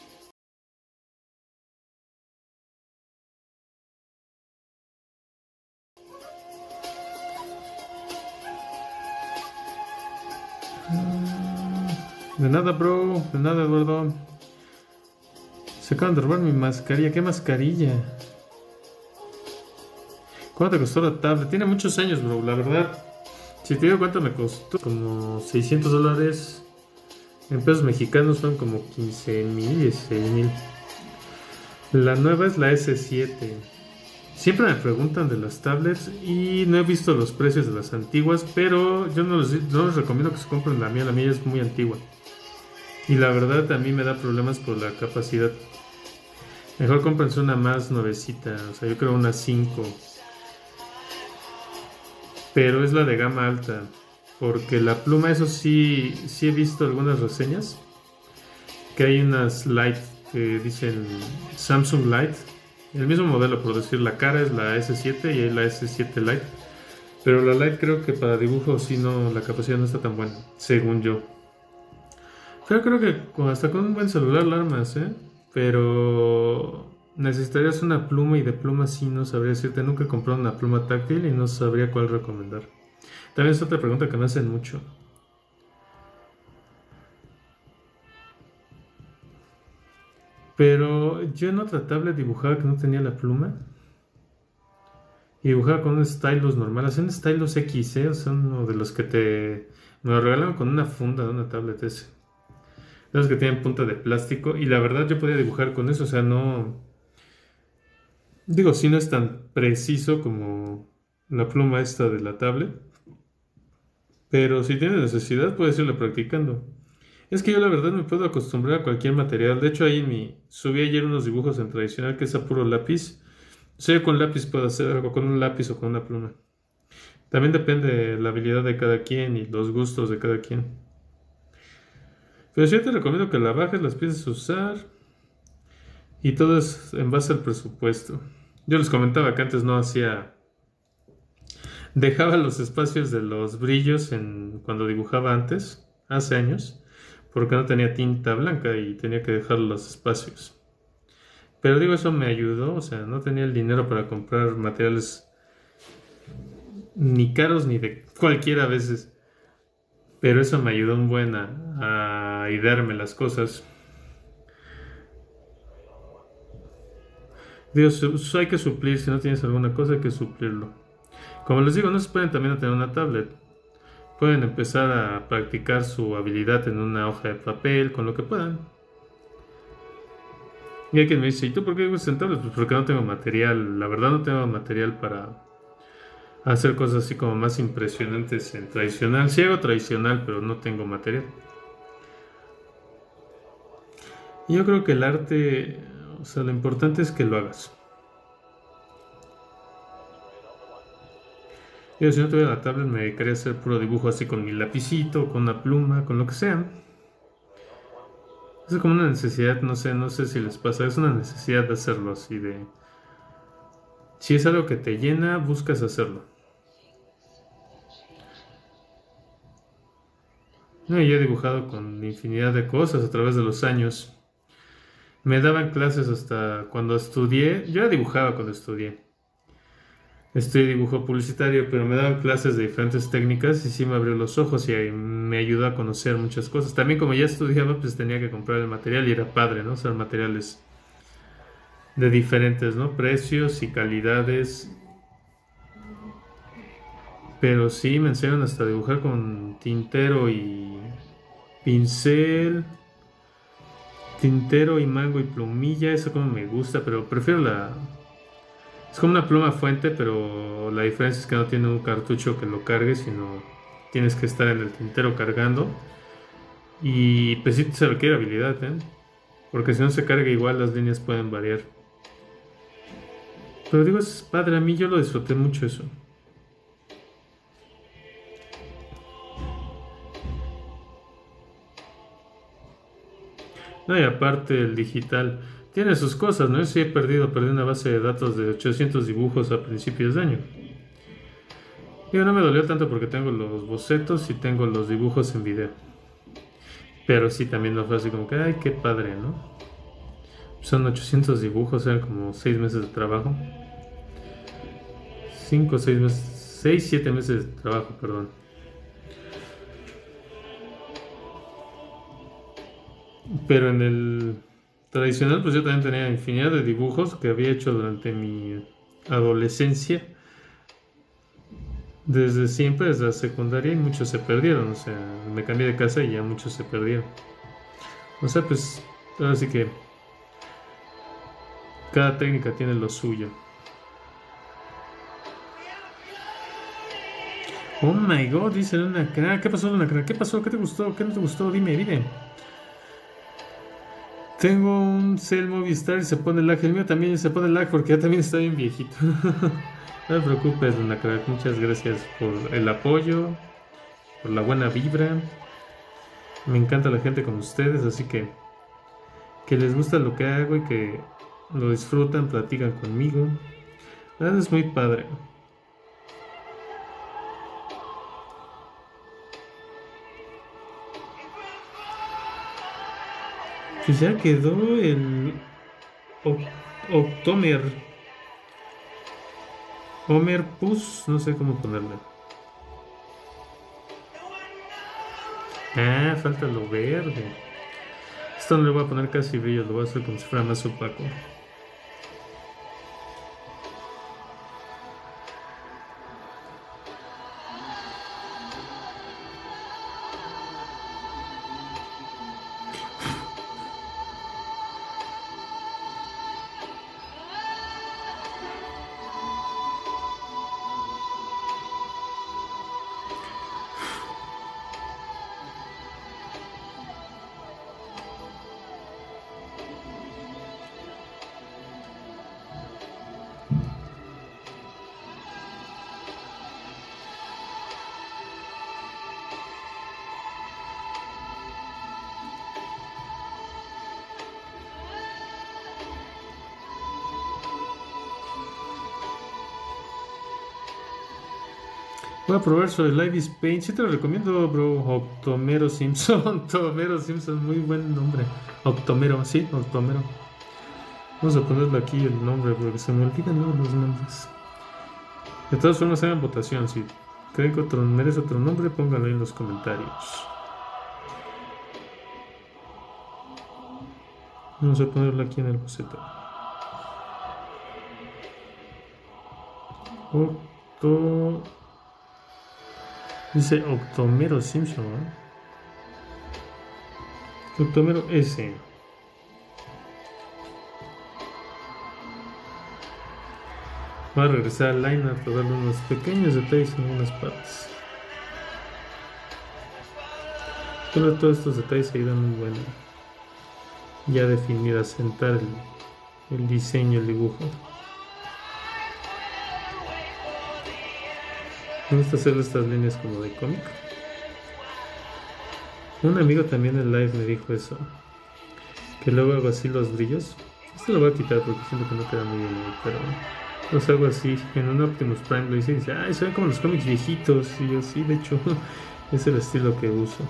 De nada, bro. De nada, Eduardo. Se acaban de robar mi mascarilla. ¿Qué mascarilla? ¿Cuánto te costó la tablet? Tiene muchos años, bro, la verdad. Si te digo cuánto me costó, como seiscientos dólares. En pesos mexicanos son como quince mil, dieciséis mil. La nueva es la S siete. Siempre me preguntan de las tablets y no he visto los precios de las antiguas, pero yo no les, no les recomiendo que se compren la mía. La mía es muy antigua. Y la verdad a mí me da problemas por la capacidad. Mejor cómprense una más nuevecita, o sea, yo creo una cinco. Pero es la de gama alta, porque la pluma, eso sí, sí he visto algunas reseñas, que hay unas light que dicen Samsung Lite. El mismo modelo, por decir, la cara es la S siete y es la S siete Lite. Pero la Lite creo que para dibujo sí no, la capacidad no está tan buena, según yo. Pero creo que con- hasta con un buen celular la armas, ¿eh? Pero necesitarías una pluma y de pluma sí no sabría decirte. Nunca he comprado una pluma táctil y no sabría cuál recomendar. También es otra pregunta que me hacen mucho. Pero yo en otra tablet dibujaba que no tenía la pluma. Y dibujaba con un stylus normal. Hacen stylus X, ¿eh? Son uno de los que te... Me lo regalaron con una funda de una tablet ese. De los que tienen punta de plástico. Y la verdad yo podía dibujar con eso. O sea, no... Digo, sí no es tan preciso como la pluma esta de la tablet. Pero si tienes necesidad puedes irlo practicando. Es que yo la verdad me puedo acostumbrar a cualquier material. De hecho, ahí en mi... subí ayer unos dibujos en tradicional que es a puro lápiz. O sea, yo con lápiz puedo hacer algo, con un lápiz o con una pluma. También depende de la habilidad de cada quien y los gustos de cada quien. Pero sí te recomiendo que la bajes, las empieces a usar y todo es en base al presupuesto. Yo les comentaba que antes no hacía... Dejaba los espacios de los brillos en cuando dibujaba antes, hace años, porque no tenía tinta blanca y tenía que dejar los espacios. Pero digo, eso me ayudó, o sea, no tenía el dinero para comprar materiales ni caros ni de cualquiera a veces. Pero eso me ayudó un buen a, a idearme las cosas. Digo, su- su- hay que suplir, si no tienes alguna cosa hay que suplirlo. Como les digo, no se pueden también a tener una tablet. Pueden empezar a practicar su habilidad en una hoja de papel, con lo que puedan. Y hay quien me dice, ¿y tú por qué dibujas en tablet? Pues porque no tengo material. La verdad no tengo material para hacer cosas así como más impresionantes en tradicional. Sí hago tradicional, pero no tengo material. Y yo creo que el arte, o sea, lo importante es que lo hagas. Yo si no tuviera la tablet me dedicaría a hacer puro dibujo así con mi lapicito, con una pluma, con lo que sea. Es como una necesidad, no sé, no sé si les pasa, es una necesidad de hacerlo así de... Si es algo que te llena, buscas hacerlo. No, y yo he dibujado con infinidad de cosas a través de los años. Me daban clases hasta cuando estudié, yo ya dibujaba cuando estudié. Estudié dibujo publicitario, pero me daban clases de diferentes técnicas y sí me abrió los ojos y ahí me ayudó a conocer muchas cosas. También como ya estudiaba, pues tenía que comprar el material y era padre, ¿no? Usar materiales de diferentes, ¿no? Precios y calidades. Pero sí me enseñan hasta a dibujar con tintero y pincel, tintero y mango y plumilla. Eso como me gusta, pero prefiero la... Es como una pluma fuente, pero la diferencia es que no tiene un cartucho que lo cargue, sino tienes que estar en el tintero cargando. Y pues sí se requiere habilidad, ¿eh? Porque si no se carga igual las líneas pueden variar. Pero digo, es padre, a mí yo lo disfruté mucho eso. No, y aparte el digital tiene sus cosas, ¿no? Yo sí he perdido, perdí una base de datos de ochocientos dibujos a principios de año. Digo, no me dolió tanto porque tengo los bocetos y tengo los dibujos en video. Pero sí, también no fue así como que, ay, qué padre, ¿no? Son ochocientos dibujos, eran como seis meses de trabajo. cinco, seis meses, seis, siete meses de trabajo, perdón. Pero en el tradicional, pues yo también tenía infinidad de dibujos que había hecho durante mi adolescencia. Desde siempre, desde la secundaria, y muchos se perdieron. O sea, me cambié de casa y ya muchos se perdieron. O sea, pues, ahora sí que cada técnica tiene lo suyo. Oh my god, dice Luna Crack. ¿Qué pasó, Luna Crack? ¿Qué pasó? ¿Qué te gustó? ¿Qué no te gustó? Dime, dime. Tengo un Cell Movistar y se pone lag. El mío también se pone lag porque ya también está bien viejito. No te preocupes, Luna Crack. Muchas gracias por el apoyo, por la buena vibra. Me encanta la gente como ustedes, así que que les gusta lo que hago y que lo disfrutan, platican conmigo. La verdad es muy padre. Pues ya quedó el Oc- Octomer. Homer Pus, no sé cómo ponerle. Ah, falta lo verde. Esto no le voy a poner casi brillo, lo voy a hacer como si fuera más opaco. Voy a probar sobre Live is Paint. Sí te lo recomiendo, bro. Octomero Simpson. Octomero Simpson, muy buen nombre. Octomero, sí, Octomero. Vamos a ponerle aquí el nombre porque se me olvidan luego los nombres. De todas formas, hagan votación. Si creen que otro, merece otro nombre, pónganlo ahí en los comentarios. Vamos a ponerlo aquí en el boceto. Octo... Dice Octomero Simpson, ¿no? Octomero S. Va a regresar al line para darle unos pequeños detalles en algunas partes. Pero todos estos detalles ayudan muy bueno. Ya definir, asentar el, el diseño, el dibujo. Me gusta hacer estas líneas como de cómic. Un amigo también en live me dijo eso. Que luego hago así los brillos. Esto lo voy a quitar porque siento que no queda muy bien ahí, pero los hago así. En un Optimus Prime lo hice y dice, ay, se ven como los cómics viejitos. Y yo sí, de hecho, es el estilo que uso.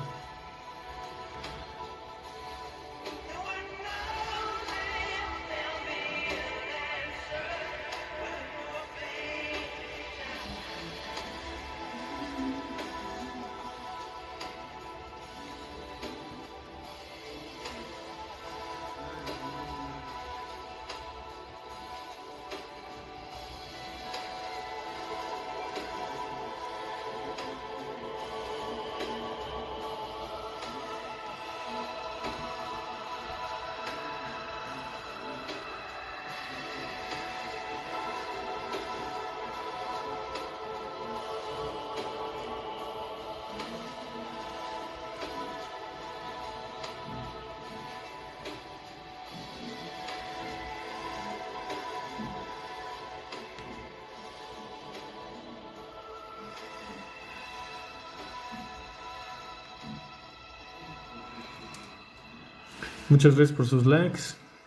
Muchas gracias por sus likes.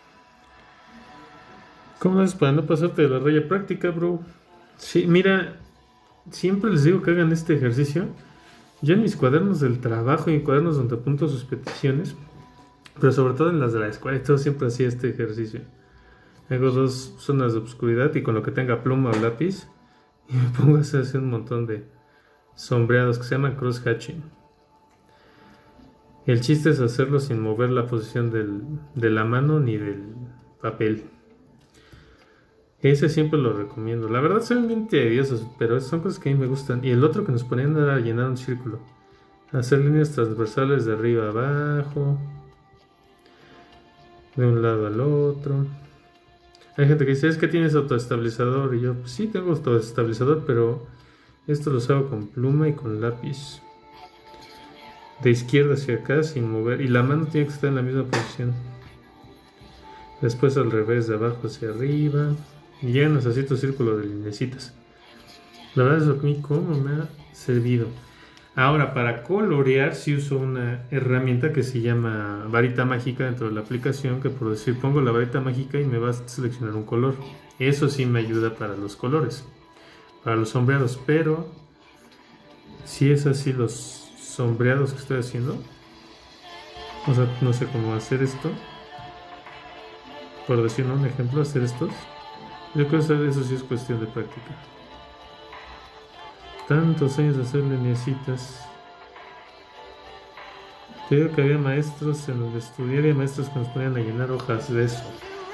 ¿Cómo haces para no pasarte de la raya práctica, bro? Sí, mira, siempre les digo que hagan este ejercicio. Yo en mis cuadernos del trabajo y en cuadernos donde apunto sus peticiones, pero sobre todo en las de la escuela, y todo siempre hacía este ejercicio. Hago dos zonas de obscuridad y con lo que tenga pluma o lápiz, y me pongo a hacer así un montón de sombreados que se llaman cross-hatching. El chiste es hacerlo sin mover la posición del, de la mano ni del papel. Ese siempre lo recomiendo. La verdad son bien tediosos, pero son cosas que a mí me gustan. Y el otro que nos ponían era llenar un círculo. Hacer líneas transversales de arriba a abajo, de un lado al otro. Hay gente que dice, es que tienes autoestabilizador. Y yo, pues sí, tengo autoestabilizador, pero esto lo hago con pluma y con lápiz. De izquierda hacia acá sin mover. Y la mano tiene que estar en la misma posición. Después al revés, de abajo hacia arriba. Y llegan así tu círculo de linecitas. La verdad es que a mí como me ha servido. Ahora, para colorear, sí uso una herramienta que se llama varita mágica dentro de la aplicación, que por decir, pongo la varita mágica y me va a seleccionar un color. Eso sí me ayuda para los colores, para los sombreados, pero si es así los sombreados que estoy haciendo, o sea, no sé cómo hacer esto, por decir, ¿no? Un ejemplo, hacer estos. Yo creo que eso sí es cuestión de práctica. Tantos años de hacer lineecitas. Te digo que había maestros en donde estudié, había maestros que nos ponían a llenar hojas de eso.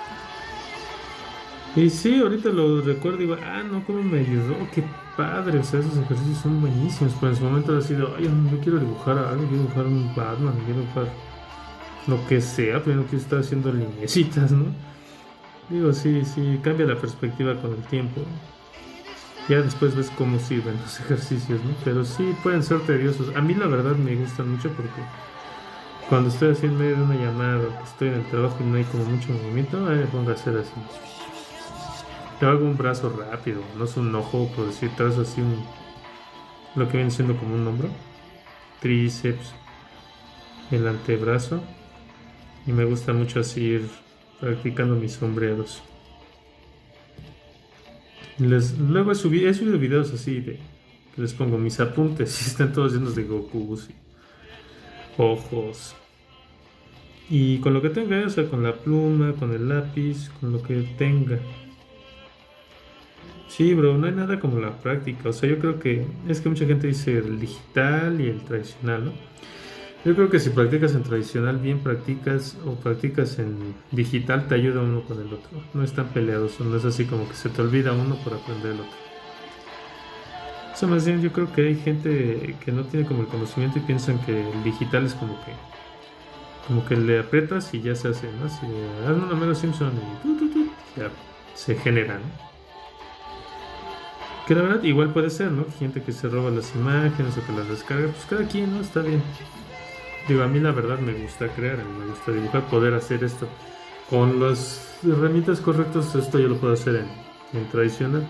Y sí, ahorita lo recuerdo y digo, ah, no, cómo me ayudó, qué padre, o sea, esos ejercicios son buenísimos, pero en su momento ha sido, ay, no quiero dibujar a algo, quiero dibujar un Batman, quiero dibujar lo que sea, pero no quiero estar haciendo lineecitas, ¿no? Digo, sí, sí, cambia la perspectiva con el tiempo. Ya después ves cómo sirven los ejercicios, ¿no? Pero sí pueden ser tediosos. A mí la verdad me gustan mucho porque cuando estoy así en medio de una llamada o que estoy en el trabajo y no hay como mucho movimiento, ahí me pongo a hacer así. Yo hago un brazo rápido, no es un ojo, por decir, trazo así un, lo que viene siendo como un hombro, tríceps, el antebrazo, y me gusta mucho así ir practicando mis sombreados. Les, luego he subido, he subido videos así de que les pongo mis apuntes y están todos llenos de Gokus y ojos. Y con lo que tenga, o sea, con la pluma, con el lápiz, con lo que tenga. Sí, bro, no hay nada como la práctica. O sea, yo creo que es que mucha gente dice el digital y el tradicional, ¿no? Yo creo que si practicas en tradicional, bien practicas o practicas en digital, te ayuda uno con el otro. No están peleados, no es así como que se te olvida uno por aprender el otro. O sea, más bien yo creo que hay gente que no tiene como el conocimiento y piensan que el digital es como que, como que le aprietas y ya se hace, ¿no? Así, hazme un Homero Simpson y tu, tu, tu, ya se genera, ¿no? Que la verdad igual puede ser, ¿no? Gente que se roba las imágenes o que las descarga, pues cada quien, ¿no? Está bien. Digo, a mí la verdad me gusta crear, a mí me gusta dibujar, poder hacer esto. Con las herramientas correctas, esto yo lo puedo hacer en, en tradicional.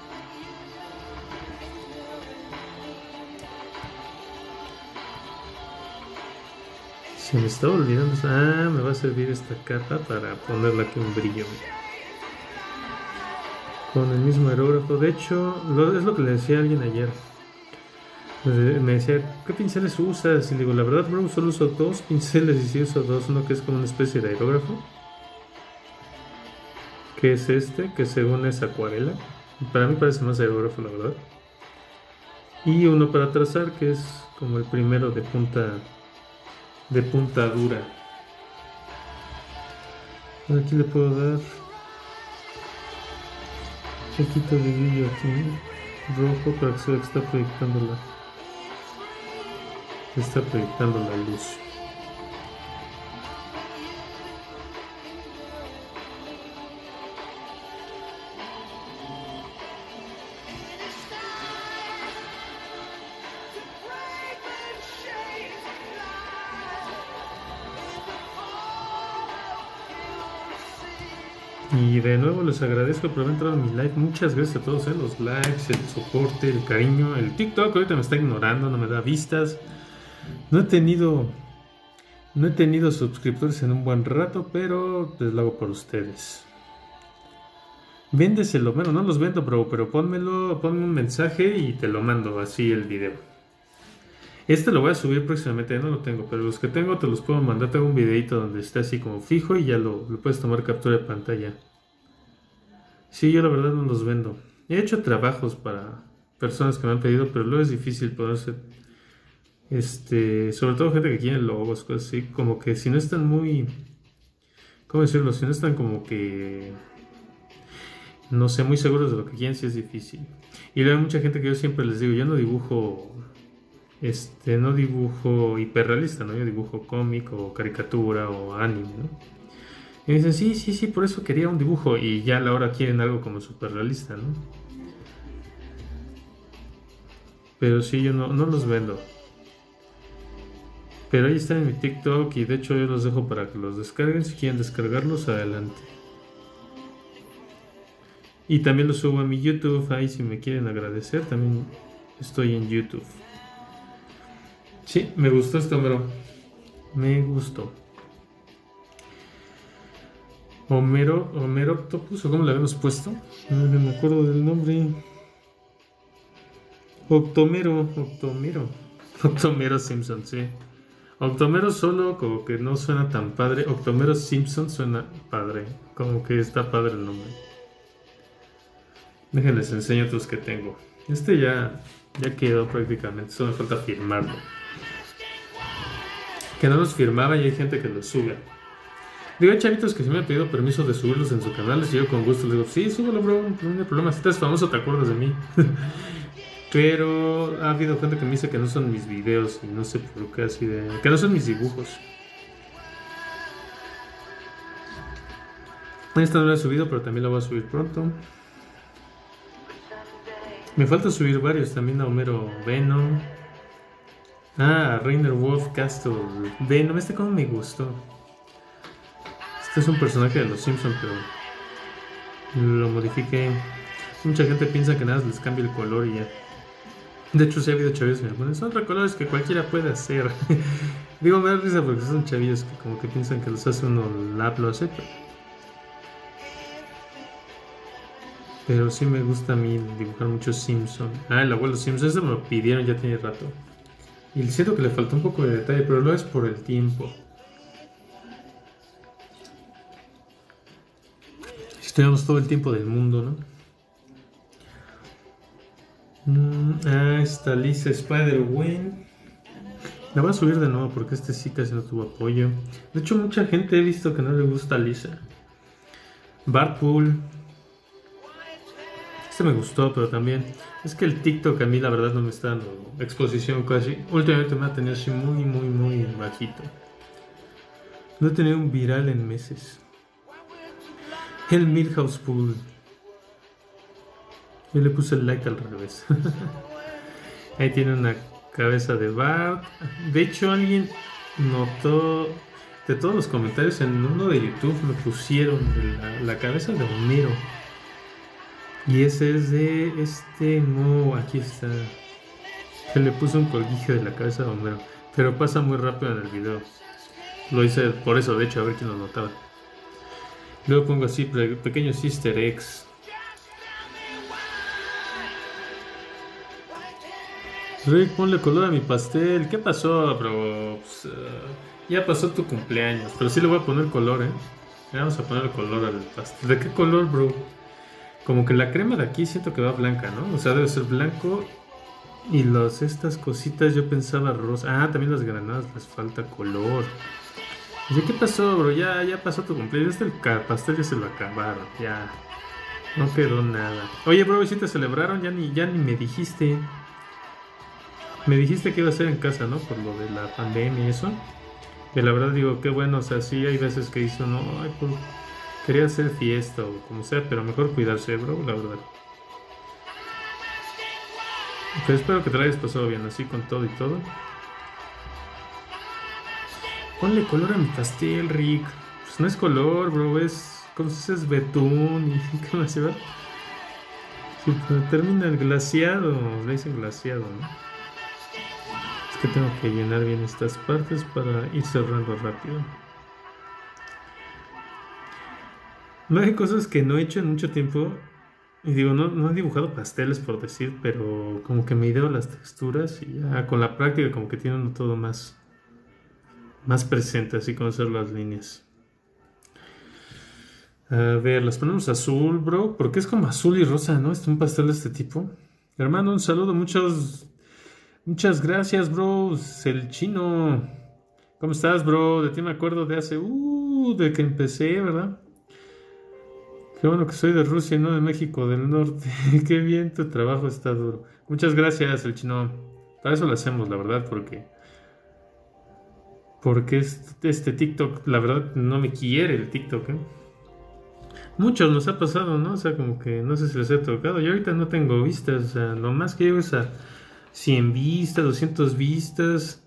Se me está olvidando. Ah, me va a servir esta capa para ponerle aquí un brillo. Con el mismo aerógrafo. De hecho, lo- es lo que le decía a alguien ayer. Eh, Me decía, ¿qué pinceles usas? Y le digo, la verdad, bro, solo uso dos pinceles y sí uso dos. Uno que es como una especie de aerógrafo, que es este, que según es acuarela. Para mí parece más aerógrafo, la verdad. Y uno para trazar, que es como el primero de punta, de punta dura. Aquí le puedo dar un poquito de brillo aquí, rojo, para que se vea que está proyectando la, está proyectando la luz. Y de nuevo les agradezco por haber entrado en mi live. Muchas gracias a todos, ¿eh? Los likes, el soporte, el cariño. El TikTok ahorita me está ignorando, no me da vistas. No he tenido, no he tenido suscriptores en un buen rato, pero pues lo hago por ustedes. Véndeselo, bueno, no los vendo, bro, pero pónmelo, ponme un mensaje y te lo mando así el video. Este lo voy a subir próximamente, ya no lo tengo, pero los que tengo te los puedo mandar. Tengo un videito donde está así como fijo y ya lo, lo puedes tomar captura de pantalla. Sí, yo la verdad no los vendo. He hecho trabajos para personas que me han pedido, pero luego es difícil ponerse, este, sobre todo gente que quiere logos, cosas así, como que si no están muy, ¿cómo decirlo? Si no están como que, no sé, muy seguros de lo que quieren, sí es difícil. Y luego hay mucha gente que yo siempre les digo, yo no dibujo, este, no dibujo hiperrealista, ¿no? Yo dibujo cómic o caricatura o anime, ¿no? Y me dicen, sí, sí, sí, por eso quería un dibujo y ya a la hora quieren algo como súper realista, ¿no? Pero sí, yo no, no los vendo. Pero ahí están en mi TikTok y de hecho yo los dejo para que los descarguen. Si quieren descargarlos, adelante. Y también los subo a mi YouTube. Ahí si me quieren agradecer, también estoy en YouTube. Sí, me gustó este Homero. Me gustó. Homero, Homero Octopus, o cómo le habíamos puesto. No me acuerdo del nombre. Octomero, Octomero. Octomero Simpson, sí. Octomero solo como que no suena tan padre. Octomero Simpson suena padre. Como que está padre el nombre. Déjenles enseño otros que tengo. Este ya, ya quedó prácticamente. Solo me falta firmarlo. Que no los firmaba y hay gente que los sube. Digo, hay chavitos que se me han pedido permiso de subirlos en su canal. Y yo con gusto les digo, sí, súbelo, bro. No hay problema. Si estás famoso, te acuerdas de mí. Pero ha habido gente que me dice que no son mis videos. Y no sé por qué así de... Que no son mis dibujos. Esta no la he subido, pero también la voy a subir pronto. Me falta subir varios. También a Homero Venom. Ah, Rainer Wolf Castle. Venom, este como me gustó. Este es un personaje de los Simpsons, pero lo modifiqué. Mucha gente piensa que nada les cambia el color y ya. De hecho, sí ha habido chavillos que me ponen, son recolores que cualquiera puede hacer. Digo, me da risa porque son chavillos que como que piensan que los hace uno lap, lo hace. Pero... pero sí me gusta a mí dibujar mucho Simpson. Ah, el abuelo Simpson, ese me lo pidieron ya tiene rato. Y siento que le faltó un poco de detalle, pero lo es por el tiempo. Estudiamos todo el tiempo del mundo, ¿no? Mm, ah, esta Lisa Spider-Gwen. La voy a subir de nuevo porque este sí casi no tuvo apoyo. De hecho, mucha gente he visto que no le gusta Lisa. Bartpool. Este me gustó, pero también es que el TikTok a mí la verdad no me está dando exposición casi. Últimamente me ha tenido así muy, muy, muy bajito. No he tenido un viral en meses. El Milhouse Pool. Yo le puse el like al revés. Ahí tiene una cabeza de Bart. De hecho, alguien notó de todos los comentarios en uno de YouTube me pusieron la, la cabeza de Homero. Y ese es de este no, aquí está. Se le puso un colguije de la cabeza de Homero. Pero pasa muy rápido en el video. Lo hice por eso, de hecho, a ver quién lo notaba. Luego pongo así pequeños easter eggs. Rick, ponle color a mi pastel. ¿Qué pasó, bro? Pues, uh, ya pasó tu cumpleaños. Pero sí le voy a poner color, ¿eh? Le vamos a poner color al pastel. ¿De qué color, bro? Como que la crema de aquí siento que va blanca, ¿no? O sea, debe ser blanco. Y los, estas cositas yo pensaba rosa. Ah, también las granadas les falta color. ¿Y qué pasó, bro? Ya, ya pasó tu cumpleaños. Este el pastel ya se lo acabaron. Ya. No quedó nada. Oye, bro, ¿y si te celebraron? Ya ni, ya ni me dijiste. Me dijiste que iba a ser en casa, ¿no? Por lo de la pandemia y eso. Que la verdad digo, qué bueno. O sea, sí hay veces que hizo, no, ay, pues, quería hacer fiesta o como sea, pero mejor cuidarse, bro, la verdad. Pero espero que te lo hayas pasado bien, así con todo y todo. Ponle color a mi pastel, Rick. Pues no es color, bro, es... ¿Cómo se dice? Es betún y... ¿Qué más se va? Sí, termina el glaciado. Le dicen glaciado, ¿no? Es que tengo que llenar bien estas partes para ir cerrando rápido. No hay cosas que no he hecho en mucho tiempo. Y digo, no, no he dibujado pasteles por decir, pero como que me ideo las texturas y ya con la práctica como que tiene uno todo más, más presente, así conocer las líneas. A ver, las ponemos azul, bro, porque es como azul y rosa, ¿no? Es un pastel de este tipo. Hermano, un saludo, muchos, muchas gracias, bro. El chino. ¿Cómo estás, bro? De ti me acuerdo de hace, uh, de que empecé, ¿verdad? Qué bueno que soy de Rusia y no de México del Norte. Qué bien, tu trabajo está duro. Muchas gracias, el chino. Para eso lo hacemos, la verdad, porque... Porque este, este TikTok, la verdad, no me quiere el TikTok, ¿eh? Muchos nos ha pasado, ¿no? O sea, como que no sé si les he tocado. Yo ahorita no tengo vistas, o sea, lo más que llego es a cien vistas, doscientas vistas.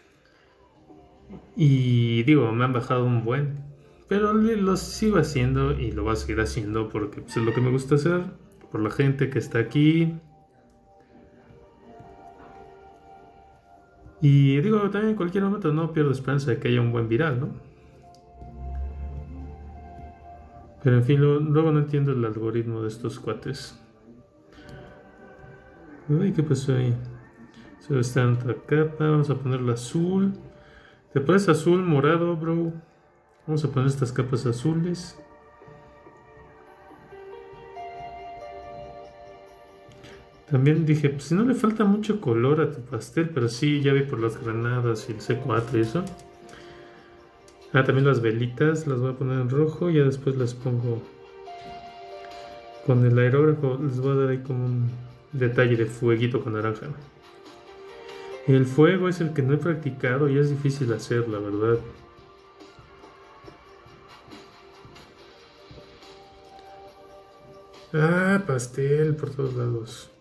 Y digo, me han bajado un buen. Pero lo sigo haciendo y lo voy a seguir haciendo porque pues, es lo que me gusta hacer. Por la gente que está aquí. Y digo, también en cualquier momento no pierdo esperanza de que haya un buen viral, ¿no? Pero en fin, lo- luego no entiendo el algoritmo de estos cuates. Uy, ¿qué pasó ahí? Solo está en otra capa. Vamos a ponerla azul. ¿Te pones azul, morado, bro? Vamos a poner estas capas azules. También dije, pues si no le falta mucho color a tu pastel, pero sí, ya vi por las granadas y el C cuatro y eso. Ah, también las velitas las voy a poner en rojo y ya después las pongo con el aerógrafo. Les voy a dar ahí como un detalle de fueguito con naranja. El fuego es el que no he practicado y es difícil hacer, la verdad. Ah, pastel por todos lados.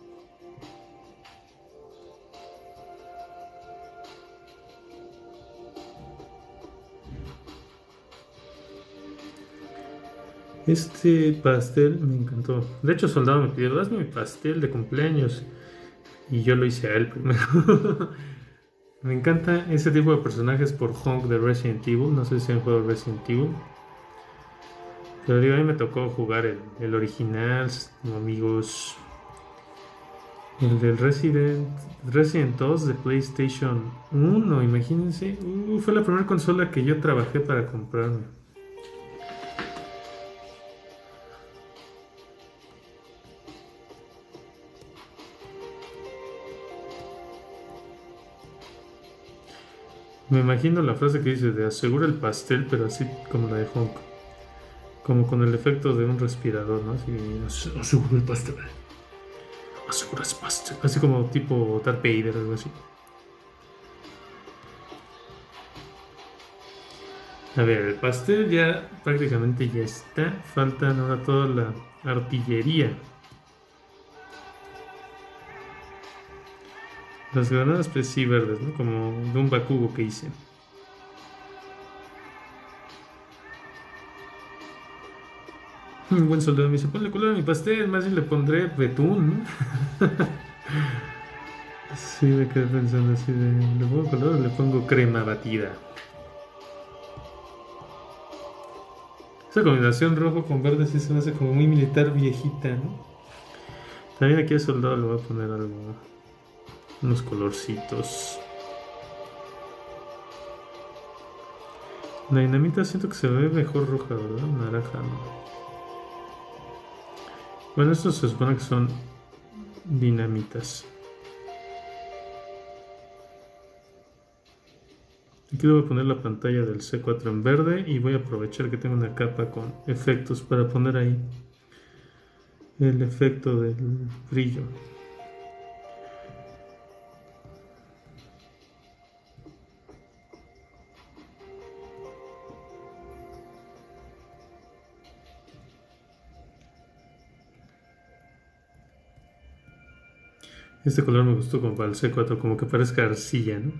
Este pastel me encantó. De hecho, Soldado me pidió, hazme mi pastel de cumpleaños. Y yo lo hice a él primero. Me encanta ese tipo de personajes por Honk de Resident Evil. No sé si han jugado Resident Evil. Pero digo, a mí me tocó jugar el, el original, como amigos. El del Resident, Resident dos de PlayStation uno, imagínense. Uh, fue la primera consola que yo trabajé para comprarme. Me imagino la frase que dice de asegura el pastel, pero así como la de Honk. Como con el efecto de un respirador, ¿no? Así, "Ase- asegura el pastel. Asegura el pastel". Así como tipo Darth Vader, algo así. A ver, el pastel ya prácticamente ya está. Faltan ahora toda la artillería. Las granadas, pues sí, verdes, ¿no? Como de un Bakugo que hice. Un buen soldado me dice, ponle color a mi pastel, más bien le pondré betún, ¿no? Sí, me quedé pensando así de, ¿le pongo color o le pongo crema batida? Esa combinación rojo con verde sí se me hace como muy militar viejita, ¿no? También aquí al soldado le voy a poner algo, unos colorcitos. La dinamita siento que se ve mejor roja, ¿verdad? Naranja, ¿no? Bueno, estos se supone que son dinamitas. Aquí le voy a poner la pantalla del C cuatro en verde y voy a aprovechar que tengo una capa con efectos para poner ahí el efecto del brillo. Este color me gustó como para el C cuatro, como que parezca arcilla, ¿no?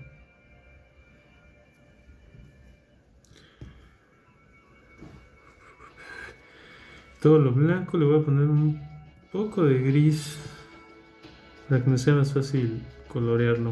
Todo lo blanco le voy a poner un poco de gris para que me sea más fácil colorearlo.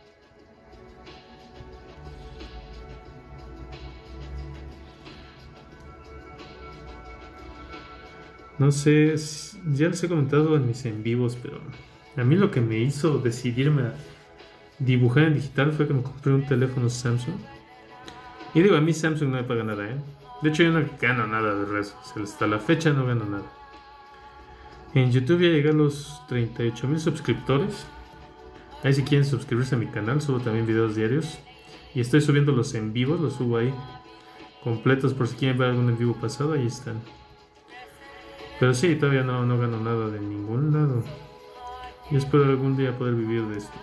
No sé, si- ya les he comentado en mis en vivos, pero a mí lo que me hizo decidirme a dibujar en digital fue que me compré un teléfono Samsung. Y digo, a mí Samsung no me paga nada, ¿eh? De hecho, yo no gano nada de redes sociales. Hasta la fecha no gano nada. En YouTube ya llegué a los treinta y ocho mil suscriptores. Ahí si quieren suscribirse a mi canal, subo también videos diarios. Y estoy subiendo los en vivos, los subo ahí completos por si quieren ver algún en vivo pasado, ahí están. Pero sí, todavía no, no gano nada de ningún lado. Y espero algún día poder vivir de esto.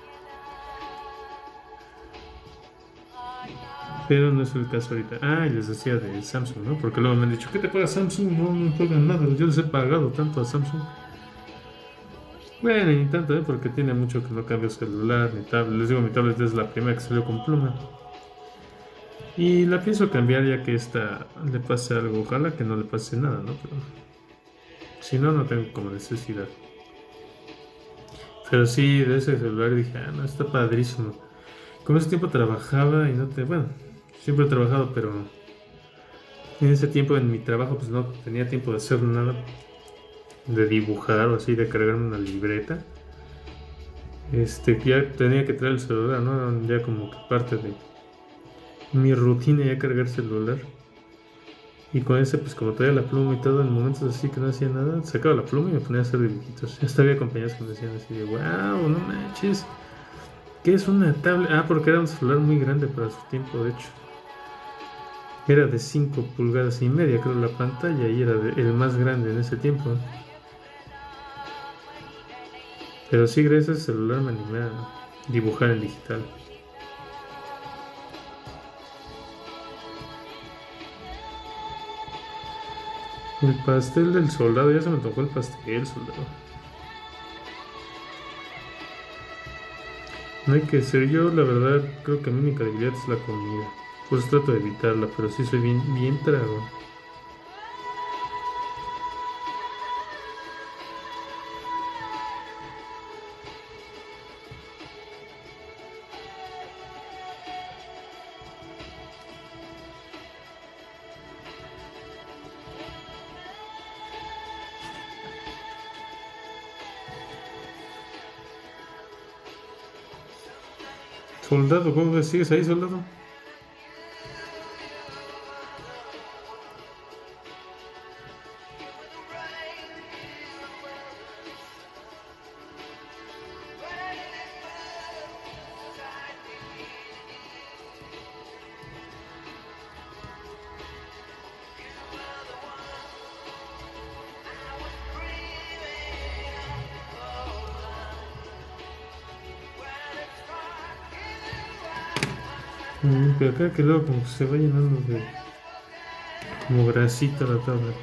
Pero no es el caso ahorita. Ah, y les decía de Samsung, ¿no? Porque luego me han dicho, ¿qué te paga Samsung? No, no me pagan nada. Yo les he pagado tanto a Samsung. Bueno, ni tanto, ¿eh? Porque tiene mucho que no cambio celular ni tablet. Les digo, mi tablet es la primera que salió con pluma. Y la pienso cambiar ya que esta le pase algo. Ojalá que no le pase nada, ¿no? Pero si no, no tengo como necesidad. Pero sí, de ese celular dije, ah, no, está padrísimo. Con ese tiempo trabajaba y no te... Bueno, siempre he trabajado, pero en ese tiempo en mi trabajo pues no tenía tiempo de hacer nada, de dibujar o así, de cargarme una libreta. Este, ya tenía que traer el celular, ¿no? Ya como que parte de mi rutina ya cargar celular. Y con ese, pues como traía la pluma y todo, en momentos así que no hacía nada, sacaba la pluma y me ponía a hacer dibujitos. Ya hasta había compañeros que me decían así de, wow, no manches, ¿qué es una tablet? Ah, porque era un celular muy grande para su tiempo, de hecho. Era de cinco pulgadas y media, creo, la pantalla, y era de- el más grande en ese tiempo. Pero sí, gracias a ese celular me animé a dibujar en digital. El pastel del soldado, ya se me tocó el pastel, soldado. No hay que ser yo, la verdad, creo que mi única debilidad es la comida. Pues trato de evitarla, pero sí soy bien, bien tragón. Soldado, ¿cómo ves? ¿Sigues ahí, soldado? Mm, pero acá que luego como que se va llenando de como grasita la tabla.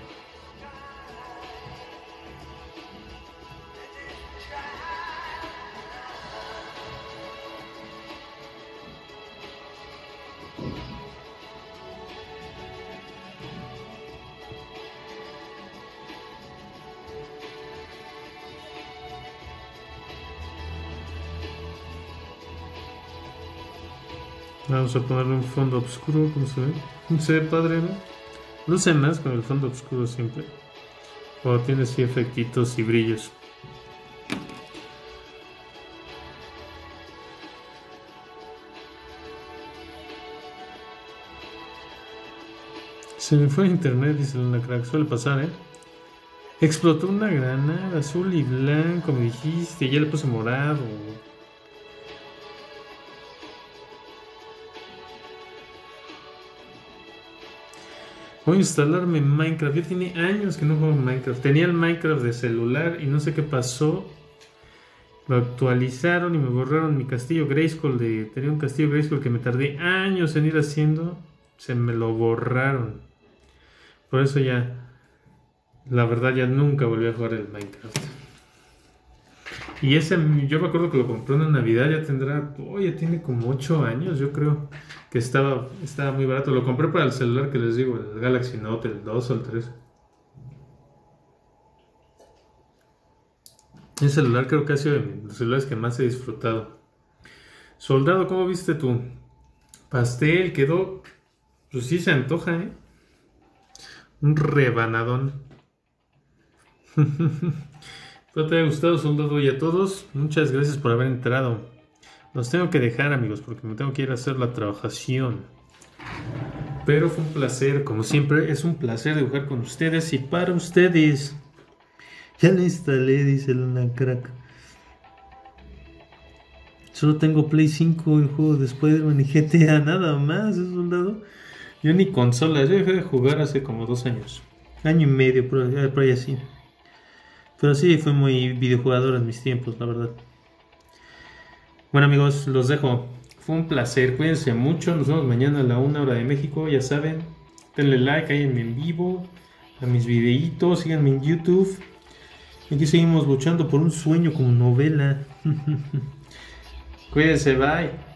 Vamos a ponerle un fondo oscuro, ¿cómo se ve? Se ve padre, ¿no? Luce más con el fondo oscuro siempre. O tiene así efectitos y brillos. Se me fue a internet, dice Luna Crack. Suele pasar, ¿eh? Explotó una granada azul y blanco, me dijiste. Ya le puse morado. Voy a instalarme Minecraft. Ya tiene años que no juego Minecraft. Tenía el Minecraft de celular y no sé qué pasó. Lo actualizaron y me borraron mi castillo Grayskull. De... Tenía un castillo Grayskull que me tardé años en ir haciendo. Se me lo borraron. Por eso ya, la verdad, ya nunca volví a jugar el Minecraft. Y ese, yo me acuerdo que lo compré en Navidad, ya tendrá, oh, ya tiene como ocho años, yo creo, que estaba, estaba muy barato. Lo compré para el celular que les digo, el Galaxy Note, el dos o el tres. Ese celular creo que ha sido de los celulares que más he disfrutado. Soldado, ¿cómo viste tu pastel? Quedó, pues sí se antoja, ¿eh? Un rebanadón. Espero te haya gustado, soldado, y a todos, muchas gracias por haber entrado. Los tengo que dejar, amigos, porque me tengo que ir a hacer la trabajación. Pero fue un placer, como siempre, es un placer dibujar con ustedes y para ustedes. Ya lo instalé, dice Luna Crack. Solo tengo Play cinco, el juego de Spider-Man y G T A, nada más, ¿eh, soldado? Yo ni consolas, yo dejé de jugar hace como dos años. Año y medio, por ahí, por ahí así. Pero sí, fui muy videojugador en mis tiempos, la verdad. Bueno, amigos, los dejo. Fue un placer, cuídense mucho. Nos vemos mañana a la una hora de México, ya saben. Denle like ahí en mi en vivo, a mis videitos, síganme en YouTube. Aquí seguimos luchando por un sueño como novela. Cuídense, bye.